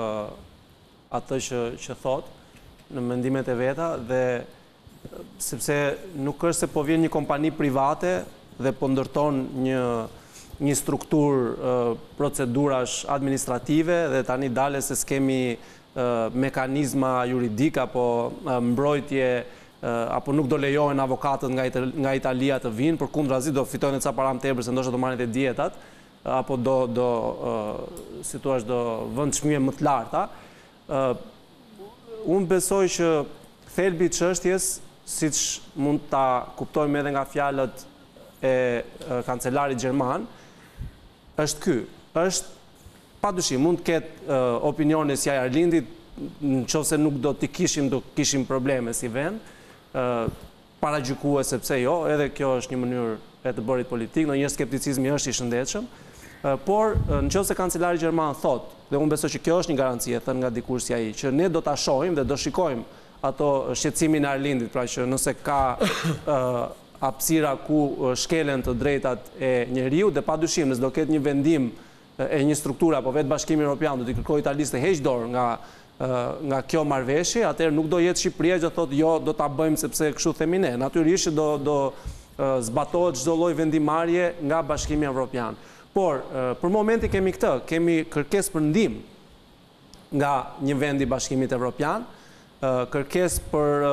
uh, atë që që thot, në mendimet e veta dhe sepse nuk është se po vjen një kompani private dhe po ndërton një një strukturë uh, procedurash administrative dhe tani dale se s'kemi uh, mekanizma juridik apo uh, mbrojtje uh, apo nuk do lejohen avokatët nga, Ita nga Italia të vinë, për kundrazi do fitojnë ca para më tepër se ndoshta do marrin te dietat uh, apo do do uh, si thua do vend çmie më të larta. Uh, unë besoj që thelbi i çështjes, siç mund ta kuptojmë edhe nga fjalët e uh, kancelarit gjerman, është ky, është padyshim mund të ketë uh, opinione si ai Arlindit, nëse nuk do t'i kishim do kishim probleme si vend, uh, paragjykue sepse jo, edhe kjo është një mënyrë e të bërit politik, ndonjëherë skepticizmi është i shëndetshëm, uh, por uh, nëse kancelari gjerman thot, dhe unë besoj që kjo është një garanci e thënë nga dikush si ai, që ne do ta shohim dhe do shikojmë ato shqetësimin e Arlindit, pra që nëse ka uh, hapësira ku shkelen të drejtat e njeriu dhe padyshim nëse do ketë një vendim e një strukture apo vetë Bashkimi Evropian do t'i kërkojë Italisë të heqë dorë nga nga kjo marrëveshje, atëherë nuk do jetë Shqipëria që thotë jo do ta bëjmë sepse kështu themi ne. Natyrisht do do zbatohet çdo lloj vendimarrje nga Bashkimi Evropian. Por për momentin kemi këtë, kemi kërkesë për ndihmë nga një vend i Bashkimit Evropian, kërkesë për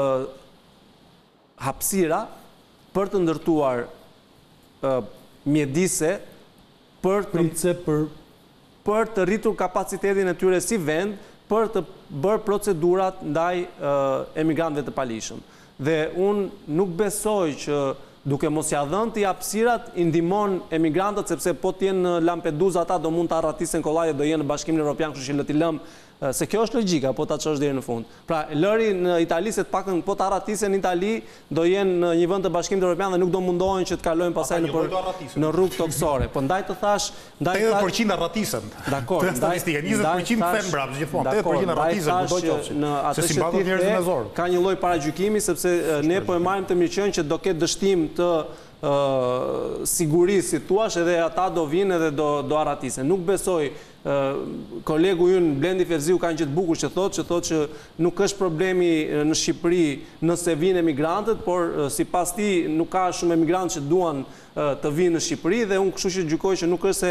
hapësira për të ndërtuar uh, mjedise për të, për... për të rritur kapacitetin e tyre si vend për të bërë procedurat ndaj uh, emigrantëve të palishëm. Dhe unë nuk besoj që duke mos ia dhënë të hapësirat i ndihmon emigrantët, sepse po të jenë në Lampedusa ata do mund të arratisen kollaj dhe do jenë në Bashkimin Evropian, kështu që le t'i lëmë se kjo është logjika, po ta çosh deri në fund. Pra, lëri në Itali se të pakën po ta arratisen në Itali, do jenë në një vend të Bashkimit Evropian dhe nuk do mundohen që të kalojnë pasaj në për, në rrugë toksore. Po ndaj të thash, ndaj të thash tetëdhjetë përqind arratisen. Dakor, ndaj njëzet përqind them brap gjithmonë. tetëdhjetë përqind arratisen, kudo qofshin. Në atë që ka një lloj paragjykimi sepse ne po e marrim të mirëqenë që do ketë dështim të Uh, sigurisë, si thuash, edhe ata do vinë edhe do, do arratisen. Nuk besoj, uh, kolegu ynë Blendi Ferziu ka një gjithë bukur që thotë, që thotë që nuk është problemi në Shqipëri nëse vinë emigrantët, por uh, si pas ti nuk ka shumë emigrantë që duan uh, të vinë në Shqipëri dhe unë kështu që gjykoj që nuk është se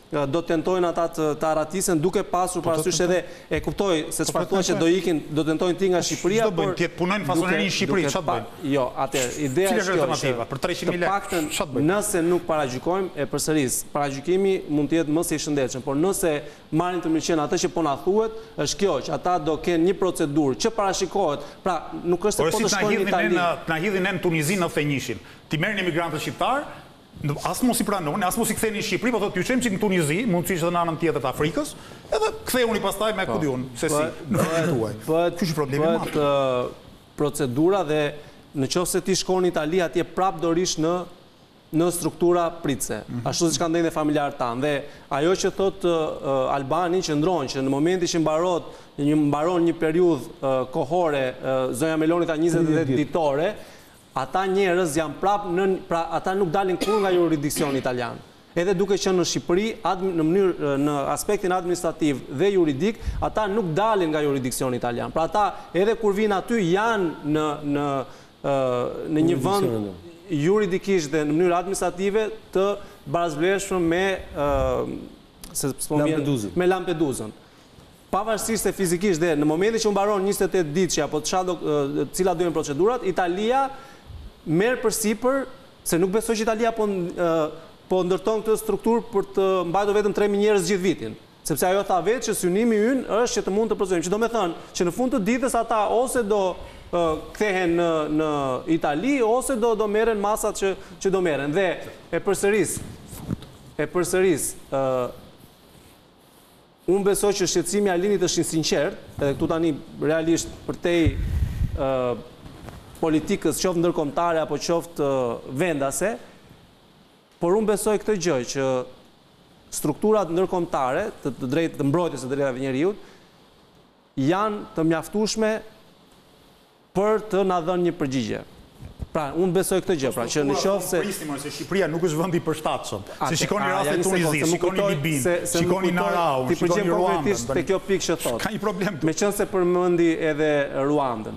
do tentojnë ata të, të arratisen duke pasur parasysh edhe e kuptoj se çfarë thua që do ikin, do tentojnë ti nga Shqipëria, por të punojnë fasoneri në Shqipëri, çfarë bëjnë? Jo, atëherë ideja është kjo që për treqind mijë lekë, çfarë bëjnë? Nëse nuk paragjykojmë, e përsëris, paragjykimi mund të jetë më së shëndetshëm, por nëse marrin të mirëqen atë që po na thuhet, është kjo që ata do kenë një procedurë që parashikohet, pra nuk është se po të shkojnë në Itali. Na hidhin në Tunizi në njëntëdhjetë. Ti merrni emigrantët shqiptar, as mos i pranoni, as mos i ktheni në Shqipëri, po thotë ju çem çik në Tunizi, mundësisht edhe në anën tjetër të Afrikës, edhe ktheuni pastaj me ku diun se si në vendin tuaj. Ky është problemi më madh. Procedura dhe në qoftë se ti shkon në Itali, atje prap do rish në në struktura pritse. Ashtu siç ka ndënë familjarët tanë. Dhe ajo që thot Albani qëndron që në momentin që mbaron një mbaron një periudhë kohore, zonja Meloni tha njëzet e dhjetë ditore, ata njerëz janë prap në, pra ata nuk dalin kur nga jurisdiksioni italian. Edhe duke qenë në Shqipëri, në mënyrë në aspektin administrativ dhe juridik, ata nuk dalin nga jurisdiksioni italian. Pra ata edhe kur vinë aty janë në në në një vend juridikisht dhe në mënyrë administrative të barazvlerëshme me se Lampedusën. Me Lampedusën. Pavarësisht se fizikisht dhe në momentin që mbaron njëzet e tetë ditë apo të cilat do jenë procedurat, Italia merr përsipër, se nuk besoj që Italia po po ndërton këtë strukturë për të mbajtur vetëm tre mijë njerëz gjithë vitin. Sepse ajo tha vetë që synimi ynë është që të mund të procedojmë. Që do me thënë që në fund të ditës ata ose do kthehen në në Itali ose do do merren masat që që do merren. Dhe e përsëris, e përsëris, ë unë besoj që shqetësimi i Alinit është i sinqert, edhe këtu tani realisht përtej ë politikës qoftë ndërkombëtare apo qoftë vendase, por unë besoj këtë gjë që strukturat ndërkombëtare të, të drejtë të mbrojtjes së drejtave njerëzit janë të mjaftueshme për të na dhënë një përgjigje. Pra, unë besoj këtë gjë, pra që në qoftë se prisnim se Shqipëria nuk është vend i përshtatshëm. Se shikoni rastin e Tunizis, shikoni Libin, shikoni Narau, shikoni Ruandën. Te kjo pikë që thotë. Ka një problem. Meqense përmendi edhe Ruandën.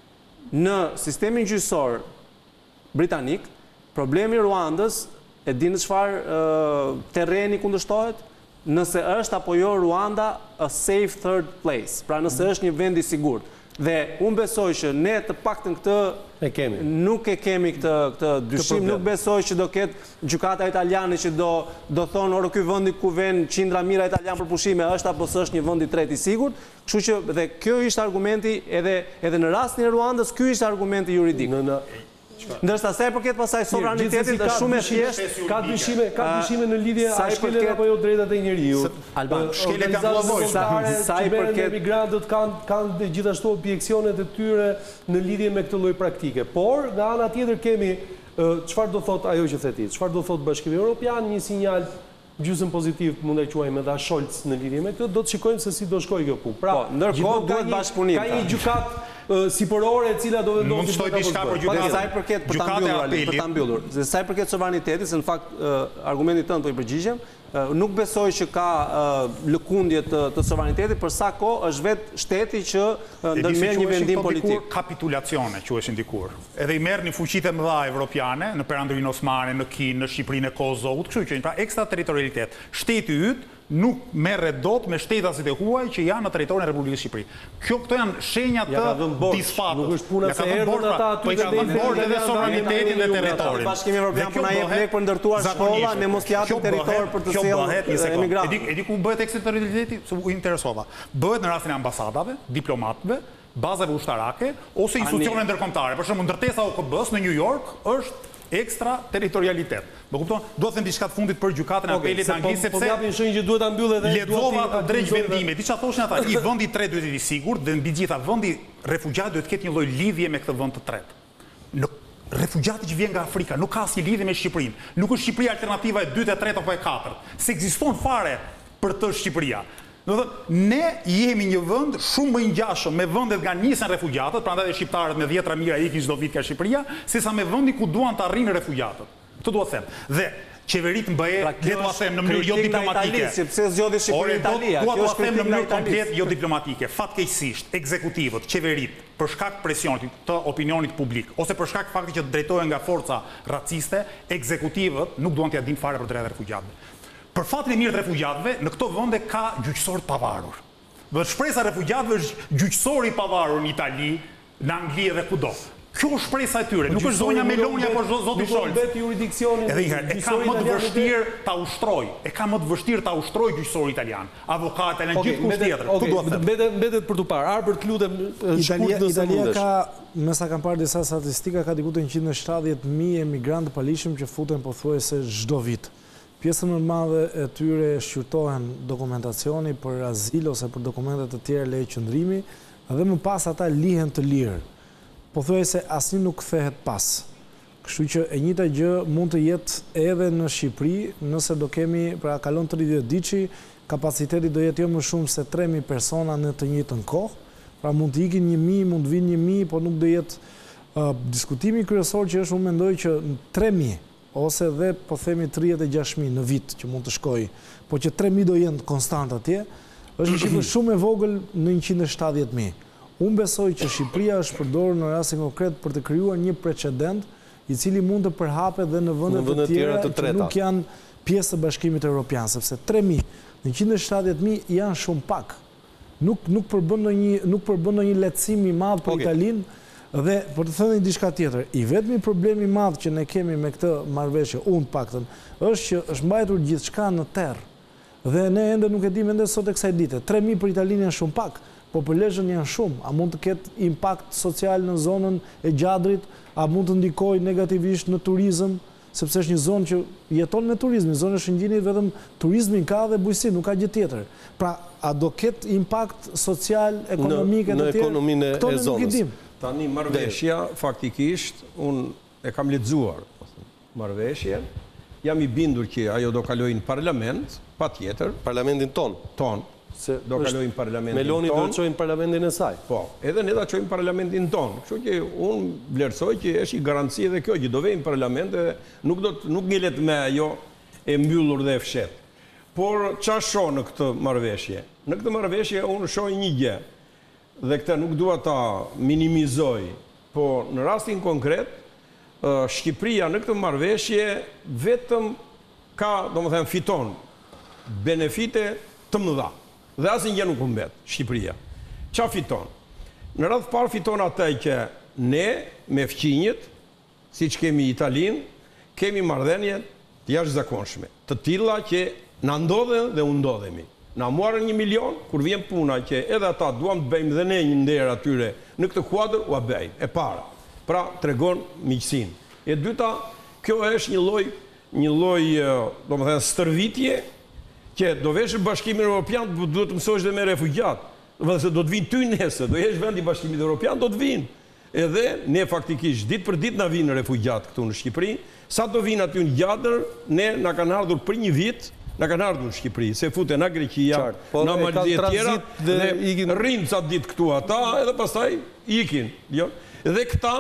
Në sistemin gjyqësor britanik, problemi i Ruandës e dinë çfarë terreni kundërshtohet? Nëse është apo jo Ruanda a safe third place, pra nëse është një vend i sigurt. Dhe unë besoj që ne të paktën këtë e kemi. Nuk e kemi këtë këtë dyshim, nuk besoj që do ketë gjykata italiane që do do thonë ora ky vendi ku vjen qindra mijëra italian për pushime është apo s'është një vend i tretë i sigurt. Kështu që dhe kjo ishte argumenti edhe edhe në rastin e Ruandës, ky ishte argumenti juridik. Në në Ndërsa sa i përket pasaj sovranitetit është shumë e thjeshtë. Ka dyshime, ka dyshime në lidhje a shkelet apo jo drejtat e njeriut. Alban, shkelet kanë vllazoj. Sa i përket migrantët kanë kanë gjithashtu objeksionet e tyre në lidhje me këtë lloj praktike. Por nga ana tjetër kemi çfarë do thot ajo që theti, çfarë do thot Bashkimi Evropian, një sinjal gjysmë pozitiv mund ta quajmë edhe Scholz në lidhje me këtë, do të shikojmë se si do shkojë kjo punë. Pra, ndërkohë duhet bashkëpunim. Ka një gjykatë sipërore e cila do vendosi mund të shtoj diçka për gjykatë. Sa i përket për ta mbyllur, për ta mbyllur. Se sa i përket sovranitetit, se në fakt argumenti tënd po i përgjigjem, nuk besoj që ka lëkundje të, të sovranitetit, për sa kohë është vetë shteti që ndërmerr një vendim politik. Kapitulacione quheshin dikur. Edhe i merrnin fuqitë e mëdha evropiane në perandërinë osmane, në Kinë, në Shqipërinë e Kosovës, kështu që pra ekstraterritorialitet. Shteti yt nuk merret dot me shtetasit e huaj që janë në territorin e Republikës Shqipëri. Kjo këto janë shenja të disfatës. Nuk është puna se erdhën ata aty të dhënë bordë dhe sovranitetin dhe territorin. Bashkimi Evropian po na jep lek për ndërtuar shkolla, ne mos japim territor për të sjellë emigrantë. E di ku bëhet ekstraterritorialiteti, se u interesova. Bëhet në rastin e ambasadave, diplomatëve, bazave ushtarake ose institucione ndërkombëtare. Për shembull, ndërtesa O K B-s në New York është ekstraterritorialitet. Më kupton? Do të them diçka të fundit për gjykatën e apelit anglez sepse po japin shenjë që duhet ta mbyllë edhe lexova të drejt vendime. Diçka thoshin ata, i vendi i tretë duhet të jetë i sigurt dhe mbi gjitha vendi refugjat duhet të ketë një lloj lidhje me këtë vend të tretë. Në refugjati që vjen nga Afrika nuk ka asnjë lidhje me Shqipërinë. Nuk është Shqipëria alternativa e dytë, e tretë apo e katërt. Se ekziston fare për të Shqipëria. Do të thotë, ne jemi një vend shumë më i ngjashëm me vendet nga nisen refugjatët, prandaj shqiptarët me dhjetra mijëra ikin çdo vit nga Shqipëria, sesa me vendin ku duan të arrijnë refugjatët. Këtë dua të them. Dhe qeverit në B E, le t'ua them në mënyrë jo diplomatike. Sepse zgjodhi Shqipërinë Italia. Kjo është them në mënyrë komplet jo diplomatike. Fatkeqësisht, ekzekutivët, qeverit, për shkak presionit të opinionit publik ose për shkak faktit që drejtohen nga forca raciste, ekzekutivët nuk duan t'ia dinë fare për drejtat e refugjatëve. për fatin e mirë të refugjatëve, në këto vende ka gjyqësor të pavarur. Dhe shpresa e refugjatëve është gjyqësori i pavarur në Itali, në Angli dhe kudo. Kjo është shpresa e tyre, nuk është zonja Meloni apo zoti Scholz. Edhe njëherë, e ka më të vështirë ta ushtroj, e ka më të vështirë ta ushtroj gjyqësori italian, avokat italian, gjithë kusht tjetër. Këtu duhet të them. Mbetet për tu parë, Arbër, të lutem, shkurt nëse Italia ka, me sa kam parë disa statistika, ka diku të njëqind e shtatëdhjetë mijë emigrantë palishëm që futen pothuajse çdo vit. Pjesën më të madhe e tyre shqyrtohen dokumentacioni për azil ose për dokumentet të tjera leje qëndrimi, dhe më pas ata lihen të lirë. Po thuaj se asnjë nuk kthehet pas. Kështu që e njëjta gjë mund të jetë edhe në Shqipëri, nëse do kemi, pra kalon tridhjetë diçi, kapaciteti do jetë jo më shumë se tre mijë persona në të njëjtën kohë. Pra mund të ikin një mijë, mund të vinë një mijë, por nuk do jetë uh, diskutimi kryesor që është, unë mendoj që tre mijë ose dhe po themi tridhjetë e gjashtë mijë në vit që mund të shkojë, po që tre mijë do jenë konstant atje, është një shifër shumë e vogël në njëqind e shtatëdhjetë mijë. Unë besoj që Shqipëria është përdorur në rastin konkret për të krijuar një precedent i cili mund të përhapet dhe në vende të tjera që nuk janë pjesë të Bashkimit Evropian, sepse tre mijë në njëqind e shtatëdhjetë mijë janë shumë pak. Nuk nuk përbën ndonjë nuk përbën ndonjë lehtësim i madh për Italinë dhe për të thënë diçka tjetër, i vetmi problemi i madh që ne kemi me këtë marrëveshje, unë të paktën, është që është mbajtur gjithçka në terr. Dhe ne ende nuk e dimë ende sot e kësaj dite. tre mijë për Italinë janë shumë pak. Po për lezhën janë shumë, a mund të ketë impakt social në zonën e Gjadrit, a mund të ndikoj negativisht në turizëm, sepse është një zonë që jeton me turizmin, zonë e Shëngjinit vetëm turizmin ka dhe bujqësi, nuk ka gjë tjetër. Pra, a do ketë impakt social, ekonomik e të tjerë? Në ekonominë e zonës. Tani marrëveshja, faktikisht, unë e kam lexuar marrëveshje, jam i bindur që ajo do kalojë në parlament, pa tjetër. Parlamentin ton. Ton. Se do kalojnë parlamentin tonë. Meloni do të çojnë parlamentin e saj. Po, edhe ne do të çojmë parlamentin tonë. Kështu që unë vlerësoj që është një garanci edhe kjo, që do vejmë parlament dhe nuk do të nuk ngelet me ajo e mbyllur dhe e fshet. Por çfarë shoh në këtë marrëveshje? Në këtë marrëveshje unë shoh një gjë. Dhe këtë nuk dua ta minimizoj, po në rastin konkret, Shqipëria në këtë marrëveshje vetëm ka, domethënë, fiton benefite të mëdha. Dhe asnjë gjë nuk humbet Shqipëria. Çfarë fiton? Në radhë parë fiton atë që ne me fqinjët, siç kemi Italinë, kemi marrëdhënie të jashtëzakonshme, të tilla që na ndodhen dhe u ndodhemi. Na morën një milion, kur vjen puna që edhe ata duam të bëjmë dhe ne një nder atyre në këtë kuadër, u bëjmë. E para, pra tregon miqësinë. E dyta, kjo është një lloj një lloj, domethënë, stërvitje që do veshë Bashkimin Evropian, duhet të mësosh dhe me refugjat. Dhe se do të vinë ty nesër, do jesh vendi Bashkimit Evropian, do të vinë. Edhe ne faktikisht, ditë për ditë na vinë refugjat këtu në Shqipëri, sa do vinë aty në Gjadër, ne na kanë ardhur për një vit, na kanë ardhur në Shqipëri, se futen nga Greqia, nga Mali e tjera, dhe rrinë ca ditë këtu ata, edhe pastaj ikin. Dhe këta,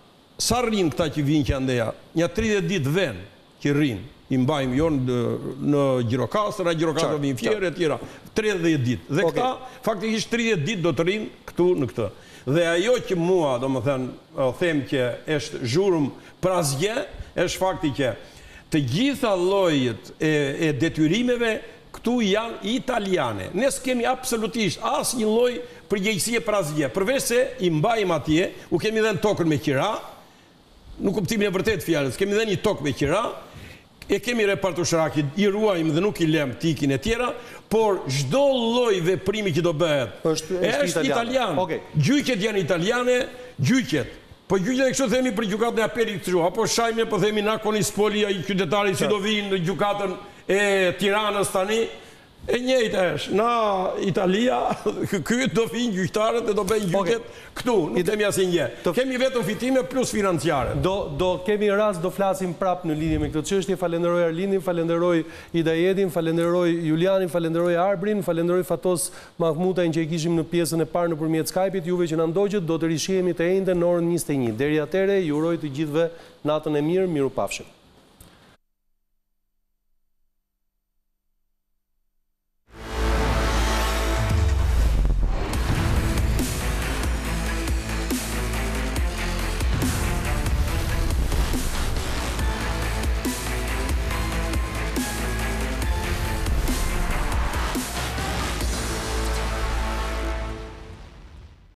sa rrinë këta që vinë që andeja? Një tridhjetë ditë ven që rrinë. I mbajmë jo në Gjirokastër, a Gjirokastër vinë fjerë e tjera, tridhjetë ditë. Dhe këta, faktikisht tridhjetë ditë do të rinë këtu në këtë. Dhe ajo që mua, do më thënë, them që është zhurmë për asgjë, është fakti që të gjitha llojet e detyrimeve këtu janë italiane. Ne s'kemi absolutisht asnjë lloj përgjegjësie për asgjë, përveç se i mbajmë atje, u kemi dhënë tokën me qira, në kuptimin e vërtet fjalës, kemi dhënë një tokë me qira, e kemi repartushrakit, i ruajmë dhe nuk i lem tikin e tjera, por çdo lloj veprimi që do bëhet është italian. Gjyqet janë italiane, gjyqet. Po gjyqet e kështu themi për gjykatën e apelit kështu, apo shajme po themi na Konispoli, ai qytetari që do vinë në gjykatën e Tiranës tani. E njëjta është, na Italia, ky do vinë gjyqtarët dhe do bëjnë gjyqet këtu, nuk kemi asnjë gjë. Kemi vetëm fitime plus financiare. Do do kemi rast do flasim prapë në lidhje me këtë çështje. Falenderoj Arlindin, falenderoj Idajetin, falenderoj Julianin, falenderoj Arbrin, falenderoj Fatos Mahmutajn që e kishim në pjesën e parë nëpërmjet Skype-it. Juve që na ndoqët, do të rishihemi të njëjtën në orën njëzet e një. Deri atëherë, ju uroj të gjithëve natën e mirë, mirupafshim.